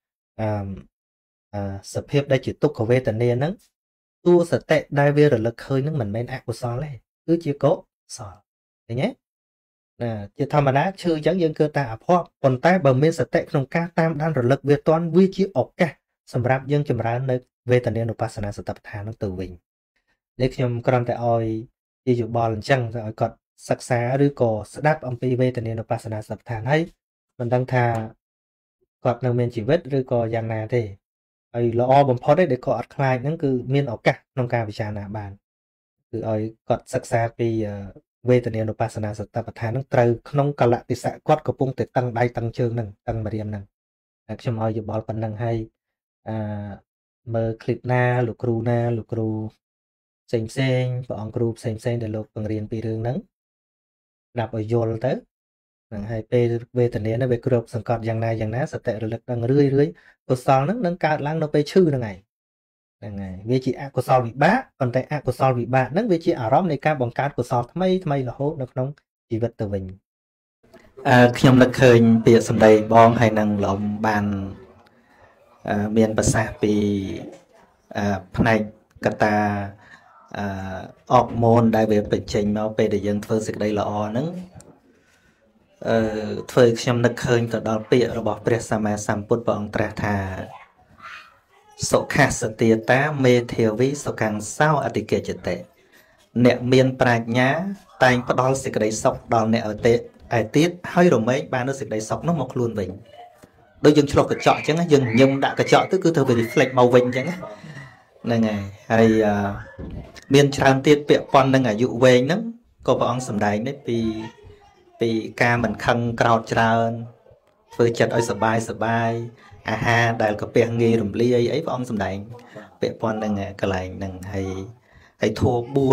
សភាពដែលជាទុក្ខវេទនាហ្នឹងតួសតិដែលវារលឹកឃើញហ្នឹងមិនមែនអកុសលទេគឺជាកុសលឃើញទេជាធម្មតាឈឺអញ្ចឹងយើងគឺតែអភ័ព្វប៉ុន្តែបើមានសតិក្នុងការតាមដានរលឹកវាតន់វាជាឱកាសសម្រាប់យើងចម្រើននៅវេទនានុបស្សនាសតិប្បដ្ឋាននោះទៅវិញនេះខ្ញុំគ្រាន់តែឲ្យជាយោបល់អញ្ចឹងទៅឲ្យគាត់សិក្សាឬក៏ស្ដាប់អំពីវេទនានុបស្សនាសតិប្បដ្ឋានហើយមិនដឹងថាគាត់នៅមានជីវិតឬក៏យ៉ាងណាទេហើយល្អបំផុតទេដែលគាត់អត់ខ្លាចហ្នឹងគឺមានឱកាសក្នុងការពិចារណាបានគឺឲ្យគាត់សិក្សាពីវេទនានុបស្សនាសតិប្បដ្ឋានហ្នឹងត្រូវក្នុងកលៈទេសៈគាត់កំពុងតែតឹងដៃតឹងជើងហ្នឹងតឹងម្រាមហ្នឹងខ្ញុំឲ្យយោបល់ប៉ុណ្្នឹងហើយមើលคลิปណាលោកគ្រូផ្សេងព្រះអង្គគ្រូផ្សេងដែលលោកបង្រៀនពីរឿងហ្នឹងស្ដាប់ឲ្យយល់ទៅហ្នឹងហើយពេលវេទនានេះវាគ្រប់សង្កត់យ៉ាងណាសតិរលឹកដឹងរឿយកុសលហ្នឹងនឹងកើតឡើងនៅពេលឈឺហ្នឹងហើយវាជាអកុសលវិបាកប៉ុន្តែអកុសលវិបាកហ្នឹងវាជាអារម្មណ៍នៃការបង្កើតកុសលថ្មីរហូតនៅក្នុងជីវិតទៅវិញខ្ញុំនឹកឃើញពាក្យសម្ដីបងហើយនឹងលោកបានមានប្រសាសន៍ពីផ្នែកកតាអរម៉ូនដែលវាបញ្ចេញមកពេលដែលយើងធ្វើសេចក្តីល្អហ្នឹងធ្វើខ្ញុំនឹកឃើញទៅដល់ពាក្យរបស់ព្រះសម្មាសម្ពុទ្ធព្រះអង្គត្រាស់ថាសុខសទាតាមេធាវីសុខੰសោអតិកេចតិអ្នកមានប្រាជ្ញាតែងផ្ដល់សេចក្តីសុខដល់អ្នកឯទៀតហើយរមែងបាននូវសេចក្តីសុខនោះមកខ្លួនវិញដូចយើងឆ្លុះកញ្ចក់អញ្ចឹងយើងញឹមដាក់កញ្ចក់ទៅគឺធ្វើវា reflect មកវិញអញ្ចឹងហ្នឹងហើយមានច្រើនទៀតពាក់ព័ន្ធនឹងអាយុវែងហ្នឹងក៏ព្រះអង្គសម្ដែងនេះពីការមិនខឹងក្រោធច្រើនធ្វើចិត្តឲ្យសบายអាហារដែលកាពះងាយរំលាយអីព្រះអង្គសម្ដែងពាក់ព័ន្ធនឹងកន្លែងហ្នឹងហើយធម៌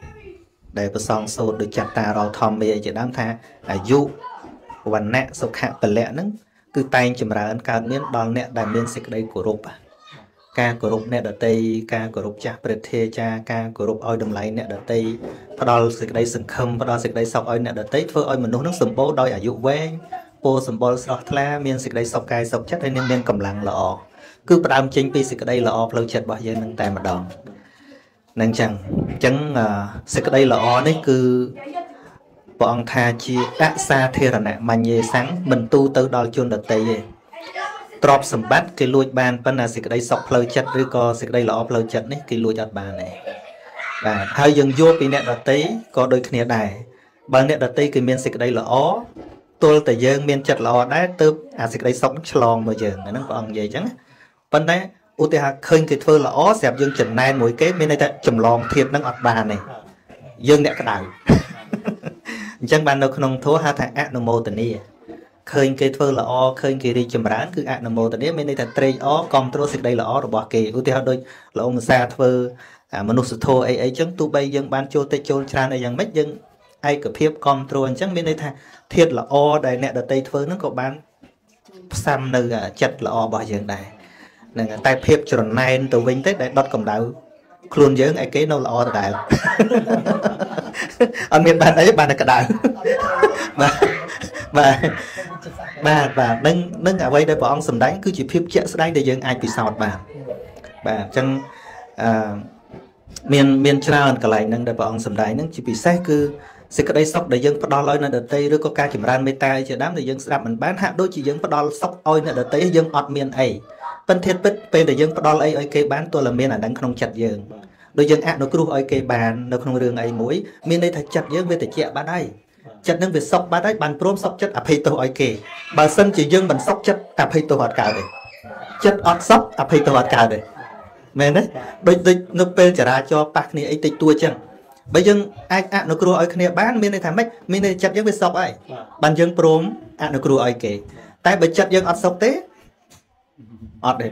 4ដែលប្រសងសូត្រដោយចត្តារោធម្មាជាដើមថាអាយុវណ្ណៈសុខៈពលៈហ្នឹងគឺតែងចម្រើនកើតមានដល់អ្នកដែលមានសេចក្តីគោរពការគោរពអ្នកដទៃការគោរពចាស់ព្រឹទ្ធាចារ្យការគោរពឲ្យតម្លៃអ្នកដទៃផ្ដល់សេចក្តីសង្ឃឹមផ្ដល់សេចក្តីសុខឲ្យអ្នកដទៃធ្វើឲ្យមនុស្សនឹងសម្បូរដោយអាយុវែងពោសម្បុរស្រស់ថ្លាមានសេចក្តីសុខកាយសុខចិត្តហើយមានកម្លាំងល្អគឺផ្ដើមចេញពីសេចក្តីល្អផ្លូវចិត្តរបស់យើងនឹងតែម្ដងនឹងចឹងសេចក្តីល្អនេះគឺព្រះអង្គថាជាអសាធារណៈមញ្ញេសੰមិនទូទៅដល់ជនដទៃទេទ្រព្យសម្បត្តិគេលួចបានប៉ុន្តែសេចក្តីសុខផ្លូវចិត្តឬក៏សេចក្តីល្អផ្លូវចិត្តនេះគេលួចអត់បានទេបាទហើយយើងយកពីអ្នកដទៃក៏ដូចគ្នាដែរបើអ្នកដទៃគេមានសេចក្តីល្អទល់តែយើងមានចិត្តល្អដែរទើបអាសេចក្តីសុខឆ្លងមកយើងហ្នឹងព្រះអង្គនិយាយអញ្ចឹងប៉ុន្តែឧទាហរណ៍ឃើញគេធ្វើល្អស្រាប់យើងចំណែនមួយគេមានន័យថាចម្លងធៀបហ្នឹងអត់បានទេយើងអ្នកក្តៅអញ្ចឹងបាននៅក្នុងធម៌ហៅថាអនុមោទនាឃើញគេធ្វើល្អឃើញគេរីកចម្រើនគឺអនុមោទនាមានន័យថាត្រេកអរគាំទ្រសេចក្តីល្អរបស់គេឧទាហរណ៍ដូចលោកអង្គសាធ្វើមនុស្សធម៌អីចឹងទោះបីយើងបានចូលតិចចូលច្រើនអីយ៉ាងម៉េចយើងឯកភាពគាំទ្រអញ្ចឹងមានន័យថាធាតុល្អដែលអ្នកដទៃធ្វើហ្នឹងក៏បានផ្សំនៅចិត្តល្អរបស់យើងដែរហ្នឹងតែភាពច្រណែនទៅវិញទៅដែលដុតកម្ដៅខ្លួនយើងឯគេនៅល្អដដែលអត់មានបានអីបានតែក្តៅបាទនឹងអ្វីដែលព្រះអង្គសម្ដែងគឺជាភាពជាក់ស្ដែងដែលយើងអាចពិសោធន៍បានបាទអញ្ចឹងមានច្រើនកន្លែងហ្នឹងដែលព្រះអង្គសម្ដែងហ្នឹងជាពិសេសគឺសេចក្តីសុខដែលយើងផ្ដល់ឲ្យអ្នកដទៃឬក៏ការចម្រើនមេត្តាជាដើមដែលយើងស្ដាប់មិនបានហាក់ដូចជាយើងផ្ដល់សុខឲ្យអ្នកដទៃយើងអត់មានអីប៉ុន្តែពិតពេលដែលយើងផ្ដល់អីឲ្យគេបានទោះតែមានអាហ្នឹងក្នុងចិត្តយើងដូចយើងអនុគ្រោះឲ្យគេបាននៅក្នុងរឿងអីមួយមានន័យថាចិត្តយើងវាត្រជាក់បាត់ហើយចិត្តនឹងវាសុខបាត់ហើយបានព្រមសុខចិត្តអភ័យទោសឲ្យគេបើសិនជាយើងមិនសុខចិត្តអភ័យទោសអត់កើតទេចិត្តអត់សុខអភ័យទោសអត់កើតទេមែនទេដូចនៅពេលចរាចរណ៍ប៉ះគ្នាអីតិចតួចចឹងបើយើងអាចអនុគ្រោះឲ្យគ្នាបានមានន័យថាម៉េចមានន័យចិត្តយើងវាសុខហើយបានយើងព្រមអនុគ្រោះឲ្យគេតែបើចិត្តយើងអត់សុខទេអត់ទេ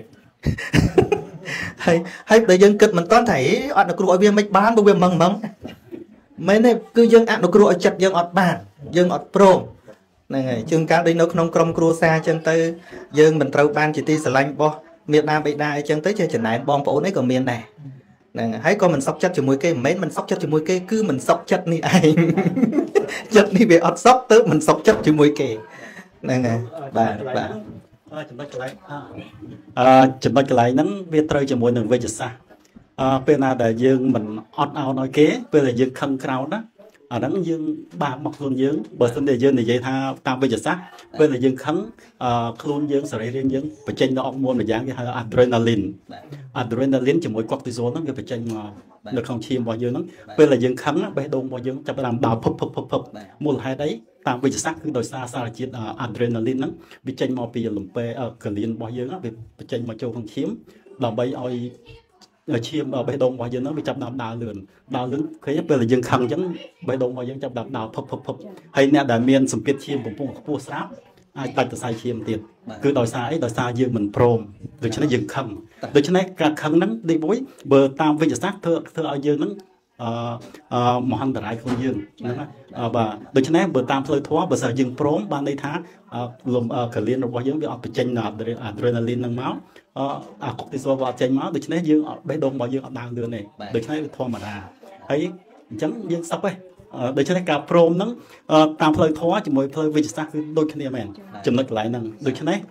ហើយបើយើងគិតមិនតាន់ថាអត់អនុគ្រោះឲ្យវាមិនបានព្រោះវាម៉ងមែនទេគឺយើងអនុគ្រោះឲ្យចិត្តយើងអត់បានយើងអត់ព្រមហ្នឹងហើយជាងកាលដូចនៅក្នុងក្រុមគ្រួសារអញ្ចឹងទៅយើងមិនត្រូវបានជាទីស្រឡាញ់របស់មេដាបេដាអីចឹងទៅជាចំណែនបងប្អូនអីក៏មានដែរហ្នឹងហើយក៏មិនសុខចិត្តជាមួយគេមិនមែនមិនសុខចិត្តជាមួយគេគឺមិនសុខចិត្តនេះឯងចិត្តនេះវាអត់សុខទៅមិនសុខចិត្តជាមួយគេហ្នឹងហើយបាទចំណុចកន្លែងហ្នឹងវាត្រូវជាមួយនឹងវិជ្ជសាស្ត្រពេលណាដែលយើងមិនអត់ឱនឲ្យគេពេលដែលយើងខឹងក្រោធណា ở đó dương ba mặc luôn dương bờ sân để dương này dây tha tam bây giờ sắc bên là dương khấn luôn dương sợi riêng dương và trên nó môn là dáng cái adrenaline chỉ mỗi cortisol nó cái trên được không chìm bao nhiêu nó bên là dương khấn bên đông bao nhiêu chấp làm đào phập một hai đấy tam bây giờ sắc cứ đòi xa là chuyện adrenaline nó bị trên mò bị lùm pe cờ liên bao nhiêu nó bị trên mà châu không chiếm làm bay oi chiêm ở bê đông bao giờ nó bị chập đào lươn cái bây là dương khăn chẳng bê đông bao giờ chập đào phập hay nè đại miền sầm kiệt chiêm cũng pua sáp ai tay từ sai chiêm tiền cứ đòi xa dương mình prom rồi cho nó dương khăn rồi cho nó cả khăn nắng đi bối bờ tam bây giờ sát thưa ở dương nắng một hành đại không dương và rồi cho nó bờ tam phơi thoa bờ sợ dương prom ban đây tháng lùm cờ liên rồi bao giờ bị ở trên adrenaline năng máu cortisol vào trên máu được cho nên dương bé đông bao dương ở đang đường này được cho nên thua mà ra thấy chấm dương sắp ấy được cho nên cả prom nắng tam phơi thoa chỉ mỗi phơi vịt sắc đôi khi này chấm được lại năng được cho nên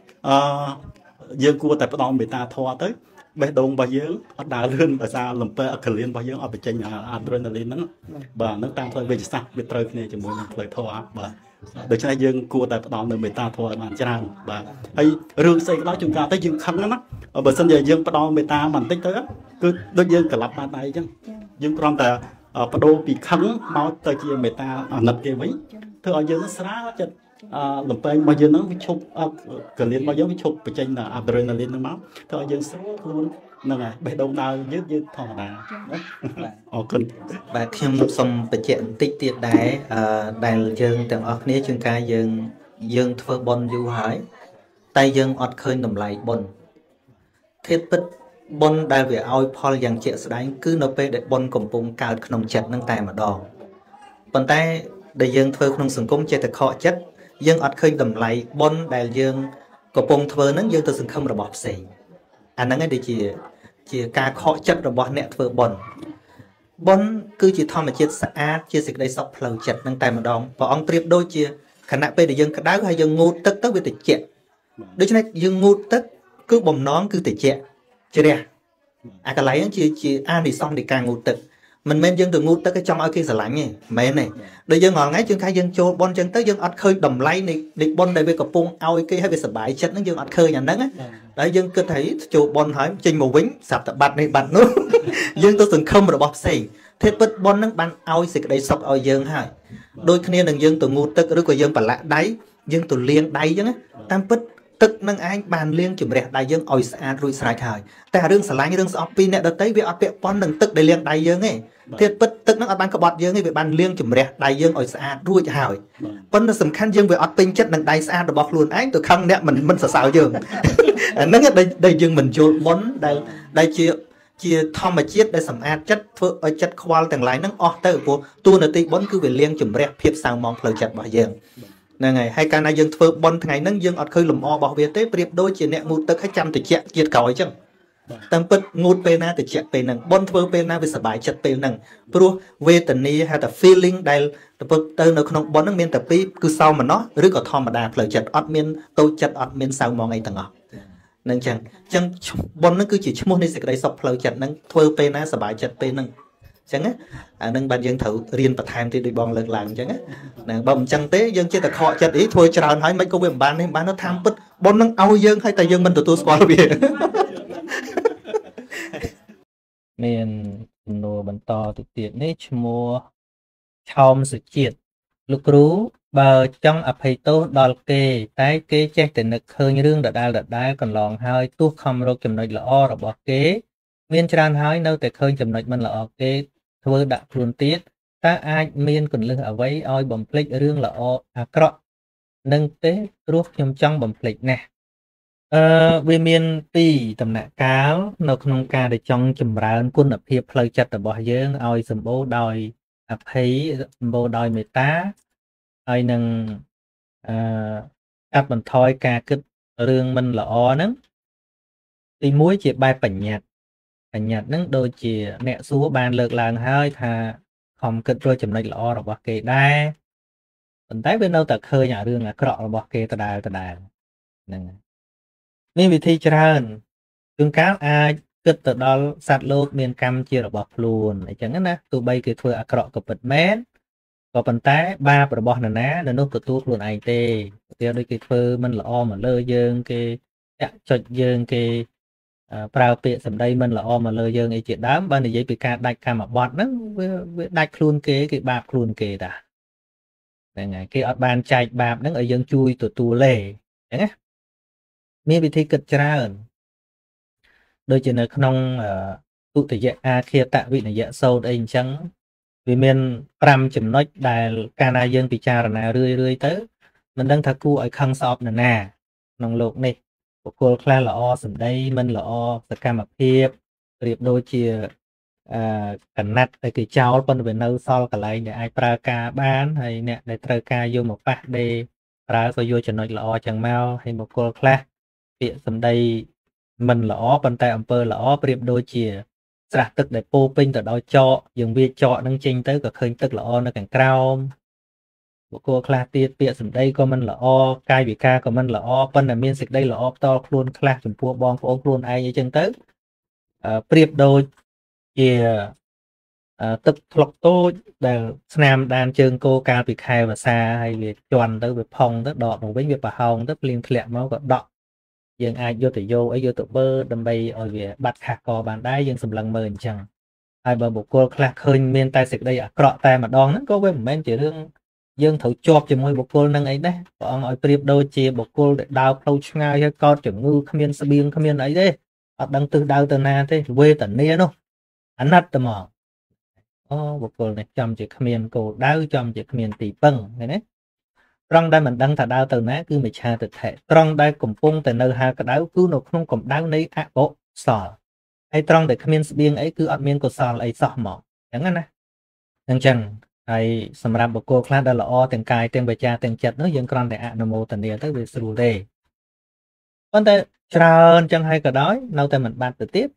dương cua tại bắt đầu người ta thoa tới bé đông bao dương ở đà lươn ở xa lùm pe cờ liên bao dương ở bên trên adrenaline nắng và nó tam phơi vịt sắc bị trời này chỉ mỗi phơi thoa và được cho nên dương cua tại bắt đầu người ta thoa mà chán và hay rương xây đó chúng ta tới dương khăn nó ở bờ sân giờ dương bắt đầu người ta mình tích tới cứ đôi dương cả lập bàn tay chứ dương còn tại bắt đầu bị khăn máu tới chia người ta nập kia mấy thưa ở dương nó xá chứ làm tay bao giờ nó bị chụp cần liên bao giờ bị chụp ở trên là adrenaline nó máu thưa ở dương xá luôn nè này bê đông nào dứt thòng đà cần và khi xong bật chuyện tích tiệt đáy đài dương từng ở này chúng ta dương thưa bon du hỏi tay dương ọt khơi nằm lại bon thiết bích bon đài về ao Paul yang chuyện sẽ đánh cứ nó về để bon cùng bùng cao nồng chặt nâng tài mà đỏ bàn tay để dương thưa không sừng công chơi thật khó chất dương ọt khơi nằm lại bon đài dương cùng bùng thưa nâng dương từ sừng không là bọt xì anh nói để chỉ cả khó chất rồi bọn nẹt vừa bon cứ chỉ thò mà chia sẻ chia sẻ đây sọc lầu chặt nâng tài mà đòn và ông triệt đôi chia khả năng bây giờ dân cái đá hay dân ngu tức tới với tịch chẹt đối với này dân ngu tức cứ bồng nón cứ tịch chẹt chưa đẹp cái lấy chỉ ăn thì xong thì càng ngu tức mình men dân từ ngu tức cái trong ở kia sờ lạnh nhỉ mẹ này đời dân ngọn ngay chương khai dân châu bon chân tới dân ọt khơi đầm lay này địch bon đây với cặp pung ao kia hay về sờ bãi chất nó dân ọt khơi nhà nắng á đấy dân cứ thấy châu bon hỏi trình màu vĩnh sạp tập bạt này bạt nữa dân tôi từng không mà bọc xì thế bất bon nó ban ao xì cái đây sọc ao dân hai đôi khi nên dân từ ngu tức rồi của dân bà lạ đáy dân từ liên đáy chứ á tam bất tức nâng anh bàn liên chụp rẻ đại dân oi xa rồi sai thờiแต่เรื่องสลายเรื่องสอบปีเนี่ยเดี๋ยวเต้วิอัดเปะปอนหนึ่งตึกได้เลี้ยงได้เยอะไงเทียบปึ๊ดตึกนักอัดบานกระบอกเยอะไงไปบานเลี้ยงจุ่มแร่ได้เยอะอ่อยสะอาดรู้จะหายปอนสำคัญยังไปอัดเป็นchấtหนึ่งได้สะอาดบอกล้วนไอ้ตัวข้างเนี่ยมันสาวๆเยอะนั่นก็ได้ยังมันโจมอนได้chia thom mà chiếtได้สำอาดchất phơi chất khoaต่างหลายนั่งออกเตอร์พวกตัวนาทีบอนคือไปเลี้ยงจุ่มแร่เพียบสาวมองเพลิดจัดบ่อยเยอะนั่นไงให้การนายยังเฟิร์บอลไงนั่งยังอัดเคยหลุมอบอกเวียเต้เปรียบโดยเจียเนี่ยงูตึกให้จำติดเจี๊ยเกียดเก่าไอ้จังตั้งปิดงูเปน่าติดเจี๊ยเปนังบอลเฟิร์เปน่าไปสบายจัดเปนังเพราะเวทนี้ให้แต่ feeling ได้แต่พอเติมในขนมบอลนั่งเมียนแต่ปีคือเศร้ามันเนาะหรือก็ทอมดาเพลิดจัดอัดเมียนโตจัดอัดเมียนเศร้ามองไอ้ต่างอ่ะนั่นจังบอลนั่นคือจีชั่วโมงในสิ่งใดสอบเพลิดจัดนั่งเฟิร์เปน่าสบายจัดเปนังchẳng á nâng ban dân thử riêng bậc thang thì đi bòn lợn làng chẳng á bầm chẳng tế dân chỉ là họ chặt ý thôi chào hỏi mấy cô về bán nên bán nó tham bứt bon nâng ao dân hay tại dân mình tụi tôi qua về miền nô bận to thực tiễn nết mua chom sự triệt lục rú bờ trong ập hay tốt đòn kê tái kê che tình lực hơi rương đợt đai còn lòn hơi tu không rồi chầm nói là o rồi bỏ kế miền tràn hơi nâu tại khơi chầm nói mình là o kế thưa đã luôn tiết ta ai miền còn lưng ở vấy oi bầm plek rương là o cọ nâng tế ruốc nhom trong bầm plek nè về miền tì tầm nạ cáo nâu không ca để trong chầm ra quân ở phía phơi chặt ở bỏ dương oi sầm bố đòi ập thấy bố đòi mệt tá oi nâng áp mình thôi ca kích rương mình là o nấng thì muối chỉ bài bảnh nhạt nâng đôi chỉ nẹ xúa bàn lược làng hơi thà không kịch rồi chầm này lọ rồi bọc kê đa mình thấy bên đâu ta khơi nhà rương là cọ rồi bọc kê ta đài nên vì thi trơn tương cáo ai kịch từ đó sát lốt miền cam chia rồi bọc luôn để chẳng á tụi bay cái thưa cọ cập bật mét có phần té ba bờ bò nè ná là nó tụt luôn ai tê theo đôi cái phơ mình là o mà lơ dương cái cho dương cái prao bịa sầm đây mình là o mà lơ dương ấy chuyện đám ban này giấy bị ca đạch ca mà bọt nó với đạch luôn cái bạp luôn kề ta này cái ở ban chạy bạp nó ở dương chui tụt tù lề đấy á mi bị thi kịch ra đôi chân ở trong tụ thể dạng a kia tạ vị này dạng sâu đây trắng vì miền pram chấm nói đài cana dương bị cha là rươi tới mình đang thắc cu ở khăn sọp nè nông lục này của cô khai là o sầm đây mình là o sạc cam mặt hiệp điệp đôi chia cẩn nát tại cái cháu bên bên nơi sau cả lại để ai pra ca bán hay nè để tra ca vô một phát để pra có vô cho nói là o chẳng mau hay một cô khai việc sầm đây mình là ó bàn tay âm là ó điệp đôi chia sạc tức để po pin từ đó cho dùng việc chọn nâng chinh tới cả khơi tức là o nó càng cao bộ cô khai tiết bịa sầm đây có mình là o cai bị ca có mình là o phân là miên dịch đây là o to luôn khai chủng pua bong của luôn ai như chân tới điệp đôi chia tức lọc tô để nam đàn chương cô ca bị khai và xa hay việc chọn tới việc phong tới đọt một với việc bà hồng tới liên lẹ máu gọt đọt dương ai vô thì vô ấy vô tự bơ đâm bay ở việc bắt khạc cò bàn đáy dương sầm lần mờ chẳng ai bờ bộ cô khai khơi miên tay xịt đây cọ tay mà đòn nó có với một bên chỉ riêng dương thử chọc cho môi bộ cô nâng ấy đấy bọn ở điệp đôi chia bộ cô để đào lâu ngay cho con trưởng ngư khamiên sabiên khamiên ấy đấy đang từ đào từ na thế quê tận nia đâu anh nát tầm mỏ bộ cô này chăm chỉ khamiên cô đào chăm chỉ khamiên tỷ băng này đấy trong đây mình đang thà đào từ ná cứ mình cha từ thể trong đây cùng phun từ nơi hai cái đào cứ nó không cùng đào đấy bộ sò hay trong để khamiên sabiên ấy cứ ăn miên của sò ấy sọ mỏ chẳng hạn nè chẳng hayสำหรับบุคคลคลาดละออแต่งกายแต่งใบจาแต่งจัดเนื้อยังกรอนแต่อนุโมทนาtới về sưu đề còn tại trơn chẳng hay cả đói lâu tại mình ban tự tiếp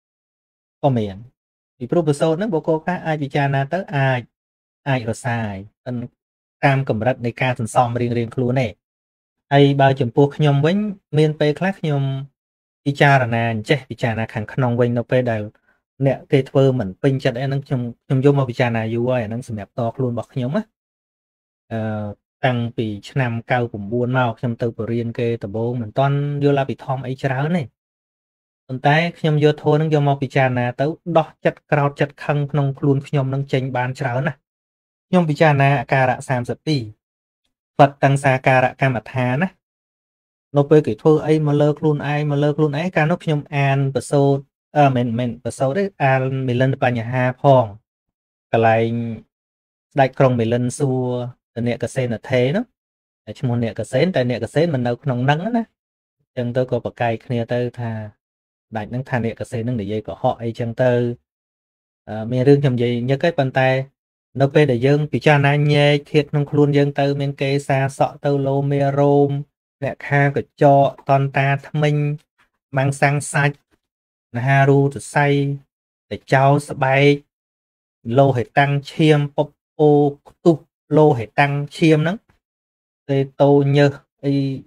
có miệng thì professor nó bộ cô khác ai bị cha na tới ai ở sai anh cam cầm rạchในการสอนเรียนครูเนี่ยไอ้บางจำพวกยมวิ่งเมียนไปคลาดยมพิจารณาเจ๊พิจารณาขังขนมวิ่งเราไปได้เนี่ยเทอร์เหมือนเป็นจัดไอ้นั่งชมยมมาพิจารณาอยู่ว่าไอ้นั่งสมัยต่อครูบอกยมอ่ะตั้งปีชนำเก่าผมบุญมาชมเตอร์เรียนเกตโบเหมือนตอนโยลาปิทอมไอ้เช้าเนี่ยตอนแต่ชมโยโทนั่งยมมาพิจารณาเตอร์ดอกจัดกราวจัดคังขนมครูนชมนั่งเจงบานเช้านะยมพิจารณาการะ30 ปีปัดตังสาการะการมัทานะโนเปกิทัวไอ้มาเลิกครูนไอ้มาเลิกครูนไอ้การนกยมอ่านประโซmình bữa sau đấy mình lên bàn nhà ha phong cái lại đại công mình lên xua nè cái sen là thế đó cho muốn nè cái sen tại nè cái sen mình đâu nóng nắng á chân tôi có bậc cây kia tôi thà đại năng thà nè cái sen năng để dây của họ ấy chân tôi mình riêng chồng gì nhớ cái bàn tay nó về để dân bị cha na nhẹ thiệt nông luôn dân tôi mình kê xa sọ tôi lô mê rôm nè kha của cho toàn ta thâm minh mang sang sạch ha ru từ say để cháu sẽ bay lô hệ tăng chiêm pop ô tu lô hệ tăng chiêm nắng để tôi nhớ ấy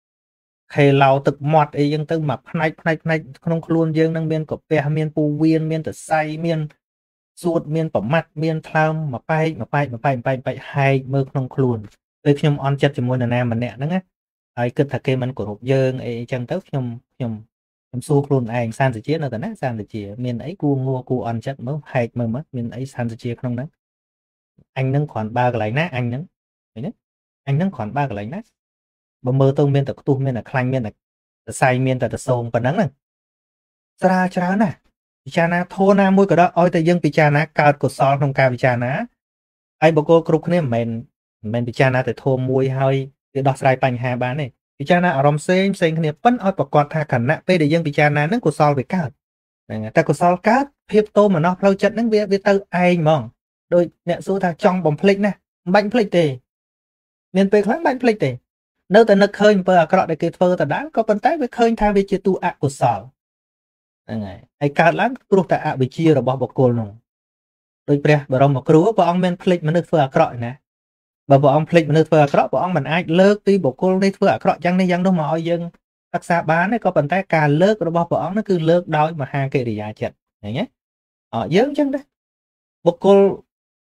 hay lao thực mọt ấy dân tư mà này không luôn dân đang miên của bè miên pu viên miên từ say miên suốt miên bỏ mặt miên tham mà bay hai mơ không luôn tôi nhom on chất cho môi nam mà nè nữa ai cứ thật kê mình của hộp dân ấy chẳng tới nhom xu luôn anh san chia là tận san chia miền ấy cu ngô cu ăn chắc mới hay mà mất miền ấy san chia không đấy anh nâng khoảng 3 cái lấy nát anh nâng anh nâng khoảng 3 cái lấy nát bờ mơ tông miền tập tu miền là khanh miền là say miền là sông và nắng này ra nè picha na thô na môi cái đó ôi tại dân picha na cao của son không cao picha na ai bộ cô group này mình picha na tại thô môi hơi để đọc sai bánh hà bán nàyพิจารณาอารมณ์เซ็งเนี่ยปั้นเอาประกอบทาขันนะไปได้ยังพิจารณานั่งกุศลไปกัดแต่กุศลกัดเพียบโตเหมือนเนาะเราจัดนั่งเวียเตอร์ไอมองโดยเนี่ยสู้ทางจ้องบ่มพลิกนะบังพลิกเตะเมียนไปครั้งบังพลิกเตะเนื้อแต่นึกเคยเปิดกระดาษเกิดเฟอร์แต่ด้านก็เป็นแต่ไปเคยทางวิจิตูอะกุศลยังไงไอการล้างกรุแต่อะวิจิระบบบกุลนงโดยเปรียบบรมกรูว่าองเมียนพลิกมันนึกเฟอร์กระดาษนะbà vợ ông phịch mình thừa cọ ông mình ai lơ tuy bộ cô đây thừa cọ chẳng này chẳng đâu mà oi dân tác xa bán đấy có bàn tay cả lơ của bà vợ ông nó cứ lơ đói mà hai cái gì chật này nhé ở dớn chân đấy bộ cô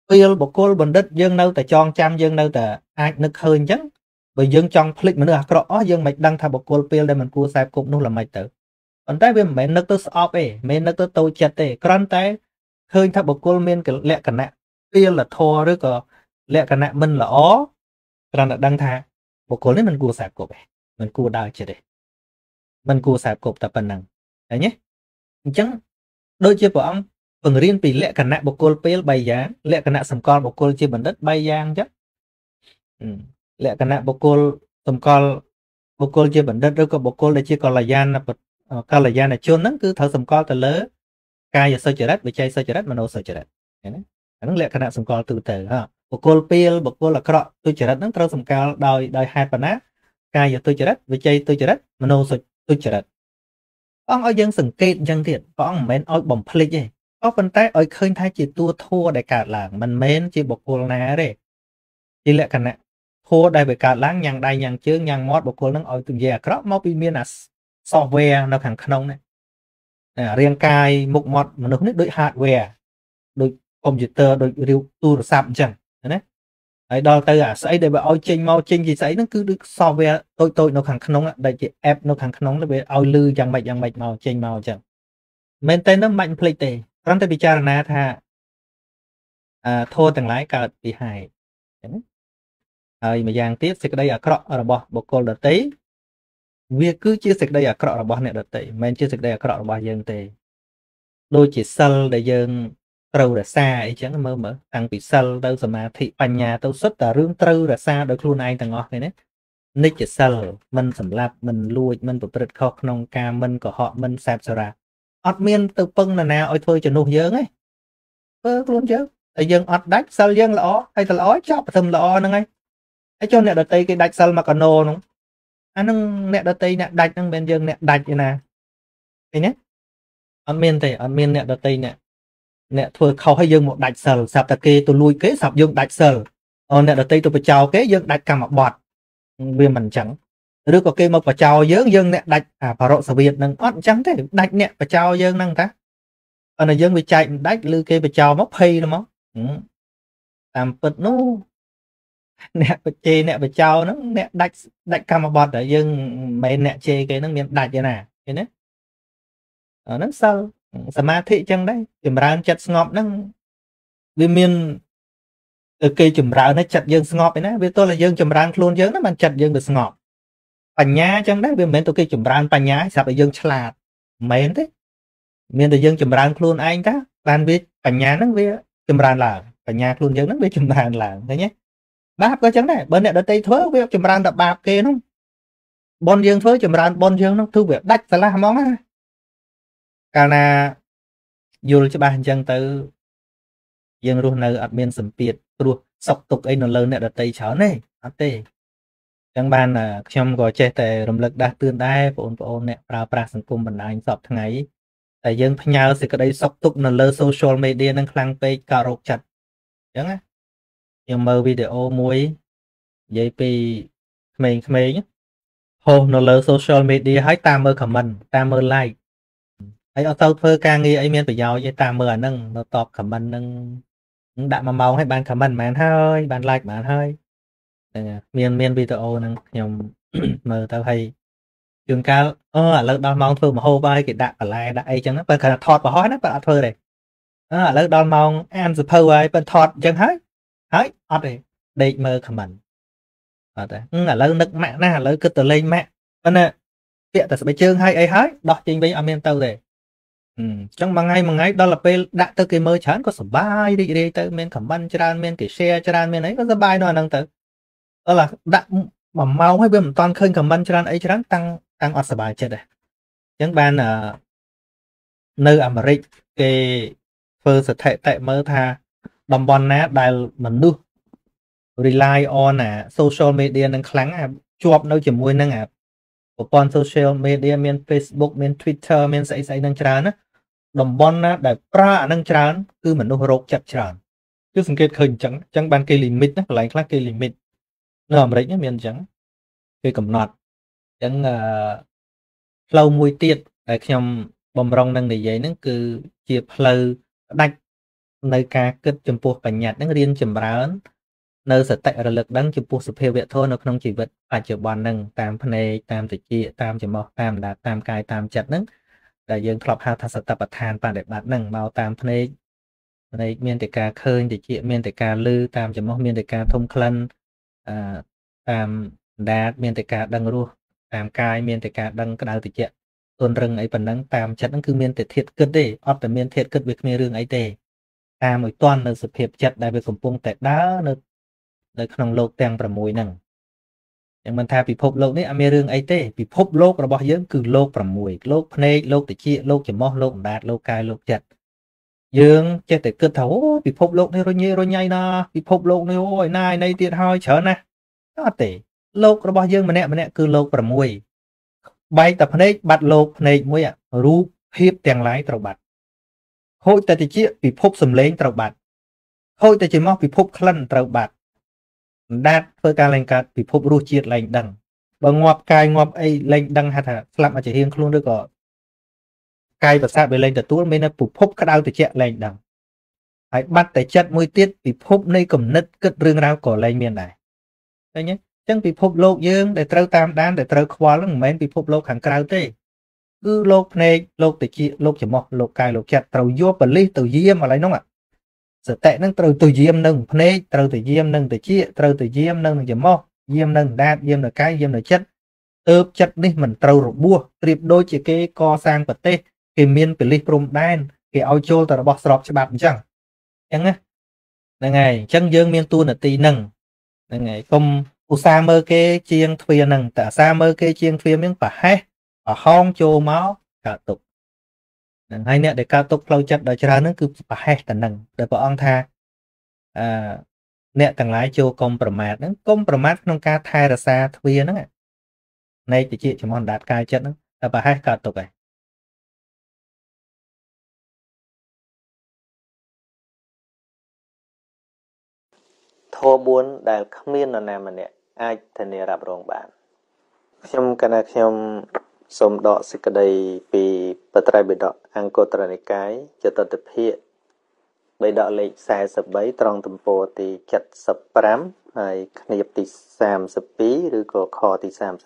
ពេលបកគលបណ្ឌិតយើងនៅតែចងចាំយើងនៅតែអាចនឹកឃើញអញ្ចឹងបើយើងចង់ភ្លេចមនុស្សអាក្រក់អស់យើងមិនដឹងថាបកគលពេលដែលមិនគួរខ្សែគប់នោះល្មិចទៅប៉ុន្តែវាមិនមែននឹកទៅស្អប់ទេមិនមែននឹកទៅតូចចិត្តទេគ្រាន់តែឃើញថាបកគលមានលក្ខណៈពេលធរឬក៏លក្ខណៈមិនល្អគ្រាន់តែដឹងថាបកគលនេះមិនគួរខ្សែគប់ទេមិនគួរដើរចិត្តទេមិនគួរខ្សែគប់តែប៉ុណ្ណឹងឃើញទេអញ្ចឹងដូចជាព្រះអង្គបង្រៀនពីលក្ខណៈបុគ្គលពេល3យ៉ាងលក្ខណៈសម្គាល់បុគ្គលជាបណ្ឌិត3យ៉ាងអញ្ចឹងលក្ខណៈបុគ្គលសម្គាល់បុគ្គលជាបណ្ឌិតឬក៏បុគ្គលដែលជាកល្យាណជនហ្នឹងគឺត្រូវសម្គាល់ទៅលើកាយសុចរិតវិច័យសុចរិតមនោសុចរិតឃើញទេអាហ្នឹងលក្ខណៈសម្គាល់ទូទៅបុគ្គលពេលបុគ្គលអាក្រក់ទុច្ចរិតហ្នឹងត្រូវសម្គាល់ដោយហេតុបណ្ណាកាយទុច្ចរិតវិច័យទុច្ចរិតមនោទុច្ចរិតអង្គឲ្យយើងសង្កេតអញ្ចឹងទៀតព្រះអង្គមិនមែនឲ្យបំភ្លេចទេប៉ុន្តែឲ្យឃើញថាជាតួធัวដែលកើតឡើងមិនមែនជាបុគ្គលណាទេជាលក្ខណៈធัวដែលវាកើតឡើងញ៉ាំងដៃញ៉ាំងជើងញ៉ាំងមាត់បុគ្គលនឹងឲ្យទុញ្ញអាក្រក់មកពីមានអា software នៅខាងក្នុងនេះរាងកាយមុខមាត់មនុស្សនេះដូច hardware ដូច computer ដូចទូរស័ព្ទអញ្ចឹងណាហើយដល់ទៅអាស្អីដែលវាឲ្យចេញមកចេញជាស្អីហ្នឹងគឺដូច software តូចៗនៅខាងក្នុងដែលជា app នៅខាងក្នុងវាឲ្យលឺយ៉ាងម៉េចមកចេញមកអញ្ចឹងមែនតើនឹងមិនភ្លេចទេគ្រាន់តែពិចារណាថាធម៌ទាំងឡាយកើតពីហេតុអញ្ចឹងហើយម្យ៉ាងទៀតសេចក្តីអាក្រក់របស់បុគ្គលដទៃវាគឺជាសេចក្តីអាក្រក់របស់អ្នកដទៃមិនមែនជាសេចក្តីអាក្រក់របស់យើងទេដូចជាសិលដែលយើងត្រូវរក្សាអីចឹងមើលតាំងពីសិលទៅសមាធិបញ្ញាទៅសុទ្ធតែរឿងត្រូវរក្សាដោយខ្លួនឯងទាំងអស់គ្នាណានិច្ចសិលមិនសម្លាប់មិនលួចមិនប្រព្រឹត្តខុសក្នុងការមិនកុហកមិនសេពសារាអត់មានទៅពឹងនរណាឲ្យធ្វើជំនួសយើងទេធ្វើខ្លួនយើងតែយើងអត់ដាច់សិលយើងល្អហើយតែល្អចប់ទៅល្អហ្នឹងហើយចុះអ្នកដតីគេដាច់សិលមកកណោហ្នឹងអាហ្នឹងអ្នកដតីអ្នកដាច់ហ្នឹងមិនមែនយើងអ្នកដាច់ទេណាឃើញទេអត់មានទេអត់មានអ្នកដតីអ្នកធ្វើខុសឲ្យយើងមកដាច់សិលស្រាប់តែគេទៅលួចគេស្រាប់យើងដាច់សិលអ្នកដតីទៅបចោគេយើងដាច់កម្មបត្តិវាមិនអញ្ចឹងឬក៏គេមកបចោយើងអ្នកដាច់បរោសវិតនឹងអត់អញ្ចឹងទេដាច់អ្នកបចោយើងហ្នឹងតាតែយើងវាចែកមិនដាច់ឬគេបចោមកភ័យទៅមកតាមពិតនោះអ្នកបជេអ្នកបចោហ្នឹងអ្នកដាច់កម្មបត្តិតែយើងមិនមែនអ្នកជេគេហ្នឹងមានដាច់ទេណាឃើញទេហ្នឹងសិលសមាធិអញ្ចឹងដែរចម្រើនចិត្តស្ងប់ហ្នឹងវាមានគេចម្រើនឲ្យចិត្តយើងស្ងប់ឯណាវាទល់តែយើងចម្រើនខ្លួនយើងណាបានចិត្តយើងទៅស្ងប់បញ្ញាអញ្ចឹងដែរវាមិនមែនទៅគេចម្រើនបញ្ញាស្រាប់តែយើងឆ្លាតមិនមែនទេមានតែយើងចម្រើនខ្លួនឯងតាបានវាបញ្ញាហ្នឹងវាចម្រើនឡើងបញ្ញាខ្លួនយើងហ្នឹងវាចម្រើនឡើងឃើញទេបាបក៏អញ្ចឹងដែរបើអ្នកដទៃធ្វើវាចម្រើនតែបាបគេហ្នឹងបុណ្យយើងធ្វើចម្រើនបុណ្យយើងហ្នឹងគឺវាដាច់ស្រឡះហ្មងណាកាលណាយល់ច្បាស់អញ្ចឹងទៅយើងរស់នៅអត់មានសម្ពាធព្រោះសុខទុក្ខអីនៅលើអ្នកដទៃច្រើនទេអត់ទេអញ្ចឹងបានខ្ញុំក៏ចេះតែរំលឹកដាស់តឿនដែរបងប្អូនអ្នកប្រើប្រាស់សង្គមបណ្ដាញសពថ្ងៃតែយើងផ្ញើសេចក្តីសុខទុក្ខនៅលើ social media នឹងខ្លាំងពេកក៏រោគចិត្តអញ្ចឹងណាខ្ញុំមើលវីដេអូមួយនិយាយពីក្មេងៗហូសនៅលើ social media ហើយតាមមើល comment តាមមើល like ហើយអត់ទៅធ្វើការងារអីមានប្រយោជន៍ទេតាមមើលអាហ្នឹងនៅតប comment ហ្នឹងដាក់1ម៉ោងហើយបាន comment បានហើយបាន like បានហើយហ្នឹងមានវីដេអូហ្នឹងខ្ញុំមើលទៅហើយជួនកាលឥឡូវដល់ម៉ោងធ្វើម្ហូបហើយគេដាក់បន្លែដាក់អីចឹងបើគ្រាន់តែថតបរោះណាបើអត់ធ្វើទេឥឡូវដល់ម៉ោងអានសភៅហើយបើថតចឹងហើយអត់ទេដេកមើល comment អត់ទេឥឡូវនឹកម៉ាក់ណាឥឡូវគិតទៅលេងម៉ាក់ប៉ុន្តែពាក់តែស្បែកជើងហើយអីហើយដោះចេញវិញអត់មានទៅទេអញ្ចឹងមួយថ្ងៃដល់ពេលដាក់ទៅគេមើលច្រើនក៏សប្បាយរីករាយទៅមាន comment ច្រើនមានគេ share ច្រើនមានអីក៏សប្បាយដល់អាហ្នឹងទៅដល់ដាក់1ម៉ោងហើយវាមិនតាន់ឃើញ comment ច្រើនអីច្រើនតាំងអត់សប្បាយចិត្តដែរអញ្ចឹងបាននៅអាមេរិកគេធ្វើស្ថិតិមើលថាតំបន់ណាដែលមនុស្ស rely on social media នឹងខ្លាំងជាប់នៅជាមួយនឹងប្រព័ន្ធ social media មាន Facebook មាន Twitter មានស្អីនឹងច្រើនណាតំបន់ណាដែលប្រើអានឹងច្រើនគឺមនុស្សរោគចិត្តច្រើនគឺសង្កេតឃើញអញ្ចឹងបានគេ limit ណាកន្លែងខ្លះគេ limit នៅអាមេរិកមានអញ្ចឹងគេកំណត់អញ្ចឹងផ្លូវមួយទៀតដែលខ្ញុំបំរុងនឹងនិយាយហ្នឹងគឺជាផ្លូវផ្ដាច់ nơi ca kết chấm pua bành nhạt đang riêng chấm rán nơi sở tại là lực đang chấm pua sụp hiệu vệ thôi nó không chỉ vật phải chịu bàn nâng tam phần này tam tự chi tam chấm mọc tam đạt tam cai tam chặt nâng đại dương thọp hao thật tập than bàn để bạn nâng màu tam phần này miền tây ca khơi tự chi miền tây ca lư tam chấm mọc miền tây ca thông khăn tam đạt miền tây ca đăng ru tam cai miền tây ca đăng cái đào tự chi tuần rừng ấy phần nâng tam chặt nâng cứ miền tây thiệt kết đi ấp tại miền thiệt kết việc miền rừng ấy tề tam một toàn là sự hiệp chặt đại về sủng pung tại đá nơiក្នុងលោកទាំង6ហ្នឹងយ៉ាងមិនថាពិភពលោកនេះអត់មានរឿងអីទេពិភពលោករបស់យើងគឺលោក6លោកភ្នែកលោកតិចលោកច្រមុះលោកអណ្ដាតលោកកាយលោកចិត្តយើងចេះតែគិតថាអូពិភពលោកនេះរញ៉េរញ៉ៃណាពិភពលោកនេះអូយណាយណៃទៀតហើយច្រើនណាស់អត់ទេលោករបស់យើងម្នាក់គឺលោក6បែកតែភ្នែកបាត់លោកភ្នែកមួយរូបភាពទាំងឡាយត្រូវបាត់ហូចតែតិចពិភពសំឡេងត្រូវបាត់ហូចតែច្រមុះពិភពក្លិនត្រូវបាត់ដាតធ្វើការលែងកាត់ពិភពរសជាតិលែងដឹងបើងាប់កាយងាប់អីលែងដឹងថាស្លាប់អាចជារៀងខ្លួនឬក៏កាយប្រសាទវាលែងទទួលមានពិភពក្តៅត្រជាក់លែងដឹងហើយបាត់តែចិត្តមួយទៀតពិភពនៃគំនិតគិតរឿងរ៉ាវក៏លែងមានដែរឃើញទេអញ្ចឹងពិភពលោកយើងដែលត្រូវតាមដានដែលត្រូវខ្វល់ហ្នឹងមិនមែនពិភពលោកខាងក្រៅទេគឺលោកភ្នែកលោកតិចលោកច្រមុះលោកកាយលោកចិត្តត្រូវយកបលិសទៅយាមឥឡូវហ្នឹងសតិនឹងត្រូវទៅយាមនឹងភ្នែកត្រូវទៅយាមនឹងតិចត្រូវទៅយាមនឹងច្រមុះយាមនឹងដាតយាមនឹងកាយយាមនឹងចិត្តទើបចិត្តនេះមិនត្រូវរបួសប្រៀបដូចជាគេកសាងប្រទេសគេមានប៉ូលីសព្រំដែនគេឲ្យចូលទៅរបស់ស្របច្បាប់អញ្ចឹងហ្នឹងហើយអញ្ចឹងយើងមានតួនាទីហ្នឹងហើយកុំឧស្សាហ៍មើលគេជាងទ្វារហ្នឹងតែឧស្សាហ៍មើលគេជាងទ្វារហ្នឹងប្រហែសប្រហោងចូលមកកើតទុកហ្នឹងហើយអ្នកដែលកើតទុកផ្លូវចិត្តដល់ច្រើនហ្នឹងគឺប្រហែសតែហ្នឹងដែលព្រះអង្គថាអ្នកទាំងឡាយចូលកុំប្រមាទហ្នឹងកុំប្រមាទក្នុងការថែរក្សាទ្វារហ្នឹងនៃតិចចំហដាតកាយចិត្តហ្នឹងតែប្រហែសកើតទុកហើយធម៌4ដែលគ្មាននរណាម្នាក់អាចធានារ៉ាប់រងបានខ្ញុំកណាខ្ញុំសូមដកសេចក្តីពីបត្រៃបិដកអង្គុត្តរនិកាយចតុត្តភាគបិដកលេខ43ត្រង់ទំព័រទី75ហើយឃ្នាបទី32ឬក៏ខទី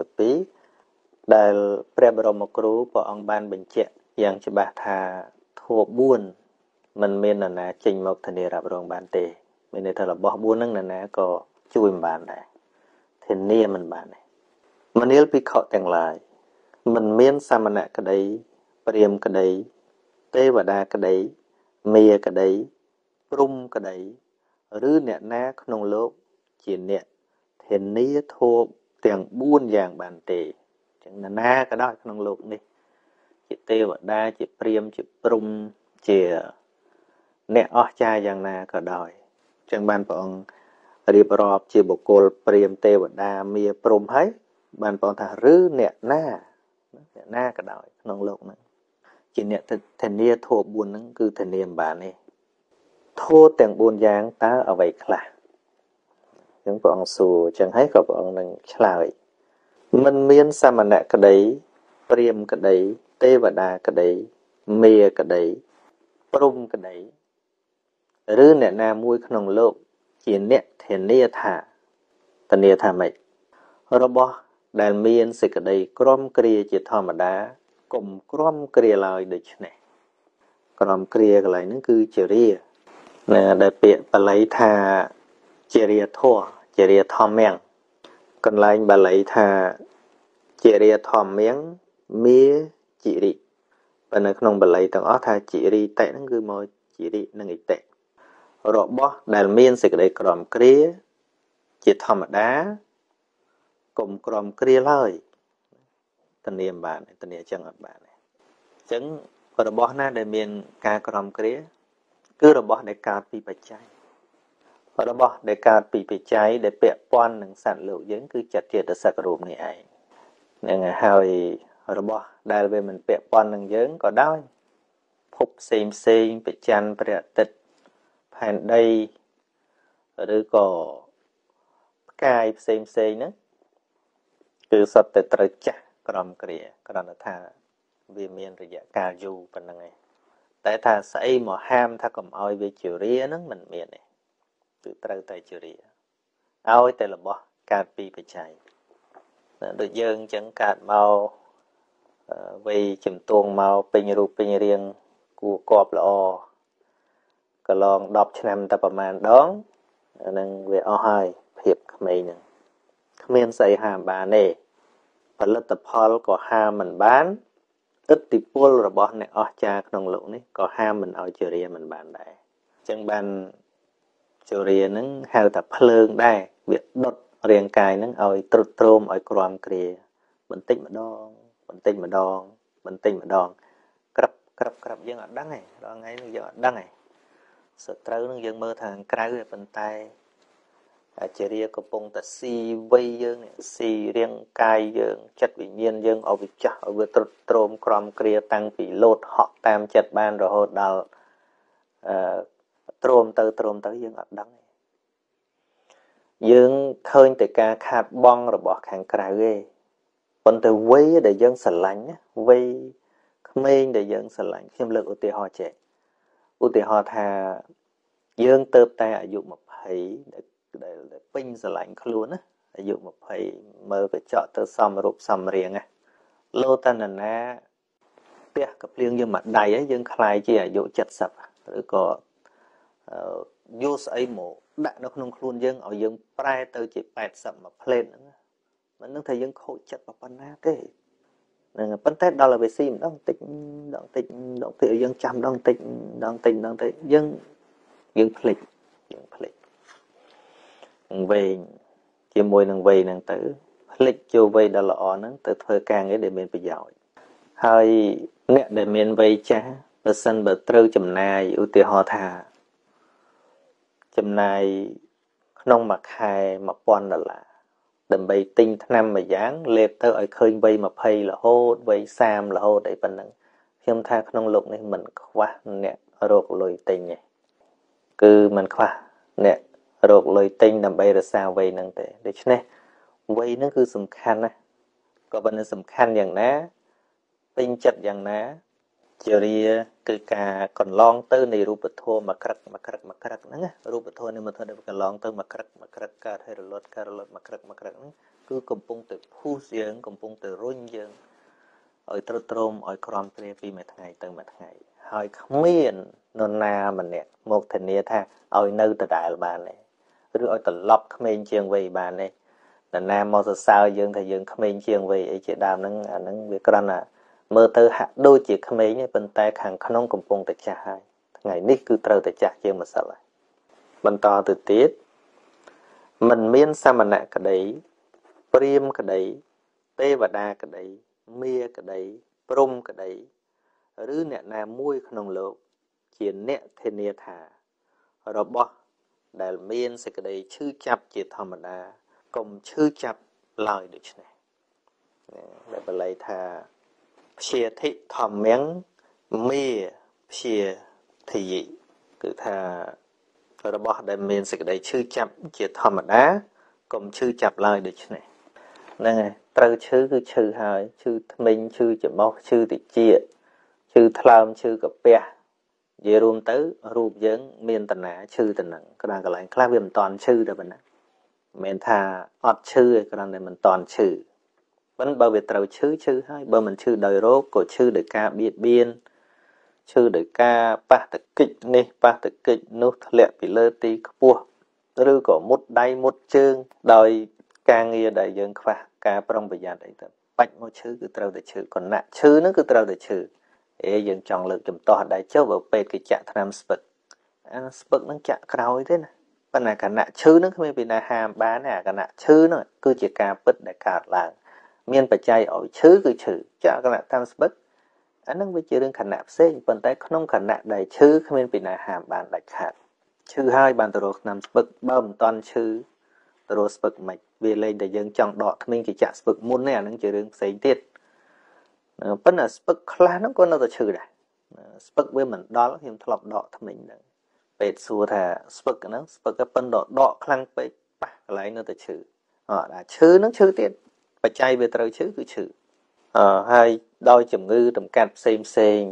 32ដែលព្រះបរមគ្រូព្រះអង្គបានបញ្ជាក់យ៉ាងច្បាស់ថាធម៌4មិនមាននរណាចេញមកធានារ៉ាប់រងបានទេមានន័យថារបស់4ហ្នឹងនរណាក៏ជួយមិនបានដែរធានាមិនបានទេមនាលភិក្ខុទាំងឡាយមិនមានសាមណៈក្តីព្រាហ្មណ៍ក្តីទេវតាក្តីមាក្តីព្រំក្តីឬអ្នកណាក្នុងលោកជាអ្នកធានាធម៌ទាំង4យ៉ាងបានទេចឹងអ្នកណាក៏ដោយក្នុងលោកនេះជាទេវតាជាព្រាហ្មណ៍ជាព្រំជាអ្នកអស្ចារ្យយ៉ាងណាក៏ដោយចឹងបានព្រះអង្គរៀបរាប់ជាបុគ្គលព្រាហ្មណ៍ទេវតាមាព្រំហើយបានព្រះអង្គថាឬអ្នកណាក៏ដោយក្នុងលោកហ្នឹងជាអ្នកធានាធម៌4ហ្នឹងគឺធានាមិនបានទេធម៌ទាំង4យ៉ាងតើអ្វីខ្លះចឹងព្រះអង្គសួរចឹងហើយក៏ព្រះអង្គនឹងឆ្លើយមិនមានសាមណៈក្តីព្រាហ្មណ៍ក្តីទេវតាក្តីមាក្តីព្រំក្តីឬអ្នកណាមួយក្នុងលោកជាអ្នកធានាថាម៉េចរបស់ដែលមានសេចក្តីក្រំគ្រាជាធម្មតាកុំក្រំគ្រាឡើយដូច្នេះក្រំគ្រាកន្លែងហ្នឹងគឺជារាណាដែលពាក្យបាលីថាជារាធម៌ជារាធម្មំកន្លែងបាលីថាជារាធម្មំមាจิរិប៉ុន្តែក្នុងបាលីទាំងអស់ថាจิរិតៈហ្នឹងគឺមកจิរិនិងឥតៈរបស់ដែលមានសេចក្តីក្រំគ្រាជាធម្មតាកុំក្រំគ្រាឡើយធានាមិនបានធានាចឹងអត់បានទេអញ្ចឹងរបស់ណាដែលមានការក្រំគ្រាគឺរបស់ដែលកើតពីបច្ច័យរបស់ដែលកើតពីបច្ច័យដែលពាក់ព័ន្ធនឹងសត្វលោកយើងគឺចិត្តចេតសិករូបនេះឯងហ្នឹងហើយរបស់ដែលវាមិនពាក់ព័ន្ធនឹងយើងក៏ដោយភពផ្សេងប្រច័នព្រះអាទិត្យផែនដីឬក៏ផ្កាយផ្សេងហ្នឹងគឺសុទ្ធតែត្រូវចាស់ក្រំគ្រាគ្រាន់តែថាវាមានរយៈកាលយូរប៉ុណ្្នឹងឯង tại thà xây mà ham thà cầm oi về chiều ria nó mình miền này từ từ tại chiều ria oi tại là bỏ cạt pi phải chạy được dương chẳng cạt màu vì chìm tuồng màu pin riêng của cọp là o cả lon đọc năm tập màn đón nên về o hai hiệp mình miền xây hàm bà nè và lớp tập hall có ham mình bán ít thì pol rồi bỏ này ở chaក្នុងលោកនេះក៏ហាមមិនឲ្យជរាមិនបានដែរអញ្ចឹងបានជរានឹងហៅថាភ្លើងដែរវាដុតរាងកាយនឹងឲ្យទ្រុឌទ្រោមឲ្យក្រំគ្រាបន្តិចម្ដងបន្តិចម្ដងបន្តិចម្ដងក្រាប់យើងអត់ដឹងទេដល់ថ្ងៃនេះយើងអត់ដឹងទេសត្រូវនឹងយើងមើលថាក្រៅប៉ុន្តែជរាកំពុងតែស៊ីវ័យយើងស៊ីរាងកាយយើងចិត្តវិញ្ញាណយើងឲ្យវាចាស់ឲ្យវាទ្រុឌទ្រោមក្រំគ្រាតាំងពីលោតហក់តាមចិត្តបានរហូតដល់ទ្រោមទៅយើងអត់ដឹងទេយើងឃើញតែការខាតបង់របស់ខាងក្រៅទេប៉ុន្តែវ័យដែលយើងស្រឡាញ់វ័យក្មេងដែលយើងស្រឡាញ់ខ្ញុំលើកឧទាហរណ៍ចេះឧទាហរណ៍ថាយើងទៅតែអាយុ20ដែលពេញស្រឡាញ់ខ្លួនណាអាយុ20មើលកញ្ចក់ទៅសមរូបសមរាងណាលោតនណាផ្ទះកាភ្លៀងយើងមួយដៃហើយយើងខ្លាយជាអាយុ70ឬក៏យកស្អីមកដាក់នៅក្នុងខ្លួនយើងឲ្យយើងប្រែទៅជា80មួយផ្លេតហ្នឹងមិនដឹងថាយើងខូចចិត្តប៉ុណ្ណាទេហ្នឹងប៉ុន្តែដល់ទៅវាស៊ីម្ដងតិចយើងចាំដងតិចយើងភ្លេចវែងជាមួយនឹងវ័យហ្នឹងទៅភ្លេចចូលវ័យដ៏ល្អហ្នឹងទៅធ្វើការងារដែលមានប្រយោជន៍ហើយអ្នកដែលមានវ័យចាស់បើសិនបើត្រូវចំណាយឧទាហរណ៍ថាចំណាយក្នុងមួយខែ$1000ដើម្បីទិញថ្នាំមួយយ៉ាងលេបទៅឲ្យឃើញវ័យ20រហូតវ័យ30រហូតអីប៉ុណ្ណឹងខ្ញុំថាក្នុងលោកនេះមិនខ្វះអ្នករកលុយទិញទេគឺមិនខ្វះអ្នករកលុយទិញដើម្បីរក្សាវ័យហ្នឹងទេដូច្នេះវ័យហ្នឹងគឺសំខាន់ណាស់ក៏ប៉ុន្តែសំខាន់យ៉ាងណាពេញចិត្តយ៉ាងណាជារាគឺការកន្លងទៅនៃរូបធម៌មួយក្រឹកហ្នឹងណារូបធម៌នេះមកធ្វើឲ្យកន្លងទៅមួយក្រឹកកើតឲ្យរលត់មួយក្រឹកហ្នឹងគឺកំពុងតែភូសយើងកំពុងតែរុញយើងឲ្យទ្រុឌទ្រោមឲ្យក្រំគ្រាពីមួយថ្ងៃទៅមួយថ្ងៃហើយគ្មាននរណាម្នាក់មកធានាថាឲ្យនៅដដែលបានទេឬឲ្យត្រឡប់ក្មេងជាងវ័យបានទេនរណាមកសរសើរយើងថាយើងក្មេងជាងវ័យអីជាដើមហ្នឹងអាហ្នឹងវាគ្រាន់តែមើលទៅហាក់ដូចជាក្មេងទេប៉ុន្តែខាងក្នុងកំពុងតែចាស់ហើយថ្ងៃនេះគឺត្រូវតែចាស់ជាងម្សិលហើយបន្តទៅទៀតមិនមានសមណៈក្តីព្រាហ្មណ៍ក្តីទេវតាក្តីមាក្តីព្រហ្មក្តីឬអ្នកណាមួយក្នុងលោកជាអ្នកធានាថារបស់ដែលមានសេចក្តីឈឺចាប់ជាធម្មតាកុំឈឺចាប់ឡើយដូច្នេះដែលបល័យថាព្យាធិធម្មំមេព្យាធិយិគឺថារបស់ដែលមានសេចក្តីឈឺចាប់ជាធម្មតាកុំឈឺចាប់ឡើយដូច្នេះហ្នឹងហើយត្រូវឈឺគឺឈឺហើយឈឺធ្មេញឈឺច្រមុះឈឺតិចឈឺថ្លើមឈឺកាពះនិយាយរួមទៅរូបយើងមានតណាឈឺទៅនឹងក្តារកន្លែងខ្លះវាមិនតាន់ឈឺតែប៉ុណ្ណាមិនមែនថាអត់ឈឺទេគ្រាន់តែមិនតាន់ឈឺប៉ុន្តែបើវាត្រូវឈឺហើយបើមិនឈឺដោយរោគក៏ឈឺដោយការបៀតបៀនឈឺដោយការប៉ះទង្គិចនេះប៉ះទង្គិចនោះធ្លាក់ពីលើទីខ្ពស់ឬក៏មុតដៃមុតជើងដោយការងារដែលយើងខ្វះការប្រុងប្រយ័ត្នអីទៅបាច់មកឈឺគឺត្រូវតែឈឺគណៈឈឺហ្នឹងគឺត្រូវតែឈឺយើងចង់លើកចំទាស់ដៃចុះបើពេទ្យគេចាក់ថ្នាំស្ពឹកអាស្ពឹកហ្នឹងចាក់ក្រោយទេណាប៉ុន្តែគណៈឈឺហ្នឹងគ្មានពីណាហាមបានទេអាគណៈឈឺហ្នឹងគឺជាការពិតដែលកើតឡើងមានបច្ច័យឲ្យឈឺគឺឈឺចាក់គណៈថ្នាំស្ពឹកអាហ្នឹងវាជារឿងគណៈផ្សេងប៉ុន្តែក្នុងគណៈដែលឈឺគ្មានពីណាហាមបានដាច់ខាតឈឺហើយបានទៅរកថ្នាំស្ពឹកបើមិនតាន់ឈឺទៅរកស្ពឹកមិនវាលែងតែយើងចង់ដកក្មេងគេចាក់ស្ពឹកមុនទេអាហ្នឹងជារឿងផ្សេងទៀតប៉ុន្តែស្ពឹកខ្លះហ្នឹងក៏នៅតែឈឺដែរស្ពឹកវាមិនដល់ខ្ញុំធ្លាប់ដកថ្មិញហ្នឹងពេទ្យសួរថាស្ពឹកហ្នឹងស្ពឹកប៉ុន្តែដកខ្លាំងពេកប៉ះកន្លែងនៅតែឈឺដល់ឈឺហ្នឹងឈឺទៀតបច្ច័យវាត្រូវឈឺគឺឈឺហើយដោយជំងឺតម្កាត់ផ្សេង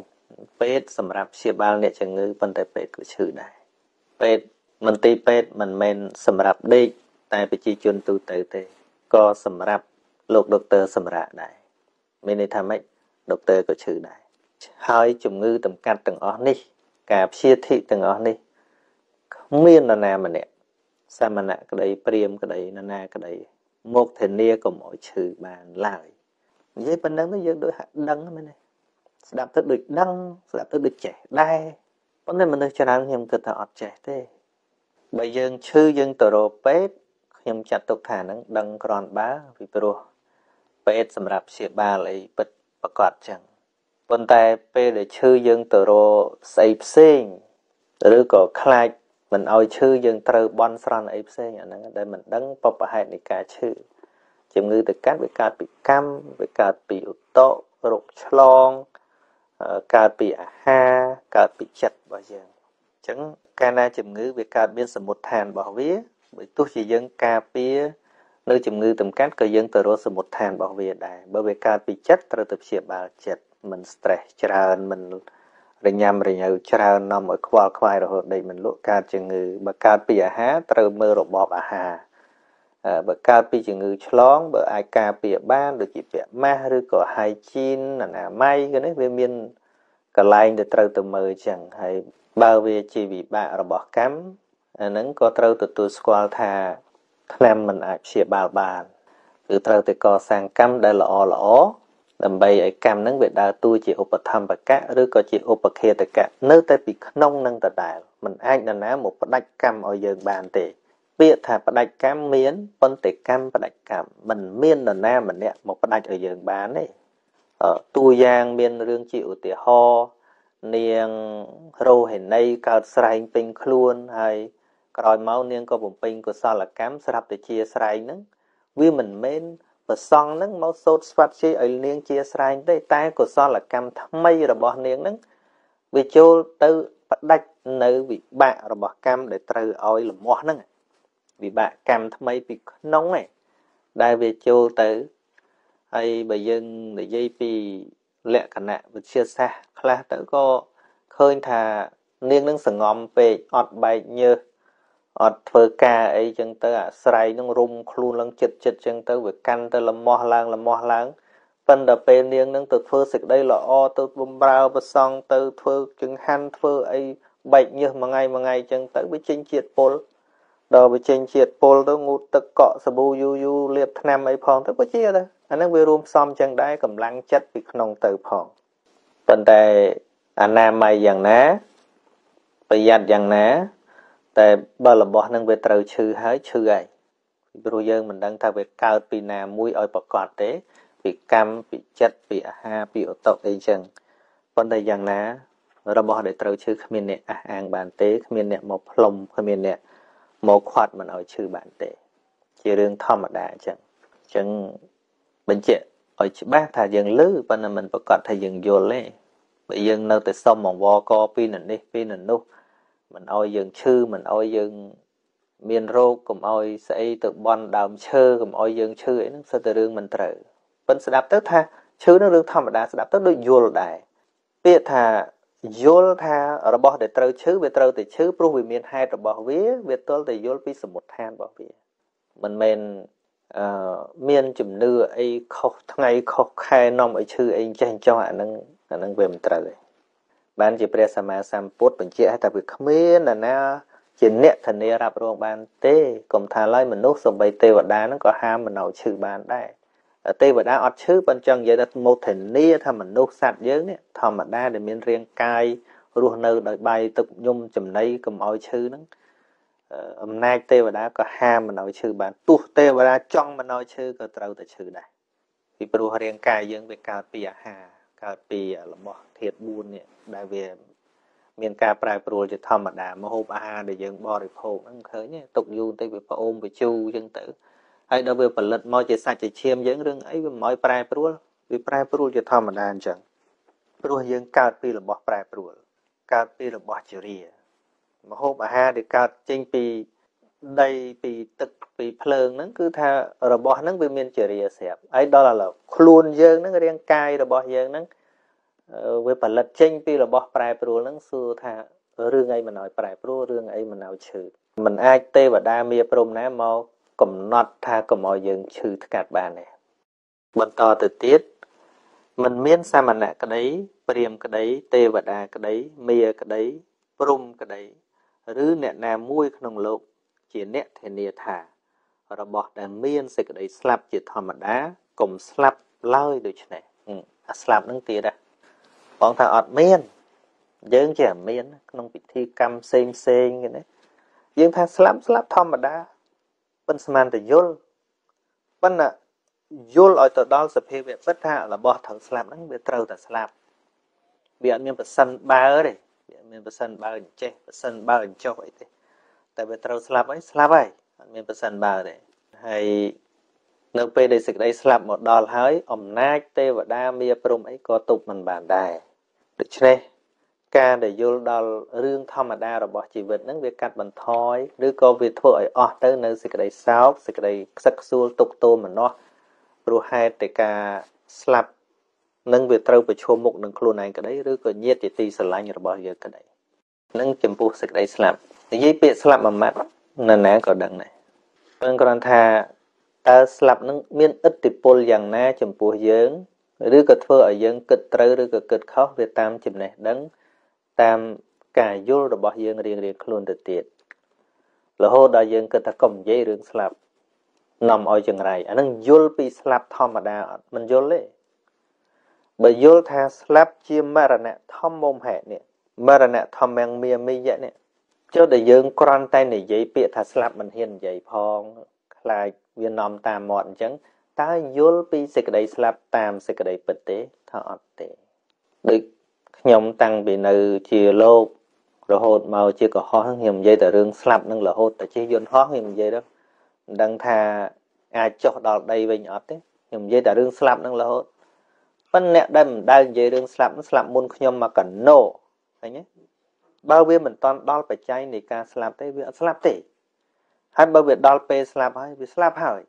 ពេទ្យសម្រាប់ព្យាបាលអ្នកជំងឺប៉ុន្តែពេទ្យក៏ឈឺដែរពេទ្យមន្ទីរពេទ្យមិនមែនសម្រាប់ដេកតែប្រជាជនទូទៅទេក៏សម្រាប់លោកដុកទ័រសម្រាប់ដែរមានន័យថាម៉េចដុកទ័រក៏ឈឺដែរហើយជំងឺតម្កាត់ទាំងអស់នេះការព្យាធិទាំងអស់នេះគ្មាននរណាម្នាក់សាមណៈក្តីព្រាហ្មណ៍ក្តីនរណាក្តីមកធានាកុំឲ្យឈឺបានឡើយនិយាយប៉ុណ្ណឹងទៅយើងដូចហាក់ដឹងមែនទេស្ដាប់ទៅដូចដឹងស្ដាប់ទៅដូចចេះដែរប៉ុន្តែមនុស្សច្រើនខ្ញុំគិតថាអត់ចេះទេបើយើងឈឺយើងទៅរកពេទ្យខ្ញុំចាត់ទុកថាហ្នឹងដឹងគ្រាន់បើពីព្រោះពេទ្យសម្រាប់ព្យាបាលអីពិតប្រកបចឹងប៉ុន្តែពេលដែលឈឺយើងទៅរកស្អីផ្សេងឬក៏ខ្លាចមិនឲ្យឈឺយើងត្រូវបន់ស្រន់អីផ្សេងអាហ្នឹងដែលមិនដឹងបបហេតុនៃការឈឺជំងឺទៅកាត់វាកើតពីកម្មវាកើតពីឧតុរោគឆ្លងកើតពីអាហារកើតពីចិត្តរបស់យើងអញ្ចឹងកាលណាជំងឺវាកើតមានសមុទ្រឋានរបស់វាបើទោះជាយើងការពារនៅជំងឺតម្កាត់ក៏យើងទៅរកសមុទ្រឋានរបស់វាដែរបើវាកើតពីចិត្តត្រូវទៅព្យាបាលចិត្តមិន stress ច្រើនមិនរញ៉ាំរញ៉ៅច្រើននាំឲ្យខ្វល់ខ្វាយរហូតដេកមិនលក់កើតជំងឺបើកើតពីអាហារត្រូវមើលរបបអាហារបើកើតពីជំងឺឆ្លងបើអាចការពារបានដូចជាពាក់ម៉ាស់ឬក៏ hygiene អនាម័យគេនេះវាមានកន្លែងដែលត្រូវទៅមើលអញ្ចឹងហើយបើវាជាវិបាករបស់កម្មអាហ្នឹងក៏ត្រូវទទួលស្គាល់ថាថ្នាំមិនអាចព្យាបាលបានគឺត្រូវតែកសាងកម្មដែលល្អដើម្បីឲ្យកម្មហ្នឹងវាដើរតួជាឧបត្ថម្ភកៈឬក៏ជាឧបឃាតកៈនៅតែពីក្នុងនឹងដដែលមិនអាចនរណាមកផ្ដាច់កម្មឲ្យយើងបានទេពាក្យថាផ្ដាច់កម្មមានប៉ុន្តែកម្មផ្ដាច់កម្មមិនមាននរណាម្នាក់មកផ្ដាច់ឲ្យយើងបានទេតួយ៉ាងមានរឿងជាឧទាហរណ៍នាងរោហិនីកើតស្រែងពេញខ្លួនហើយក្រោយមកនាងក៏បំពេញកុសលកម្មស្រាប់តែជាស្រែងហ្នឹងវាមិនមែនប្រសង់ហ្នឹងមកសូត្រស្វាត់ជ័យឲ្យនាងជាស្រែងទេតែកុសលកម្មថ្មីរបស់នាងហ្នឹងវាចូលទៅផ្ដាច់នៅវិបាករបស់កម្មដែលត្រូវឲ្យលមាស់ហ្នឹងវិបាកកម្មថ្មីពីក្នុងឯងដែលវាចូលទៅហើយបើយើងនិយាយពីលក្ខណៈវិទ្យាសាស្ត្រខ្លះទៅក៏ឃើញថានាងនឹងសង្ងំពេកអត់បែកញើសអត់ធ្វើការអីចឹងទៅអាស្រ័យនឹងរុំខ្លួនឡើងចិត្តចឹងទៅវាកាន់ទៅលមាស់ឡើងប៉ុន្តែពេលនាងនឹងទៅធ្វើសេចក្តីល្អទៅបំរើប្រសង់ទៅធ្វើចង្ហាន់ធ្វើអីបែកញើសមួយថ្ងៃចឹងទៅវាចេញជាតិពុលដល់វាចេញជាតិពុលទៅងូតទឹកកក់សាប៊ូយូលាបថ្នាំអីផងទៅក៏ជាដែរអាហ្នឹងវារួមផ្សំចឹងដែរកម្លាំងចិត្តពីក្នុងទៅផងប៉ុន្តែអនាម័យយ៉ាងណាប្រយ័ត្នយ៉ាងណាតែបើរបស់នឹងវាត្រូវឈឺហើយឈឺហើយពីព្រោះយើងមិនដឹងថាវាកើតពីណាមួយឲ្យប្រកបទេពីកម្មពីចិត្តពីអាហារពីឧតុអីចឹងប៉ុន្តែយ៉ាងណារបស់ដែលត្រូវឈឺគ្មានអ្នកអះអាងបានទេគ្មានអ្នកមកផ្លុំគ្មានអ្នកមកខាត់មិនឲ្យឈឺបានទេជារឿងធម្មតាអញ្ចឹងបញ្ជាក់ឲ្យច្បាស់ថាយើងឮប៉ុន្តែមិនប្រកាសថាយើងយល់ទេបើយើងនៅតែសុំអង្វរកពីនៅនេះពីនៅនោះមិនឲ្យយើងឈឺមិនឲ្យយើងមានរោគកុំឲ្យស្អីទៅបន់ដើមឈើកុំឲ្យយើងឈឺអីហ្នឹងសិតតែរឿងមិនត្រូវប៉ុន្តែស្ដាប់ទៅថាឈឺនឹងរឿងធម្មតាស្ដាប់ទៅដូចយល់ដែរពាក្យថាយល់ថារបស់ដែលត្រូវឈឺវាត្រូវតែឈឺព្រោះវាមានហេតុរបស់វាទល់តែយល់ពីសមុទ្រឋានរបស់វាមិនមែនមានជំនឿអីខុសថ្ងៃខុសខែនាំឲ្យឈឺអីចេះចោះអាហ្នឹងវាមិនត្រូវទេបានជាព្រះសម្មាសម្ពុទ្ធបញ្ជាក់ថាវាគ្មាននរណាជាអ្នកធានារ៉ាប់រងបានទេកុំថាឡើយមនុស្សសូម្បីទេវតាហ្នឹងក៏ហាមមិនឲ្យឈឺបានដែរទេវតាអត់ឈឺប៉ុន្តែចង់និយាយថាមកធានាថាមនុស្សសត្វយើងនេះធម្មតាដែលមានរាងកាយរស់នៅដោយបាយទឹកញុំចំណីកុំឲ្យឈឺហ្នឹងអំណាចទេវតាក៏ហាមមិនឲ្យឈឺបានទោះទេវតាចង់មិនឲ្យឈឺក៏ត្រូវតែឈឺដែរពីព្រោះរាងកាយយើងវាកើតពីអាហារកើតពីរបស់ធាតុ4នេះដែលវាមានការប្រែប្រួលជាធម្មតាមហូបអាហារដែលយើងបរិភោគហ្នឹងឃើញទេទុកយូរទៅវាផ្អូមវាជូរអញ្ចឹងទៅហើយដល់វាផលិតមកជាសាច់ជាឈាមយើងរឿងអីវាមិនឲ្យប្រែប្រួលវាប្រែប្រួលជាធម្មតាអញ្ចឹងព្រោះយើងកើតពីរបស់ប្រែប្រួលកើតពីរបស់ជរាមហូបអាហារដែលកើតចេញពីដីពីទឹកពីភ្លើងហ្នឹងគឺថារបស់ហ្នឹងវាមានជរាស្រាប់ហើយដល់ឥឡូវខ្លួនយើងហ្នឹងរាងកាយរបស់យើងហ្នឹង với bản lật chênh pi là bỏ prai pro nắng xưa thà rương ấy mà nói prai pro rương ấy mà nói chữ mình ai tê và đa mía prom ná mau cầm nọt tha cầm mọi dương chữ các bạn này bận to từ tiết mình miên sa mà nè cái đấy priêm cái đấy tê và đa cái đấy mía cái đấy prom cái đấy rư nè nam muôi không lộn chỉ nè thì nia thả rồi bỏ đàn miên sẽ cái đấy slap chỉ thò mà đá cùng slap lơi được chứ này slap nâng tía đây bọn thằng ọt miên dương chỉ miên không bị thi cam xem cái đấy dương thằng slap thò mà đá bên sman từ yul bên là yul ở từ đó sẽ phê về bất hạ là bỏ thằng slap nâng bị trâu từ slap bị anh miên bật sân ba ở đây bị anh miên bật sân ba ẩn che bật sân ba ẩn cho vậy thế tại vì trâu slap ấy anh miên bật sân ba ở đây hay nơi pe đây sự đây slap một đòn hơi nát tê và đa mía prom ấy có tục mình bàn đài được chưa ca để vô đòn rương thom mà đa rồi bỏ chỉ vật nâng việc cắt bằng thoi đứa có việc thôi tới nơi sự đây sáu sự đây sắc xua tục tô mà nó rồi hai để ca slap nâng việc trâu về chua mục nâng khuôn này cái đấy đứa có nhiệt thì tì sờ lạnh rồi bỏ giờ cái đấy nâng chấm pu sự đây slap thì dây bị slap mà mắt nên nè có đằng này nâng còn thà ta slap nâng miên ít thì pol dạng na chấm pu dưỡng đứa có thưa ở dưỡng kịch trâu đứa có kịch khó về tam chấm này đấng tam cả vô rồi bỏ dương riêng luôn được tiệt là hô đại dương cơ ta cầm dây rương slap nằm ở chừng này anh đang vô bị slap thom mà đa mình vô lấy bởi vô tha slap chia marana thom mồm hệ nè marana thom mang mía mi vậy nè cho đại dương quan tay này dây bịa tha slap mình hiền dây phong là viên nằm tam mọn chẳng ta vô bị sẽ cái đây slap tam sẽ cái đây bật tế thọ tế được nhóm tăng bị nữ chia lô rồi hốt màu chia có hóa hiểm dây tại rương slap nâng là hốt tại chia dồn hóa hiểm dây đó đăng thà ai cho đỏ đây về nhỏ thế hiểm dây tại rương slap nâng là hốt phân nẹ đây mình đang dây rương slap môn nhóm mà cần nổ thấy nhé bao nhiêu mình toàn đo phải chay này ca slap thế vì slap thế hay bao nhiêu đo pe slap hay vì slap hỏi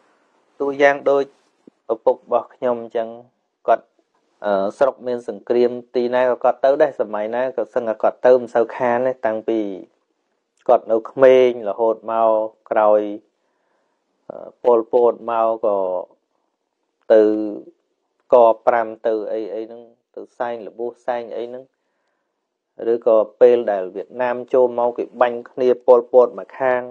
tôi giang đôi ở phục bọc nhóm chẳng còn sọc miền sừng kriêm tì này có tới đây sớm này có sừng có tôm sao khan này tăng vì có nấu khmên là hột màu rồi pol màu có từ co pram từ ấy nâng từ xanh là bua xanh ấy nâng rồi có pel đài Việt Nam châu mau cái banh kia pol mà khang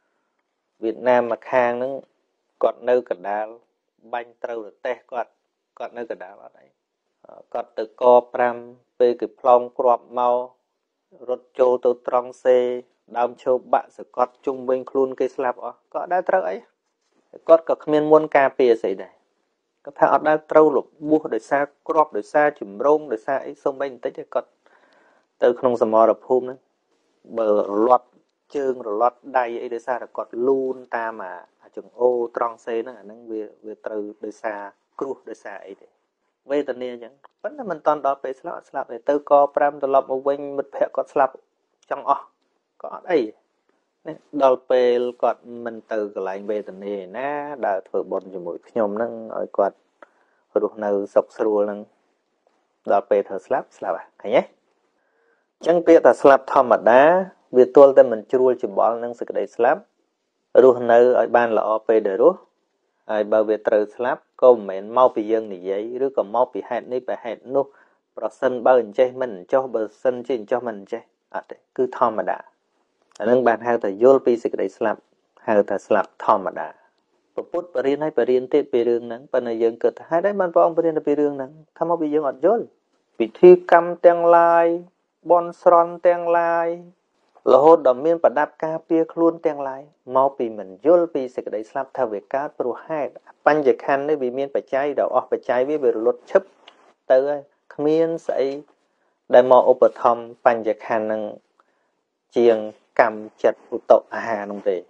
Việt Nam mà khang nâng còn nơi cả đá banh trâu được tè còn nơi cả đá ở đấy có từ co pram về cái plong crop màu rốt châu từ trong xe đam châu bạn sẽ có chung bên luôn cái slap có đã trâu ấy có miền muôn cà phê xảy đây có thằng đã trâu lục bua để xa crop để xa chùm rong để xa ấy xong bên tới có từ không sầm mò đập hôm nữa bờ lót chương rồi lót đầy ấy để xa là có luôn ta mà chừng ô trong xe nó năng về từ để xa cru để xa ấy để về tận này chẳng vẫn là mình toàn đó về slap để từ co pram từ lọp một bên một phe có slap trong có đây đào về còn mình từ cái lại về tận này nè đã thổi bồn cho mỗi nhom nâng ở quạt rồi được nào sọc sưu nâng đào về thở slap à thấy nhé chẳng biết là slap thom mà đá việc tôi tên mình chui chỉ bỏ nâng sự cái slap rồi nào ở ban là op để rồi ai bảo vệ từ slap có mền mau bị dân này vậy rồi còn mau bị hẹn đi bị hẹn nô bờ sân bao nhiêu chơi mình cho bờ sân trên cho mình chơi cứ thom mà đã nâng bàn hai từ vô pi sự cái slap hai từ slap thom mà đã bút bờ riêng hay bờ riêng tết bờ riêng nắng bờ này dân cật hai đấy mình phong bờ riêng là bờ riêng nắng tham mau bị dân ọt dối bị thi cam teng lai bon sron teng lai là hốt đầm miên và đáp ca pia luôn teng lai mau bị mình vô pi sự cái slap theo việc cá pro hai pan dịch khăn đấy bị miên phải cháy đầu off phải cháy với bờ lót chấp tới miên sẽ đại mò operthom pan dịch khăn nâng chiêng cầm chặt phụ tộc hà nông tề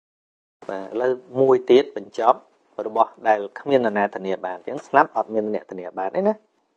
và lấy mùi tiết bình chóp và bỏ đại miên là nè thành địa bàn tiếng slap ọt miên nè thành địa bàn đấy nè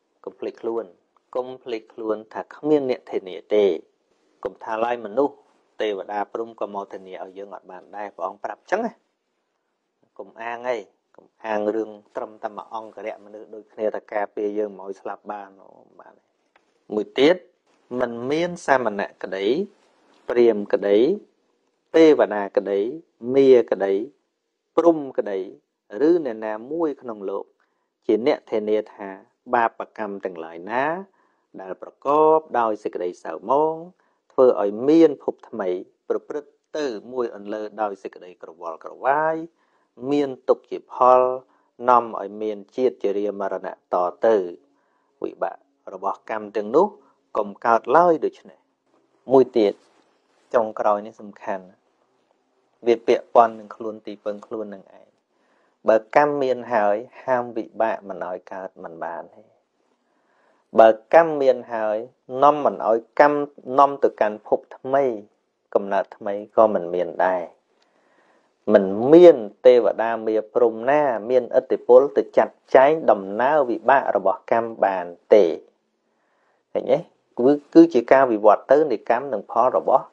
complete luôn thà miên nè thành địa tề cùng thà lai mình nu tề và đa prum có một thành địa ở giữa ngọt bàn đây của ông prap trắng này cùng an ấy hàng rừng trầm tầm ong cái đẹp mà đôi khi ta cà phê dương mỗi slap bàn mùi tiết mình miên sa mình nè cái đấy priềm cái đấy tê và nà cái đấy mía cái đấy prum cái đấy rư nè nà muôi khăn lộ chỉ nè thề nè thà ba bạc cầm từng lại ná đã bạc cóp đôi sự cái đấy sầu mong thưa ở miên phục tham ấy bực từ muôi ẩn lơ đôi sự cái đấy cờ vai miên tục chỉ Paul nằm ở miền chiết chỉ riêng mà nè tỏ từ vị bạn rồi bỏ cầm từng nút cùng cao lơi được này mùi tiệt trong còi này sầm khăn việc bịa quan đừng luôn tì phân luôn đừng ai bờ cam miền hỏi ham vị bạn mà nói cao mình bàn bờ cam miền hỏi năm mình nói cam năm từ càn phục tham mây cầm nợ tham mây có mình miền đài mình miên tê và đa mìa prum na miên ất tì pol từ chặt cháy đầm nao vị bạ rồi bỏ cam bàn tê thế nhé cứ chỉ cao vì vọt tới thì cam đừng phó rồi bỏ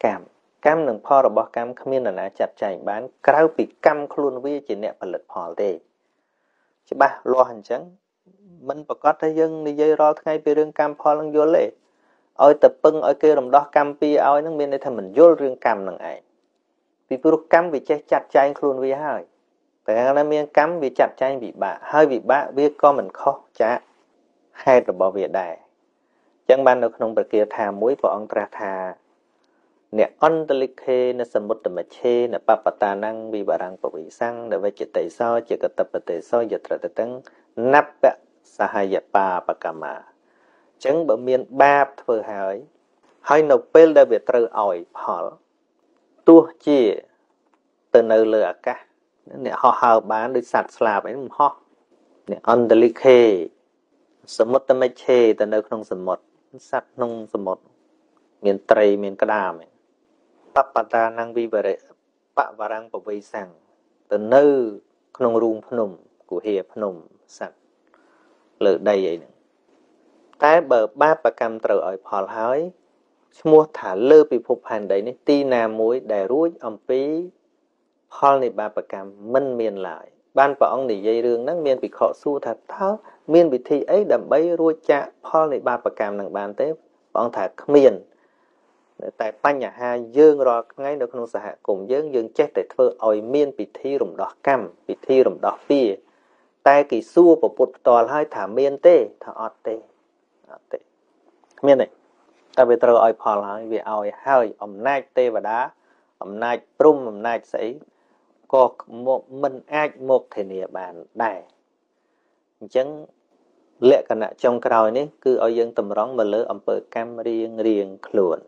cam đừng phó rồi bỏ cam không miên là nã chặt cháy bán cao vì cam luôn với chỉ nẹ phần lực phò tê chứ ba lo hành chấn mình bà có thấy dân đi dây ro ngay về rương cam phò lăng vô lệ ôi tập bưng ôi kêu đồng đó cam pi ôi nó miên để thay mình vô rương cam nằng ấy vì bữa cắm vì chặt cháy luôn vì hơi tại nó miếng cắm vì chặt cháy vì bà hơi vì bà biết con mình khó chả hai rồi bỏ việc đài chẳng ban được không bật kia thà muối vào ông tra thà nè on tê khê nè sầm bút mà chê nè papata năng vì bà đang bảo bị sang để về chỉ tẩy so chỉ có tập tẩy so giật ra tấn nắp sahaya pa pakama chẳng bờ miền ba thừa hỏi hai nộp pel đã bị trừ ỏi họ tua chia từ nơi lửa cả nè họ hào bán được sạch slab ấy họ nè on the like sớm một tâm chê từ nơi không sớm một sạch nông sớm một miền tây miền cà đàm papata năng vi về bạ và răng của vây sang từ nơi không rung phun của hiệp phun sạch lửa đầy ấy tại bờ ba bạc cam trở ở phò hói mua thả lơ bị phục hành đấy này ti nam muối để ruồi ẩm pí Hol này ba bạc cam minh miền lại ban bảo ông này dây rương nắng miền bị khó su thật tháo miền bị thi ấy đầm bấy ruồi chạ Hol này ba bạc cam nằng bàn tế ông thả miền tại pan nhà hai dương rồi ngay được không xã cùng dương chết để thưa oi miền bị thi rùng đỏ cam bị thi rùng đỏ phi tai kỳ xua của bột to hai thả miền tê thả ọt tê miền này ta về tờ oi phò lại vì oi hai nai tê và đá nai prum nai sấy có một mình ai một thể địa bàn đài chẳng lệ cả nạ trong cái này cứ ở dân tầm rong mà lỡ ẩm bờ cam riêng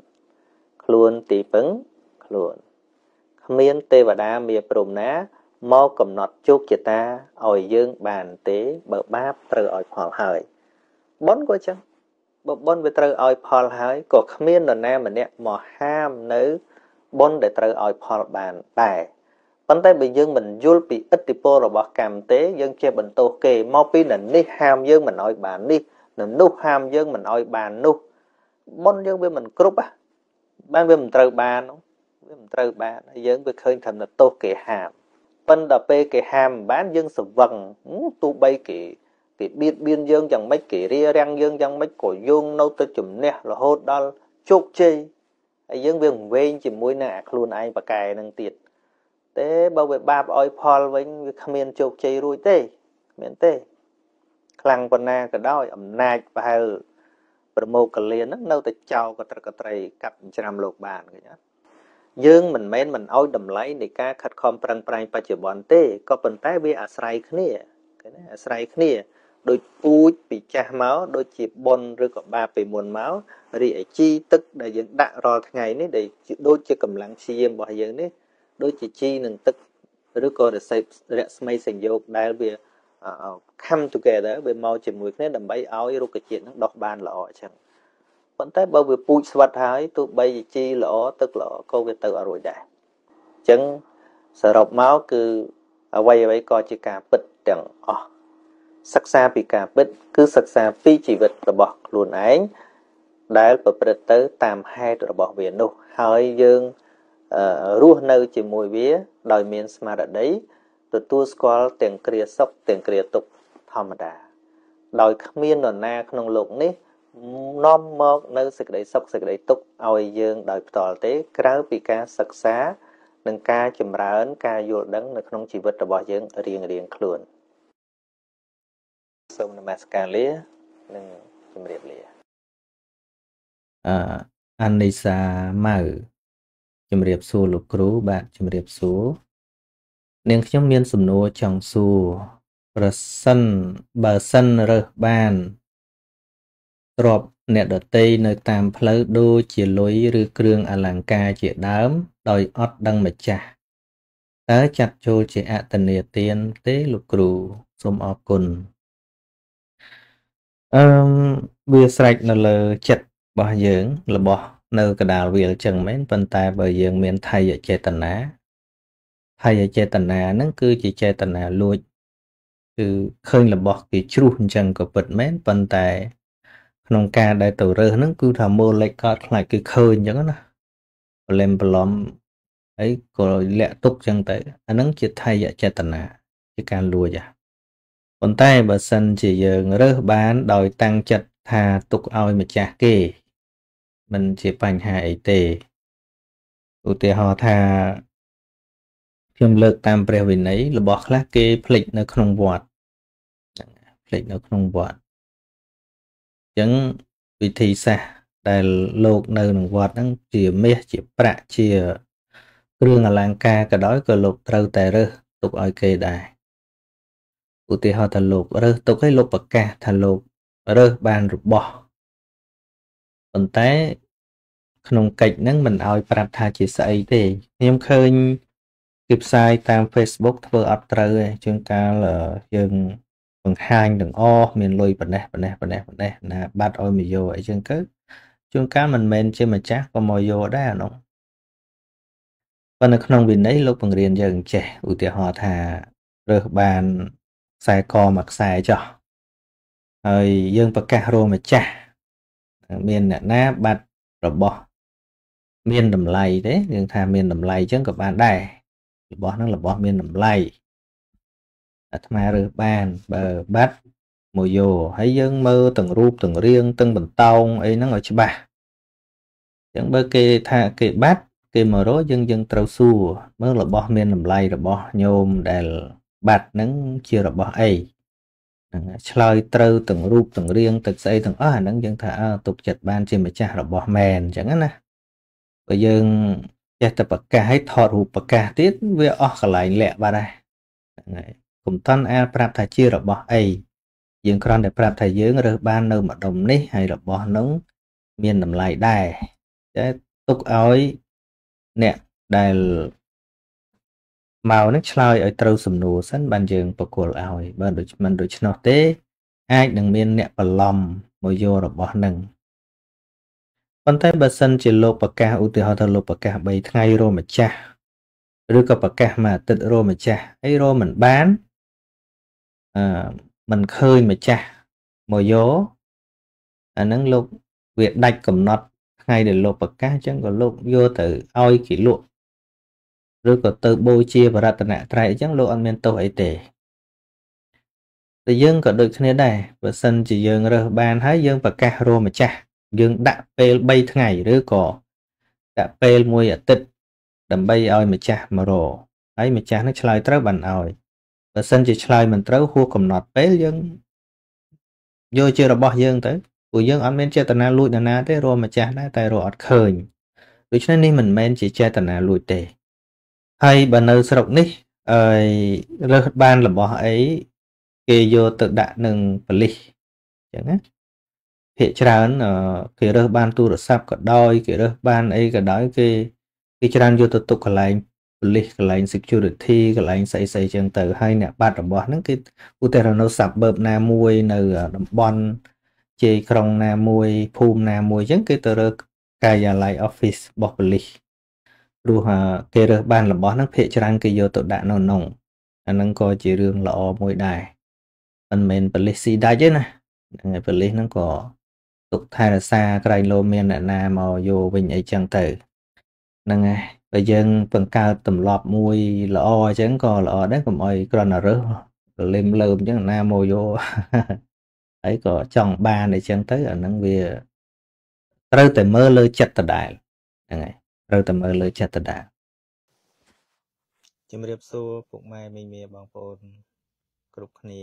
luôn tì bứng luôn miên tê và đá mìa prum ná mò cầm nọt chốt cho ta ỏi dương bàn tế bờ báp tờ ỏi phò hơi bón qua chăng bón về tờ ỏi phò hơi có miên là nam mà nè mò ham nữ bón để tờ ỏi phò bàn đài vấn đề bây giờ mình vô bị ít đi po rồi bỏ cảm tế dân che bệnh tô kê mau pi nè ní ham dân mình oi bàn ní nè nút ham dân mình oi bàn nút bon dân bên mình group á ban bên mình trời bàn nó bên mình trời bàn dân bên khơi thành là tô kê hàm bên đập pe kê hàm bán dân sập vần tu bay kê kê biên dân chẳng mấy kê ria răng dân chẳng mấy cổ dương nâu tới chùm nè là hốt đó chốt chơi dân bên mình quên chỉ mũi nạc luôn ai và cài năng tiệt thế bao về ba oi Paul với miền chục chơi ruồi tê miền tê khăn quần na cái đó ẩm nai và hai một cái liền nó nâu tới chào cái trai cặp trăm lục bàn cái nhá dương mình oi đầm lấy để cá khát khom prang ba chữ bọn tê có phần tay với asrai khné cái này asrai khné đôi pui bị cha máu đôi chịp bon rồi có ba bị muôn máu rồi chi tức để dựng đạ rò ngày ní để đôi chỉ cầm lăng xiêm bỏ dựng ní đôi chỉ chi nâng tức đôi cô để xây mấy sinh dục đại về come together về mau chỉ mùi cái đầm bay áo rồi cái chuyện nó đọc bàn lọ chẳng vẫn thấy bao về pui svat hái tụ bay chi lọ tức lọ câu về tự ở rồi đại chẳng sợ đọc máu cứ quay vậy coi chỉ cả bịch chẳng sắc xa bị cả bịch cứ sắc xa phi chỉ vật là bọt luôn ấy đã bật tới tam hai rồi bỏ về nô hơi dương rùa nơi chỉ mùi vía đòi miền mà đã đấy ទទួលស្គាល់ទាំងគ្រាសុខទាំងគ្រាទុក្ខធម្មតាដោយគ្មាននរណាក្នុងលោកនេះនាំមកនៅសេចក្តីសុខសេចក្តីទុក្ខឲ្យយើងដោយផ្ទាល់ទេក្រៅពីការសិក្សានិងការចម្រើនការយល់ដឹងនៅក្នុងជីវិតរបស់យើងរៀងៗខ្លួនសូមនមស្ការលានិងជម្រាបលាអានិសាម៉ៅជម្រាបសួរលោកគ្រូបាទជម្រាបសួរនាងខ្ញុំមានសំណួរចង់សួរប្រសិនបើសិនរើសបានទ្រព្យអ្នកដតីនៅតាមផ្លូវដូចជាលុយឬគ្រឿងអលង្ការជាដើមដោយអត់ដឹងម្ចាស់តើចាត់ចូលជាអតនេទានទេលោកគ្រូសូមអរគុណវាស្រេចនៅលើចិត្តរបស់យើងរបស់នៅកដាលវាលចឹងមែនប៉ុន្តែបើយើងមានថយចេតនាហ្នឹងគឺជាចេតនាលួចគឺឃើញរបស់គេជ្រុះអញ្ចឹងក៏ពិតមែនប៉ុន្តែក្នុងការដែលទៅរើសហ្នឹងគឺថាមើលលេខកោតខ្លាចគឺឃើញអញ្ចឹងណាប្រឡំហើយក៏លាក់ទុកអញ្ចឹងទៅអាហ្នឹងជាថយចេតនាជាការលួចប៉ុន្តែបើសិនជាយើងរើសបានដោយតាំងចិត្តថាទុកឲ្យម្ចាស់គេមិនជាបញ្ហាអីទេឧទាហរណ៍ថាខ្ញុំលើកតាមព្រះវិន័យរបស់ខ្លះគេភ្លេចនៅក្នុងវត្តអញ្ចឹងវិធីសាស្ត្រដែលលោកនៅក្នុងវត្តហ្នឹងជាមាសជាប្រាក់ជាគ្រឿងអលង្ការក៏ដោយក៏លោកត្រូវតែរើសទុកឲ្យគេដែរឧទាហរណ៍ថាលោករើសទុកឲ្យលោកប្រកាសថាលោករើសបានរបស់ប៉ុន្តែក្នុងកិច្ចហ្នឹងមិនឲ្យប្រាប់ថាជាស្អីទេខ្ញុំឃើញគេផ្សាយតាម Facebook ធ្វើអត់ត្រូវឯងជួនកាលយើងបង្ហាញទាំងមានលុយប៉ុណ្ណេះណាបាត់ឲ្យមកយកអីចឹងទៅជួនកាលមិនមែនជាម្ចាស់ក៏មកយកដែរអានោះប៉ុន្តែក្នុងវិន័យលោកបង្រៀនយើងចេះឧទាហរណ៍ថារើសបានខ្សែកមួយខ្សែចោះហើយយើងប្រកាសរកម្ចាស់មានអ្នកណាបាត់របស់មានតម្លៃទេយើងថាមានតម្លៃអញ្ចឹងក៏បានដែររបស់ហ្នឹងរបស់មានតម្លៃអាត្មារើសបានបើបាត់មកយកហើយយើងមើលទាំងរូបទាំងរាងទាំងបន្តោងអីហ្នឹងឲ្យច្បាស់អញ្ចឹងបើគេថាគេបាត់គេមករកយើងត្រូវសួរមើលរបស់មានតម្លៃរបស់ញោមដែលបាត់ហ្នឹងជារបស់អីហ្នឹងឆ្លើយត្រូវទាំងរូបទាំងរាងទឹកស្អីទាំងអស់អាហ្នឹងយើងថាទុកចិត្តបានជាម្ចាស់របស់មែនអញ្ចឹងណាបើយើងចេះតែប្រកាសឲ្យថតរូបប្រកាសទៀតវាអស់កន្លែងលាក់បាត់ហើយហ្នឹងហើយកុំតន់អាលប្រាប់ថាជារបស់អីយើងគ្រាន់តែប្រាប់ថាយើងរើសបាននៅម្ដុំនេះហើយរបស់នោះមានតម្លៃដែរតែទុកឲ្យអ្នកដែលមកនឹងឆ្លើយឲ្យត្រូវសំណួរសិនបានយើងបកគលឲ្យបើមិនដូច្នោះទេអាចនឹងមានអ្នកបន្លំមកយករបស់នឹងប៉ុន្តែបើសិនជាលោកប្រកាសឧទាហរណ៍ថាលោកប្រកាស3ថ្ងៃរកម្ចាស់ឬក៏ប្រកាសមួយអាទិត្យរកម្ចាស់ហើយរមិនបានមិនឃើញម្ចាស់មកយកអាហ្នឹងលោកវាដាច់កំណត់ថ្ងៃដែលលោកប្រកាសអញ្ចឹងក៏លោកយកទៅឲ្យគេលក់ឬក៏ទៅបូជាបរតនត្រ័យអញ្ចឹងលោកអត់មានទោសអីទេតែយើងក៏ដូចគ្នាដែរបើសិនជាយើងរើសបានហើយយើងប្រកាសរកម្ចាស់យើងដាក់ពេល3ថ្ងៃឬក៏ដាក់ពេល1អាទិត្យដើម្បីឲ្យម្ចាស់មករកហើយម្ចាស់នឹងឆ្លើយត្រូវបានឲ្យបើសិនជាឆ្លើយមិនត្រូវហួសកំណត់ពេលយើងយកជារបស់យើងទៅព្រោះយើងអត់មានចេតនាលួចនរណាទេរកម្ចាស់ដែរតែរកអត់ឃើញដូច្នេះនេះមិនមែនជាចេតនាលួចទេហើយបើនៅស្រុកនេះរើសបានរបស់អីគេយកទៅដាក់នឹងប៉ូលីសអញ្ចឹងណាភាគច្រើនគេរើសបានទូរស័ព្ទក៏ដោយគេរើសបានអីក៏ដោយគេច្រើនយកទៅទុកកន្លែងប៉ូលីសកន្លែង security កន្លែងស្អីអញ្ចឹងទៅហើយអ្នកបាត់របស់ហ្នឹងគេឧទាហរណ៍នៅ suburb ណាមួយនៅតំបន់ជ័យក្រុងណាមួយភូមិណាមួយអញ្ចឹងគេទៅរើសការិយាល័យ office របស់ប៉ូលីសព្រោះគេរើសបានរបស់ហ្នឹងភាគច្រើនគេយកទៅដាក់នៅក្នុងអាហ្នឹងក៏ជារឿងល្អមួយដែរមិនមែនប៉ូលីសស៊ីដាច់ទេណាហ្នឹងហើយប៉ូលីសហ្នឹងក៏ទុកថែរក្សាក្រែងលោមានអ្នកណាមកយកវិញអីចឹងទៅហ្នឹងហើយ bây giờ phần cao tầm lọp mùi lọ chẳng có lọ đấy còn mọi con là rớt lên lơm chẳng nam mô vô ấy có chồng ba này chẳng tới ở nâng về rơi tại mơ lơ chặt tà đại này rơi tại mơ lơ chặt tà đại ជំរាបសួរពុកម៉ែមីមីបងប្អូនគ្រប់គ្នា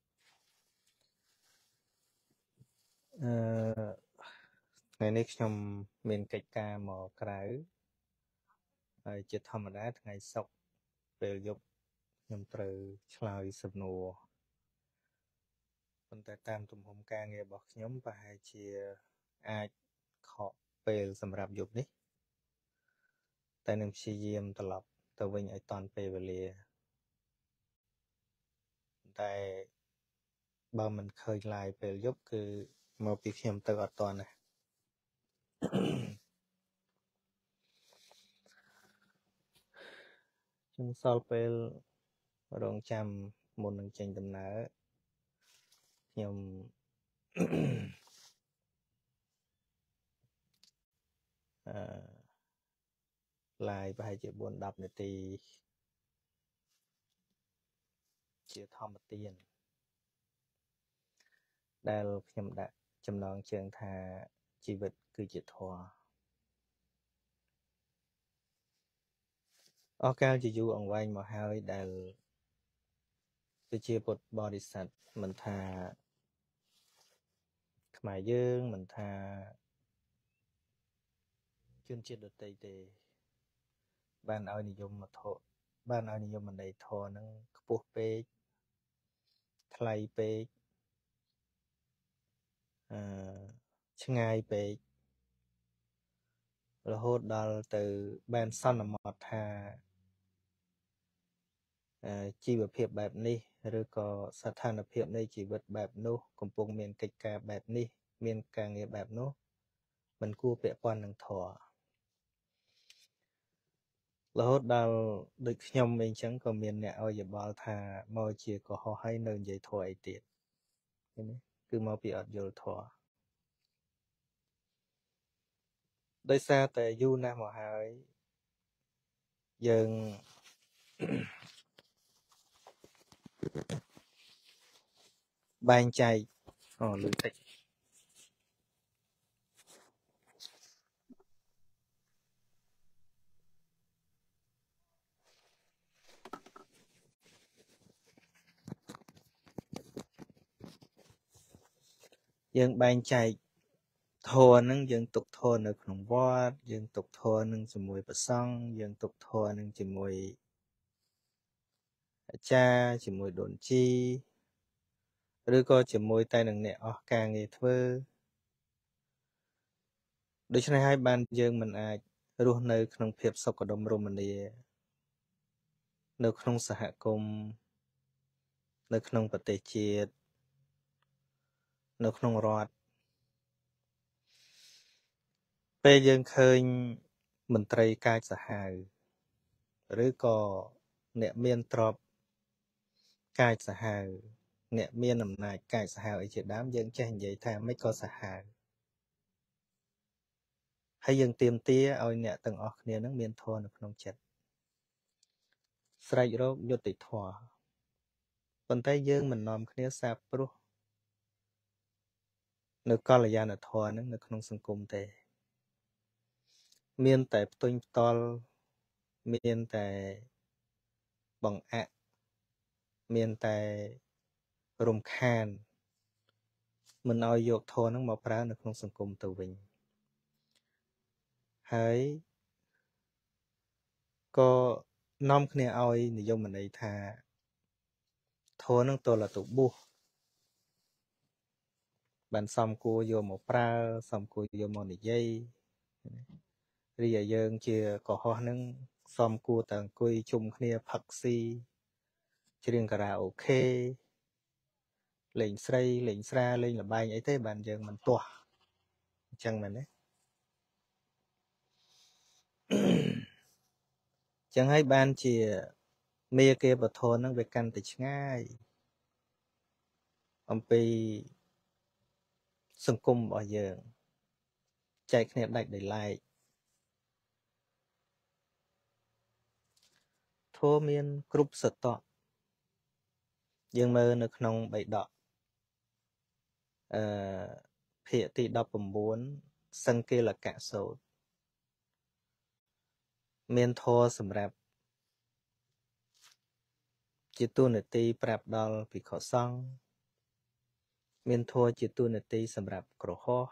ថ្ងៃនេះខ្ញុំមានកិច្ចការមកក្រៅហើយជាធម្មតាថ្ងៃសុក្រពេលយប់ខ្ញុំត្រូវឆ្លើយសំណួរប៉ុន្តែតាមទំហំការងាររបស់ខ្ញុំប្រហែលជាអាចខកពេលសម្រាប់យប់នេះតែនឹងព្យាយាមត្រឡប់ទៅវិញឲ្យតាន់ពេលវេលាតែបើមិនឃើញ live ពេលយប់គឺមកពីខ្ញុំទៅអត់តាន់ណាខ្ញុំសល់ពេលរងចាំមុននឹងចេញដំណើរខ្ញុំ live ប្រហែលជា 4-10 នាទីជាធម្មតាដែលខ្ញុំដាក់ចំណងជើងថាជីវិតគឺជាធម៌អស់កាលជាយូរអង្វែងមកហើយដែលគឺជាពុទ្ធបរិស័ទមិនថាខ្មែរយើងមិនថាជនជាតិដទៃទេបានឲ្យនិយមធម៌បានឲ្យនិយមន័យធម៌ហ្នឹងខ្ពស់ពេកថ្លៃពេកឆ្ងាយពេករហូតដល់ទៅបានសន្មតថាជីវភាពបែបនេះឬក៏ស្ថានភាពនៃជីវិតបែបនោះកំពុងមានកិច្ចការបែបនេះមានការងារបែបនោះមិនគួរពាក់ព័ន្ធនឹងធម៌រហូតដល់ដូចខ្ញុំអីចឹងក៏មានអ្នកឲ្យយោបល់ថាមកជាកុហកហើយនៅនិយាយធម៌អីទៀតឃើញទេគឺមកពីអត់យល់ធម៌ដោយសារតែយូរណាស់មកហើយយើងបែងចែកលុយតិចយើងបែងចែកធម៌ហ្នឹងយើងទុកធម៌នៅក្នុងវត្តយើងទុកធម៌នឹងជាមួយព្រះសង្ឃយើងទុកធម៌នឹងជាមួយអាចារ្យជាមួយដូនជីឬក៏ជាមួយតែនឹងអ្នកអស់ការងារធ្វើដូច្នេះហើយបានយើងមិនអាចរស់នៅក្នុងភាពសុខដុមរមនានៅក្នុងសហគមន៍នៅក្នុងប្រទេសជាតិនៅក្នុងរដ្ឋពេលយើងឃើញមន្ត្រីកាចសាហាវឬក៏អ្នកមានទ្រព្យកាចសាហាវអ្នកមានអំណាចកាចសាហាវអីជាដើមយើងចេះនិយាយថាមិនក៏សាហាវហើយយើងទាមទារឲ្យអ្នកទាំងអស់គ្នានឹងមានធម៌នៅក្នុងចិត្តស្រែករកយុត្តិធម៌ប៉ុន្តែយើងមិននាំគ្នាសាបព្រោះនៅកល្យាណធម៌នឹងនៅក្នុងសង្គមទេមានតែផ្ទុញផ្ទាល់មានតែបង្អាក់មានតែរំខានមិនឲ្យយកធម៌នឹងមកប្រើនៅក្នុងសង្គមទៅវិញហើយក៏នាំគ្នាឲ្យនិយមន័យថាធម៌នឹងទល់តែបួសបានសំគួរយកមកប្រើសំគួរយកមកនិយាយរីឯយើងជាកុហកនឹងសំគួរតែអង្គុយជុំគ្នាផឹកស៊ីច្រៀងការ៉ាអូខេលេងស្រីលេងស្រាលេងល្បែងអីទេបានយើងមិនទាស់អញ្ចឹងមែនទេអញ្ចឹងហើយបានជាមេគេពធននឹងវាកាន់តែឆ្ងាយអំពីសង្គមរបស់យើងចែកគ្នាដាច់ដោយឡែកធម៌មានគ្រប់សតៈយើងមើលនៅក្នុងបៃដកភាគទី19សង្កេលកៈសូត្រមានធម៌សម្រាប់ជាទូនាទីប្រាប់ដល់ភិក្ខុសង្ឃមានធម៌ជាទូនាទីសម្រាប់ក្រហោះ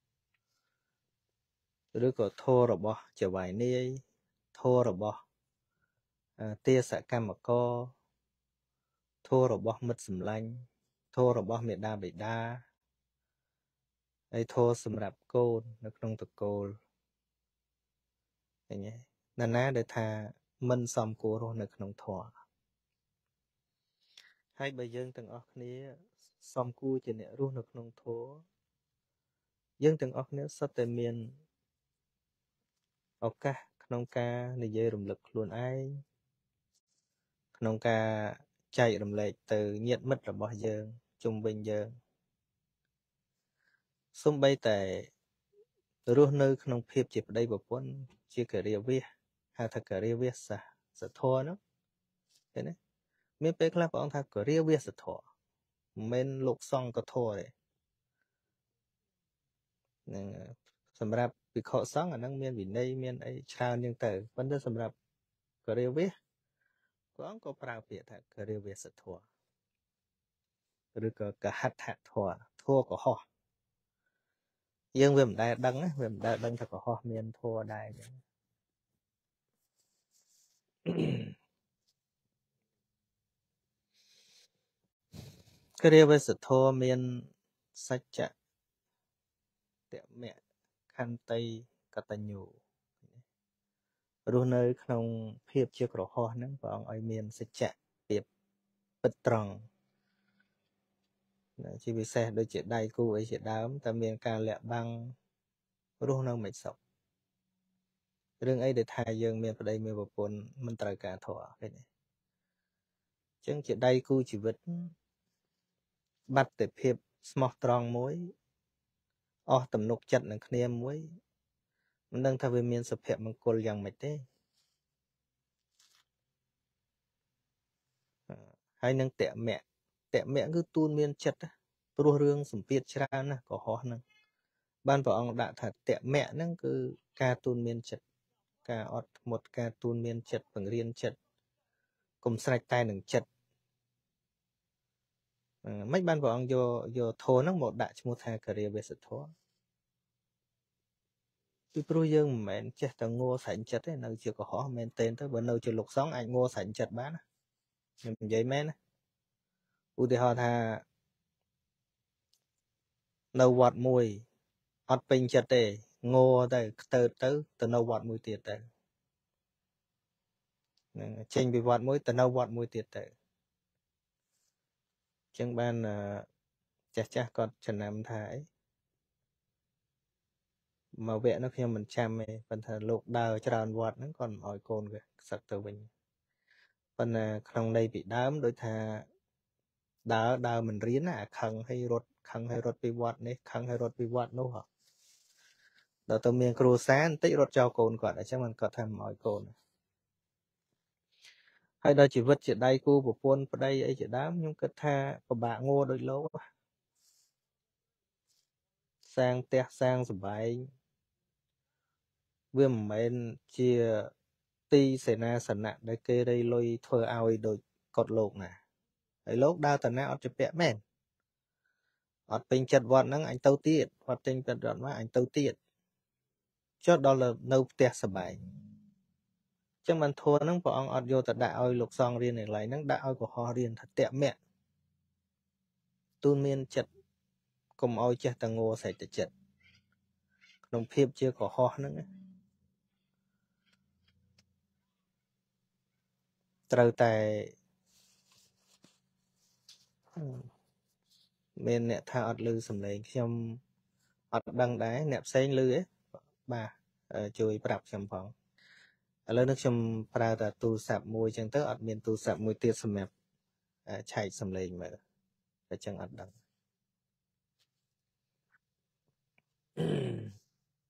ឬក៏ធម៌របស់ចវាយនាយធម៌របស់ទាសកម្មករធម៌របស់មិត្តសម្លាញ់ធម៌របស់មេដាបិតាហើយធម៌សម្រាប់កូននៅក្នុងតកូលឃើញទេណាដែលថាមិនសមគួររស់នៅក្នុងធម៌ហើយបើយើងទាំងអស់គ្នាសមគួរជាអ្នករស់នៅក្នុងធម៌យើងទាំងអស់គ្នាសុទ្ធតែមានឱកាសក្នុងការនិយាយរំលឹកខ្លួនឯងក្នុងការចែករំលែកទៅញាតិមិត្តរបស់យើងជុំវិញយើងសូម្បីតែរស់នៅក្នុងភាពជាប្តីប្រពន្ធជាការិយាវាសហៅថាការិយាវាសធរនោះឃើញទេមានពេលខ្លះព្រះអង្គថាការិយាវាសធរមិនមែនលោកសង្ឃកធរទេនឹងសម្រាប់ភិក្ខុសង្ឃអានឹងមានវិន័យមានអីច្រើនយ៉ាងទៅប៉ុន្តែសម្រាប់ការិយាវាសព្រះអង្គក៏ប្រើពាក្យថាការិយាវាសធរឬក៏កហដ្ឋធរធរកុហកយើងវាមិនដែលដឹងវាមិនដែលដឹងថាកុហកមានធរដែរចឹងការិយាវាសធរមានសច្ចៈតមៈខន្តីកតញ្ញូរស់នៅក្នុងភាពជាក្រហោះហ្នឹងព្រះអង្គឲ្យមានសច្ចៈភាពពិតត្រង់ជាពិសេសដូចជាដៃគូអីជាដើមតែមានការលាក់បាំងរស់នៅមិនសុខរឿងអីដែលថាយើងមានប្តីមានប្រពន្ធមិនត្រូវការធម៌ឃើញទេអញ្ចឹងជាដៃគូជីវិតបាត់តែភាពស្មោះត្រង់មួយអស់ទំនុកចិត្តនឹងគ្នាមួយមិនដឹងថាវាមានសុភមង្គលយ៉ាងម៉េចទេហើយនឹងតមៈគឺទូនមានចិត្តព្រោះរឿងសម្ពាធច្រើនណាស់កុហកហ្នឹងបានព្រះអង្គដាក់ថាតមៈហ្នឹងគឺការទូនមានចិត្តការអត់ធ្មត់ការទូនមានចិត្តបង្រៀនចិត្តកុំស្រេចតែនឹងចិត្តមិនបានព្រះអង្គយកធម៌ហ្នឹងមកដាក់ឈ្មោះថាការិយាវាសធម៌ពីព្រោះយើងមិនមែនចេះតែងัวស្រេញចិត្តទេនៅជាកុហកមែនទែនទៅបើនៅជាលោកសង្ឃអាចងัวស្រេញចិត្តបានណាខ្ញុំនិយាយមែនណាឧទាហរណ៍ថានៅវត្តមួយអត់ពេញចិត្តទេងัวទៅខ្ទើតទៅនៅវត្តមួយទៀតទៅនឹងចេញពីវត្តមួយទៅនៅវត្តមួយទៀតទៅអញ្ចឹងបានចាស់គាត់ចំណាំថាអីមកវគ្គនោះខ្ញុំមិនចាំទេប៉ុន្តែលោកដើរច្រើនវត្តហ្នឹងគាត់មិនអោយកូនវាសឹកទៅវិញប៉ុន្តែក្នុងន័យពីដើមដូចថាដើរមិនរៀនណាខឹងឲ្យរត់ពីវត្តនេះខឹងឲ្យរត់ពីវត្តនោះដល់ទៅមានគ្រួសារបន្តិចរត់ចោលកូនគាត់អញ្ចឹងមិនគាត់ថាមិនអោយកូនហើយដល់ជីវិតជាដៃគូប្រពន្ធប្តីអីជាដើមខ្ញុំគិតថាពិបាកងัวដោយលោកសាងផ្ទះសាងសម្បែងវាមិនមែនជាទីសេនាសនៈដែលគេរៃលុយធ្វើឲ្យដូចកត់លោកណាហើយលោកដើរតាណាអត់ជាពាក់មែនអត់ពេញចិត្តវត្តហ្នឹងអញទៅទៀតវត្តពេញចិត្តវត្តមកអញទៅទៀតចុះដល់នៅផ្ទះសម្បែងចឹងបានធัวហ្នឹងព្រះអង្គអត់យកទៅដាក់ឲ្យលោកសង្ឃរៀននៅកន្លែងហ្នឹងដាក់ឲ្យកុហករៀនថាតមៈទូនមានចិត្តកុំឲ្យចេះតែងัวស្រេចតែចិត្តក្នុងភាពជាកុហកហ្នឹងត្រូវតែមានអ្នកថាអត់ឮសំឡេងខ្ញុំអត់ដឹងដែរអ្នកផ្សេងឮទេបាទជួយប្រាប់ខ្ញុំផងឥឡូវនេះខ្ញុំប្រើតែទូរស័ព្ទមួយចឹងទៅអត់មានទូរស័ព្ទមួយទៀតសម្រាប់ឆែកសំឡេងមើលតែចឹងអត់ដឹង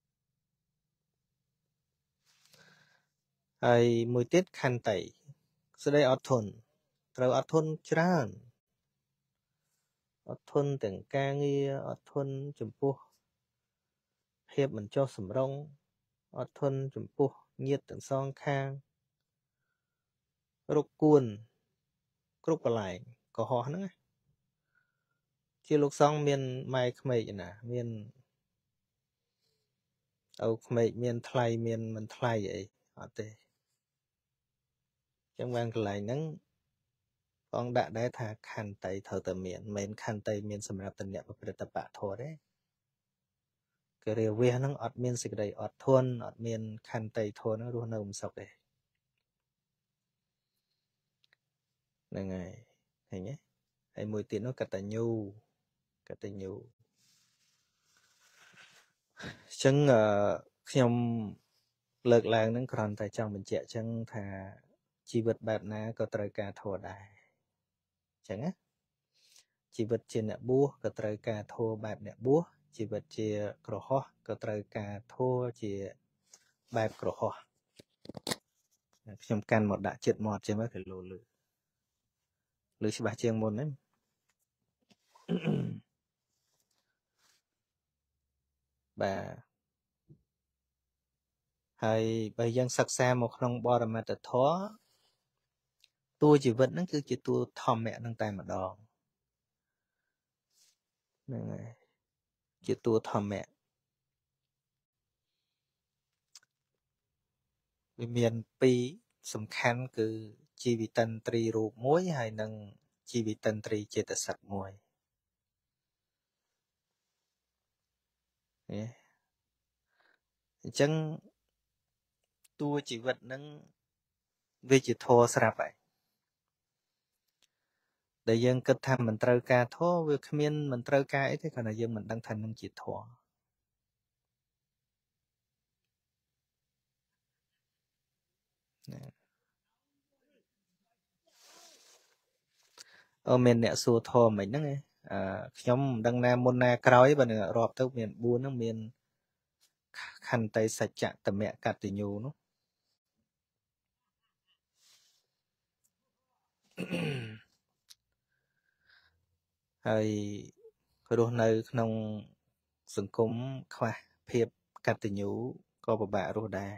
ហើយមួយទៀតខន្តី sẽ đây ọt thônត្រូវអត់ធន់ច្រើនអត់ធន់ទាំងការងារអត់ធន់ចំពោះភាពមិនចុះសម្រុងអត់ធន់ចំពោះញាតិទាំងសងខាងរកគួនគ្រប់កន្លែងកុហកហ្នឹងជាលោកសង្ឃមានម៉ែក្មេកណាមានឪក្មេកមានថ្លៃមានមិនថ្លៃអីអត់ទេចឹងបានកន្លែងហ្នឹងបងដាក់ដែរថាខន្តីត្រូវតែមានមិនមែនខន្តីមានសម្រាប់តអ្នកប្រព្រឹត្តបៈធម៌ទេគឺរាវះហ្នឹងអត់មានសេចក្តីអត់ធន់អត់មានខន្តីធម៌ហ្នឹងរស់នៅមិនសុខទេហ្នឹងហើយឃើញទេហើយមួយទៀតនោះកតញ្ញូអញ្ចឹងខ្ញុំលើកឡើងហ្នឹងគ្រាន់តែចង់បញ្ជាក់អញ្ចឹងថាជីវិតបែបណាក៏ត្រូវការធម៌ដែរអញ្ចឹងណាជីវិតជាអ្នកបួសក៏ត្រូវការធម៌បែបអ្នកបួសជីវិតជាក្រហមក៏ត្រូវការធម៌ជាបែបក្រហមខ្ញុំកាន់មកដាក់ចិត្តមាត់ចឹងមកគេលោលឺច្បាស់ជាងមុនហ្នឹងបាទហើយបើយើងសិក្សាមកក្នុងបរមត្ថធម៌តួជីវិតហ្នឹងគឺជាតួធម្មៈហ្នឹងតែម្ដងហ្នឹងហើយជាតួធម្មៈវាមានពីរសំខាន់គឺជីវិតន្ត្រីរូបមួយហើយនិងជីវិតន្ត្រីចេតសិកមួយអញ្ចឹងតួជីវិតហ្នឹងវាជាធម៌ស្រាប់ហើយដែលយើងគិតថាមិនត្រូវការធម៌វាគ្មានមិនត្រូវការអីទេគ្រាន់តែយើងមិនដឹងថានឹងជាធម៌មានអ្នកសួរធម៌មិនហ្នឹងខ្ញុំមិនដឹងណាមុនណាក្រោយបើនឹងរាប់ទៅមាន4ហ្នឹងមានខន្តីសច្ចៈតមៈកតញ្ញូនោះហើយរស់នៅក្នុងសង្គមខ្វះភាពកតញ្ញូក៏ពិបាករស់ដែរ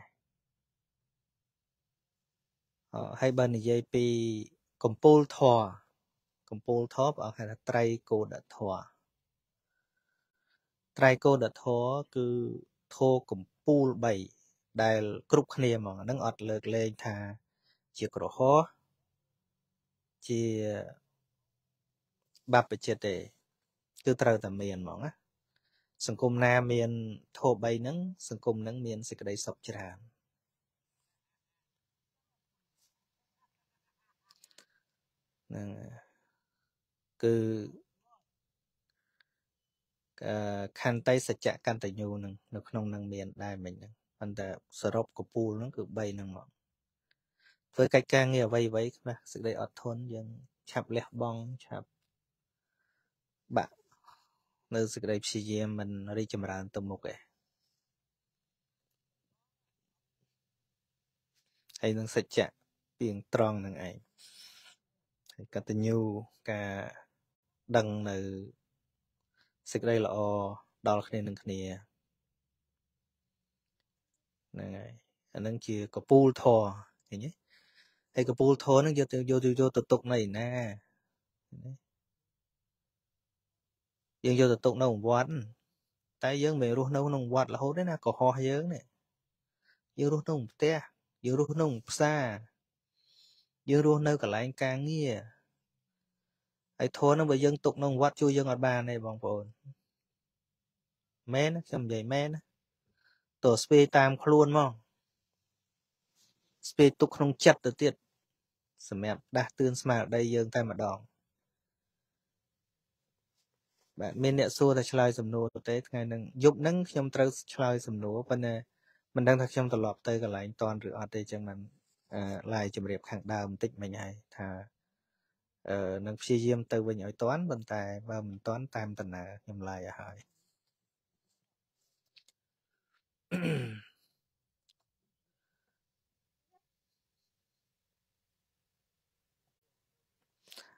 ហើយបើនិយាយពីកម្ពូលធម៌ព្រះអង្គហៅថាត្រៃកោដធម៌ត្រៃកោដធម៌គឺធម៌កម្ពូល3ដែលគ្រប់គ្នាហ្មងហ្នឹងអត់លើកលែងថាជាក្រហមជាបព្វជិតទេគឺត្រូវតែមានហ្មងណាសង្គមណាមានធម៌3ហ្នឹងសង្គមហ្នឹងមានសេចក្តីសុខច្រើនហ្នឹងគឺខន្តីសច្ចៈកតញ្ញូហ្នឹងនៅក្នុងហ្នឹងមានដែរមិញហ្នឹងប៉ុន្តែសរុបកពូលហ្នឹងគឺ3ហ្នឹងមកធ្វើកិច្ចការងារអ្វីខ្លះសេចក្តីអត់ធន់យើងឆាប់លះបង់ឆាប់បាក់នៅសេចក្តីព្យាយាមមិនរីកចម្រើនទៅមុខឯងហើយនឹងសច្ចៈពីងត្រង់នឹងឯងហើយកតញ្ញូការដឹងនៅសេចក្តីល្អដល់គ្នានឹងគ្នាហ្នឹងហើយអានឹងជាកពូលធម៌ឃើញទេហើយកពូលធម៌ហ្នឹងយកទៅទុកនៅណាយើងយកទៅទុកនៅវត្តតែយើងមិនរស់នៅក្នុងវត្តរហូតទេណាកុហកយើងនេះយើងរស់នៅផ្ទះយើងរស់នៅផ្សារយើងរស់នៅកន្លែងការងារហើយធម៌ហ្នឹងបើយើងទុកនៅវត្តជួយយើងអត់បានទេបងប្អូនមែនខ្ញុំនិយាយមែនតើស្ពេតាមខ្លួនមកស្ពេទុកក្នុងចិត្តទៅទៀតសម្រាប់ដាស់តឿនស្មារតីយើងតែម្ដងបាទមានអ្នកសួរតែឆ្លើយសំណួរទៅទេថ្ងៃហ្នឹងយប់ហ្នឹងខ្ញុំត្រូវឆ្លើយសំណួរប៉ុន្តែមិនដឹងថាខ្ញុំត្រឡប់ទៅកន្លែងតនឬអត់ទេចឹងមិនឡាយជំរាបខាងដើមបន្តិចមិញហើយថានឹងព្យាយាមទៅវិញឲ្យតន់ប៉ុន្តែបើមិនតន់តាមដំណើរខ្ញុំឡាយឲ្យហើយ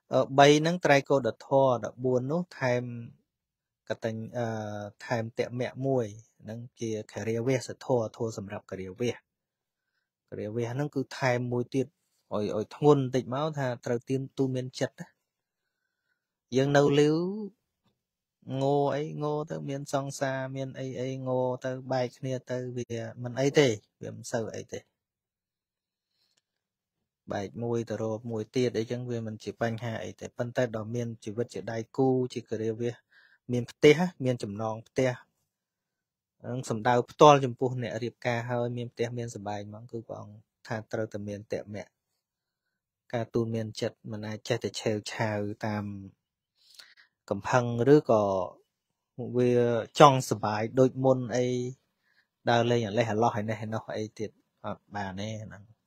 bay nắng trai cô đợt thò đợt buồn nốt thêm cái tình thêm tẹo mẹ muôi nắng kia career về sẽ thô sầm rập career về nắng cứ thêm muôi tiệt ôi thôn tịnh máu tha trời tiên tu miên chật dân nấu liếu ngô tới miên song xa miên ấy ngô tới bài kia tới vì mình ấy thế vì mình sợ ấy thế bài môi từ rồi môi tiệt ấy chẳng vì mình chỉ banh hại thế phân tay đỏ miên chỉ vật chỉ đai cu chỉ career về miên tê miên chấm nòng tê sầm đào to chấm pu nè riệp ca hơi miên tê miên sầm bài mong cứ còn tha trời từ miên tệ mẹ ca tu miên chật mình ai chạy để treo chào tam cầm phăng rứa có vì trong sờ bài đôi môn ấy đào lênอย่างไรหันล้อให้ในnó ấy tiệt bà này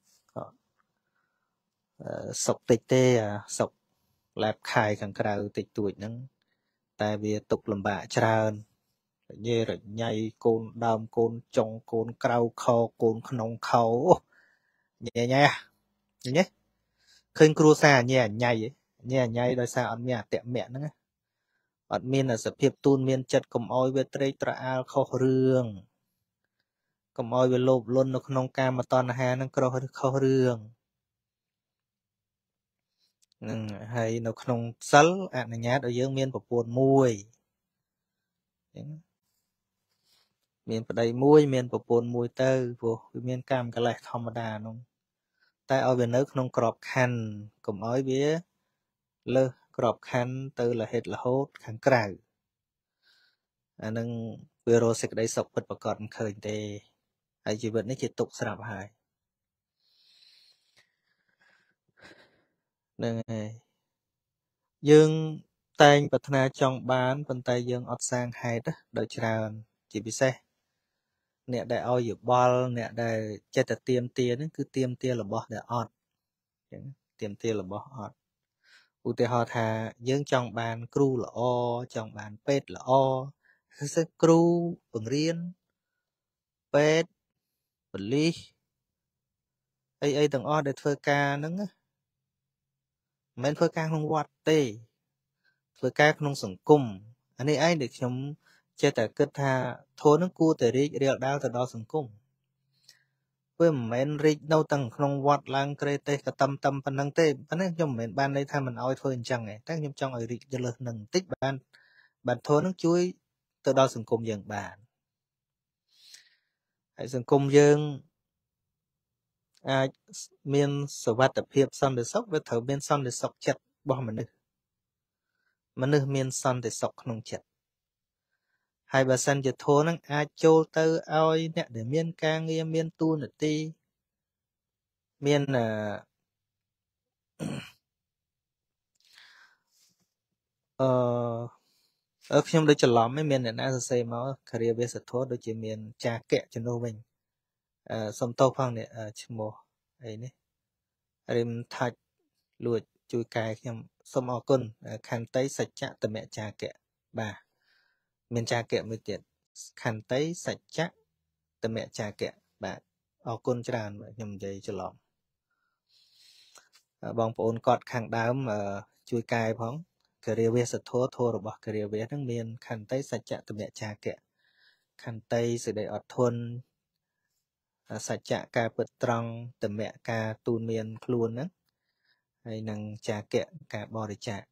sọc tịch tê sọc lạp khai càng cào tịch tuổi nắng tại vì tục làm bạ tràn như rồi nhảy côn đam côn trồng côn cào khâu côn nông khâu nhẹ nhé khơi cua xa nhẹ nhảy đôi xa ăn mẹ tiệm mẹ nữa ọt miên là sập hiệp tuôn miên chật cầm oi về tây tra al khâu rương cầm oi về lốp luôn nó nông cam mà toàn hà nó khâu rương hay nó nông sál anh nhát ở dưới miên bọc buồn muôi miên bọc đầy muôi miên bọc buồn muôi tơ vô miên cam cái lại thòng mà đà nông tại oi về nước nông crop khăn cầm oi về lơ crop khăn từ là hết là hốt khăn cào anh nâng video sẽ đây sọc bật bật còn khởi tê hay chỉ vật nó chỉ tục sạp hại nâng dương tay bật na trong bán bên tay dương ọt sang hai đó đợi tràn chỉ bị xe nè đại oi dự ball nè đại chạy tập tiêm tiền cứ tiêm tiền là bỏ để ọt tiêm tiền là bỏ ọt u tê họ thà dương trong bàn cru là o trong bàn pet là o sẽ cru bằng riêng pet bằng ly ấy từng o để phơi ca nứng men phơi ca không quạt tê phơi ca không sủng cung anh ấy ai để chúng chơi tại kết tha thua nó cua tại đi riêng đau từ đó sủng cung với men ri đâu từng không quạt lang kê tê cả tâm phần năng tê anh ấy trong men ban đây tham mình oi thôi chẳng này tác nhom trong ở ri cho lực nâng tích bạn thua nó chuối từ đó sủng cung dần bạn hãy sủng cung dương miên sở vật tập hiệp son để sốc với thở miên son để sọc chặt bỏ mình nữ miên son để sọc không chặt hai bà san chặt thô năng châu tơ oi nè để miên ca nghe miên tu nè ti miên ở khi đây chờ lắm mấy miên này đã xây máu career base thô đôi chỉ miên cha kẹ cho nô mình xong tô phong này chim mồ ấy nè rim thạch lùi chui cài nhầm xong ở côn khăn tấy sạch chạ từ mẹ cha kẹ bà miền cha kẹ mới tiệt khăn tấy sạch chạ từ mẹ cha kẹ bà ở côn tràn nhầm dây cho lỏng bong bồn cọt khăn đám chui cài phóng career base thô rồi bỏ career baseทั้งmiền khăn tấy sạch chạ từ mẹ cha kẹ khăn tấy sự đầy ọt thôn sạch chạ ca bật trăng từ mẹ ca tuôn miền luôn á hay năng cha kẹ ca bò để chạ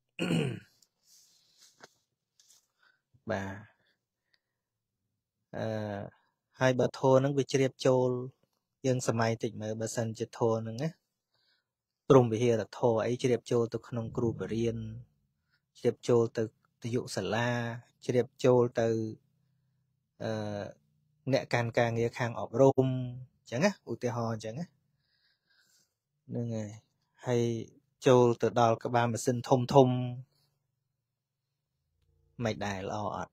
bà hai bà thô nó bị chìa chôl dương sầm mai tịnh mà bà sân chìa thô nó á trùng bị hiền là thô ấy chìa chôl từ khung cừu bờ riên chìa chôl từ dụ sả la chìa chôl từ nẹt can ca nghĩa khang ọp rôm chẳng á u tê ho chẳng á nên ngày hay chôl từ đó các ba mà xin thông mày đài lo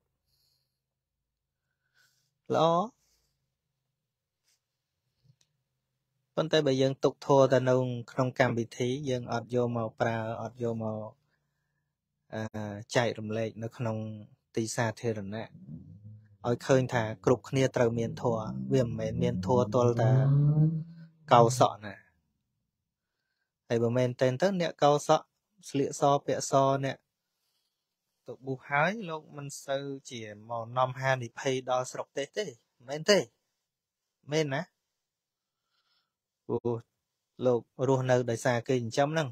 vấn đề bây giờ tục thua ta nông không cam bị thí dân ọt vô màu pra ọt vô màu chạy rầm lệ nó không tì xa thế rồi nè ôi khơi thà cục kia trời miền thua viêm miền thua tôi ta cao sọ nè hay bờ men tên tất nè cao sọ ស្លៀកសពាក់សអ្នកទៅបុះហើយលោកមិនសូវជាមកនាំហានិភ័យដល់ស្រុកទេសទេមែនទេមែនណាព្រោះលោករស់នៅដោយសារគេចិញ្ចឹមហ្នឹង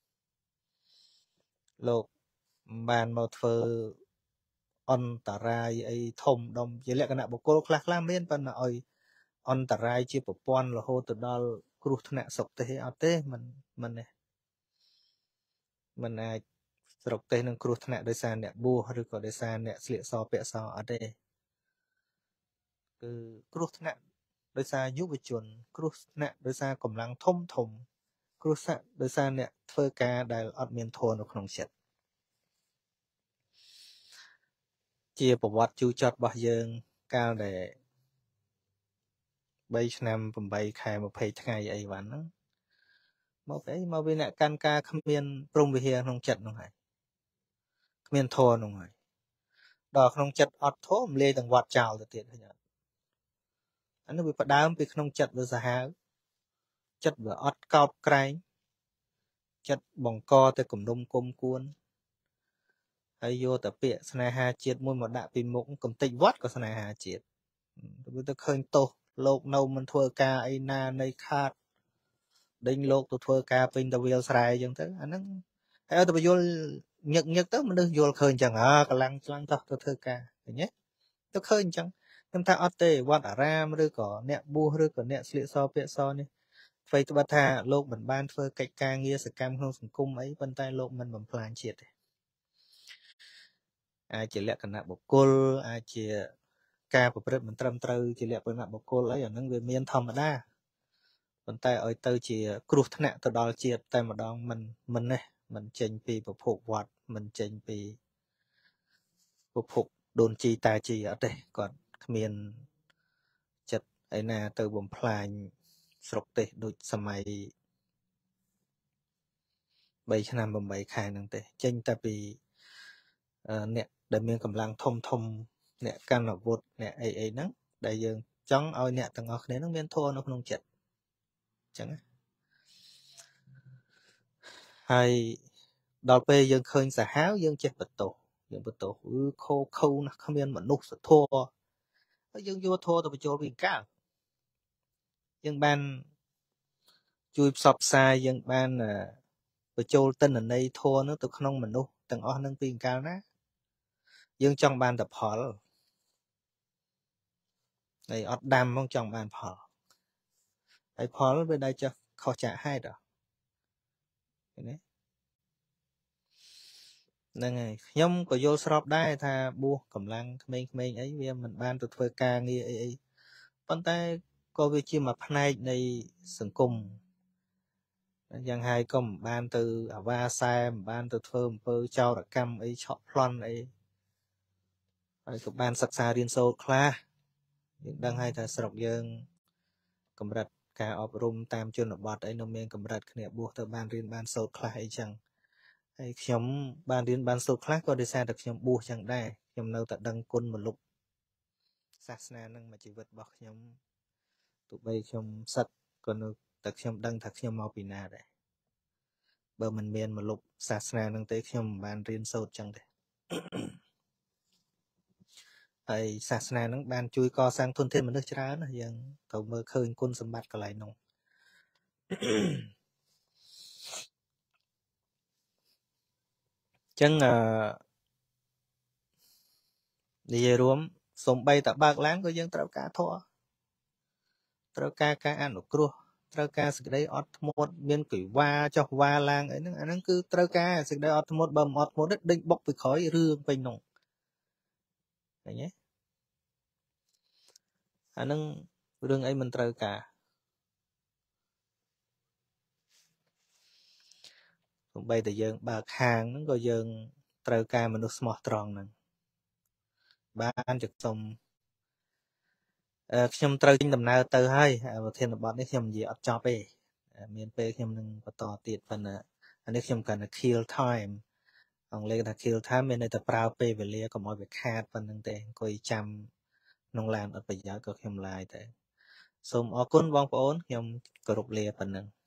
លោកបានមកធ្វើអន្តរាយអីធំដុំជាលក្ខណៈបុគ្គលខ្លះមានប៉ុន្តែឲ្យអន្តរាយជាប្រព័ន្ធរហូតទៅដល់គ្រោះថ្នាក់ស្រុកទេសអត់ទេមិនអាចស្រុកទេសនឹងគ្រោះថ្នាក់ដោយសារអ្នកបួសឬក៏ដោយសារអ្នកស្លៀកសពាក់សអត់ទេគឺគ្រោះថ្នាក់ដោយសារយុវជនគ្រោះថ្នាក់ដោយសារកម្លាំងធំគ្រោះថ្នាក់ដោយសារអ្នកធ្វើការដែលអត់មានធម៌នៅក្នុងចិត្តជាប្រវត្តិជូរចត់របស់យើងកាលដែល3ឆ្នាំ8ខែ20ថ្ងៃអីវ៉ាន់ហ្នឹងមកពីអ្នកកាន់ការគ្មានព្រំវិហារក្នុងចិត្តនោះហើយគ្មានធម៌នោះហើយដល់ក្នុងចិត្តអត់ធម៌លាយទាំងវត្តចោលទៅទៀតឃើញអត់អានេះវាផ្ដើមពីក្នុងចិត្តវាសាហាវចិត្តវាអត់កោតក្រែងចិត្តបង្កតែគំនុំគុំគួនហើយយកតែពាក្យស្នេហាជាតិមួយមកដាក់ពីមុខកំតិចវត្តក៏ស្នេហាជាតិវាទៅឃើញទោសលោកនៅមិនធ្វើការអីណានៃខាតដេញលោកទៅធ្វើការពេញតវាលស្រែអញ្ចឹងទៅអាហ្នឹងហើយឲ្យទៅបញ្យល់ញឹកទៅមនុស្សយល់ឃើញអញ្ចឹងកម្លាំងខ្លាំងទៅធ្វើការឃើញទេទៅឃើញអញ្ចឹងខ្ញុំថាអត់ទេវត្តអារាមឬក៏អ្នកបួសឬក៏អ្នកស្លៀកសពាក់សនេះអ្វីត្បិតថាលោកមិនបានធ្វើកិច្ចការងារសកម្មក្នុងសង្គមអីប៉ុន្តែលោកមិនបំផ្លាញជាតិទេអាចជាលក្ខណៈបុគ្គលអាចជាការប្រព្រឹត្តមិនត្រឹមត្រូវជាលក្ខណៈបុគ្គលអីអាហ្នឹងវាមានធម្មតាប៉ុន្តែឲ្យទៅជាគ្រោះថ្នាក់ទៅដល់ជាតិតែម្ដងមិនចេញពីប្រភពវត្តមិនចេញពីប្រភពដូនជីតាជីអត់ទេគាត់គ្មានចិត្តឯណាទៅបំផ្លាញស្រុកទេសដូចសម័យ3ឆ្នាំ8ខែហ្នឹងទេចេញតែពីអ្នកដែលមានកម្លាំងធំអ្នកកាន់អាវុធអ្នកអីហ្នឹងដែលយើងចង់ឲ្យអ្នកទាំងអស់គ្នានឹងមានធម៌នៅក្នុងចិត្តអញ្ចឹងហើយដល់ពេលយើងឃើញសាហាវយើងចេះបន្ទោសយើងបន្ទោសខូណាស់គ្មានមនុស្សធម៌ហើយយើងយកធម៌ទៅបញ្ចូលពីកាលយើងបានជួយផ្សព្វផ្សាយយើងបានបញ្ចូលទិន្នន័យធម៌នោះទៅក្នុងមនុស្សទាំងអស់នឹងពីកាលណាយើងចង់បានតែផលហើយអត់ដាំផងចង់បានផលហើយផលវាដែលចុះខុសចាកហេតុឃើញទេហ្នឹងហើយខ្ញុំក៏យល់ស្របដែរថាបួសកម្លាំងក្មេងៗអីវាមិនបានទៅធ្វើការងារអីប៉ុន្តែក៏វាជាមួយផ្នែកនៃសង្គមយ៉ាងហើយក៏មិនបានទៅអាវ៉ាសែមិនបានទៅធ្វើអំពើចោរកម្មអីឆក់ប្លន់អីហើយក៏បានសិក្សារៀនសូត្រខ្លះយើងដឹងហើយថាស្រុកយើងកម្រិតការអប់រំតាមជនបទអីនៅមានកម្រិតគ្នាបួសទៅបានរៀនបានសូត្រខ្លះអីចឹងហើយខ្ញុំបានរៀនបានសូត្រខ្លះក៏ដោយសារតែខ្ញុំបួសចឹងដែរខ្ញុំនៅតែដឹងគុណមលុបសាសនានឹងមួយជីវិតរបស់ខ្ញុំទោះបីខ្ញុំសឹកក៏នៅតែខ្ញុំដឹងថាខ្ញុំមកពីណាដែរបើមិនមានមលុបសាសនានឹងទេខ្ញុំមិនបានរៀនសូត្រចឹងទេហើយសាសនានឹងបានជួយកសាងធនធានមនុស្សច្រើនណាយើងត្រូវមើលឃើញគុណសម្បត្តិកន្លែងនោះចឹងនិយាយរួមសំបីតបើកឡើងក៏យើងត្រូវការធម៌ត្រូវការអនុគ្រោះត្រូវការសេចក្តីអត់ធ្មត់មានគិវ៉ាចុះវ៉ាឡើងអីហ្នឹងអាហ្នឹងគឺត្រូវការសេចក្តីអត់ធ្មត់បើមិនអត់ធ្មត់ដេញបុកពីក្រោយរឿងពេញនោះឃើញទេអាហ្នឹងរឿងអីមិនត្រូវការសំបីតែយើងបើកហាងហ្នឹងក៏យើងត្រូវការមនុស្សស្មោះត្រង់ហ្នឹងបានចុំខ្ញុំត្រូវចេញដំណើរទៅហើយប្រធានបទនេះខ្ញុំនិយាយអត់ចប់ទេមានពេលខ្ញុំនឹងបន្តទៀតប៉ុន្តែអានេះខ្ញុំកាន់តែ kill time អង់គ្លេសថា kill time មានន័យថាប្រើពេលវេលាកុំឲ្យវាខាតប៉ុណ្្នឹងទេអង្គុយចាំក្នុងឡានអត់ប្រយោជន៍ក៏ខ្ញុំឡាយតែសូមអរគុណបងប្អូនខ្ញុំគោរពលាប៉ុណ្្នឹង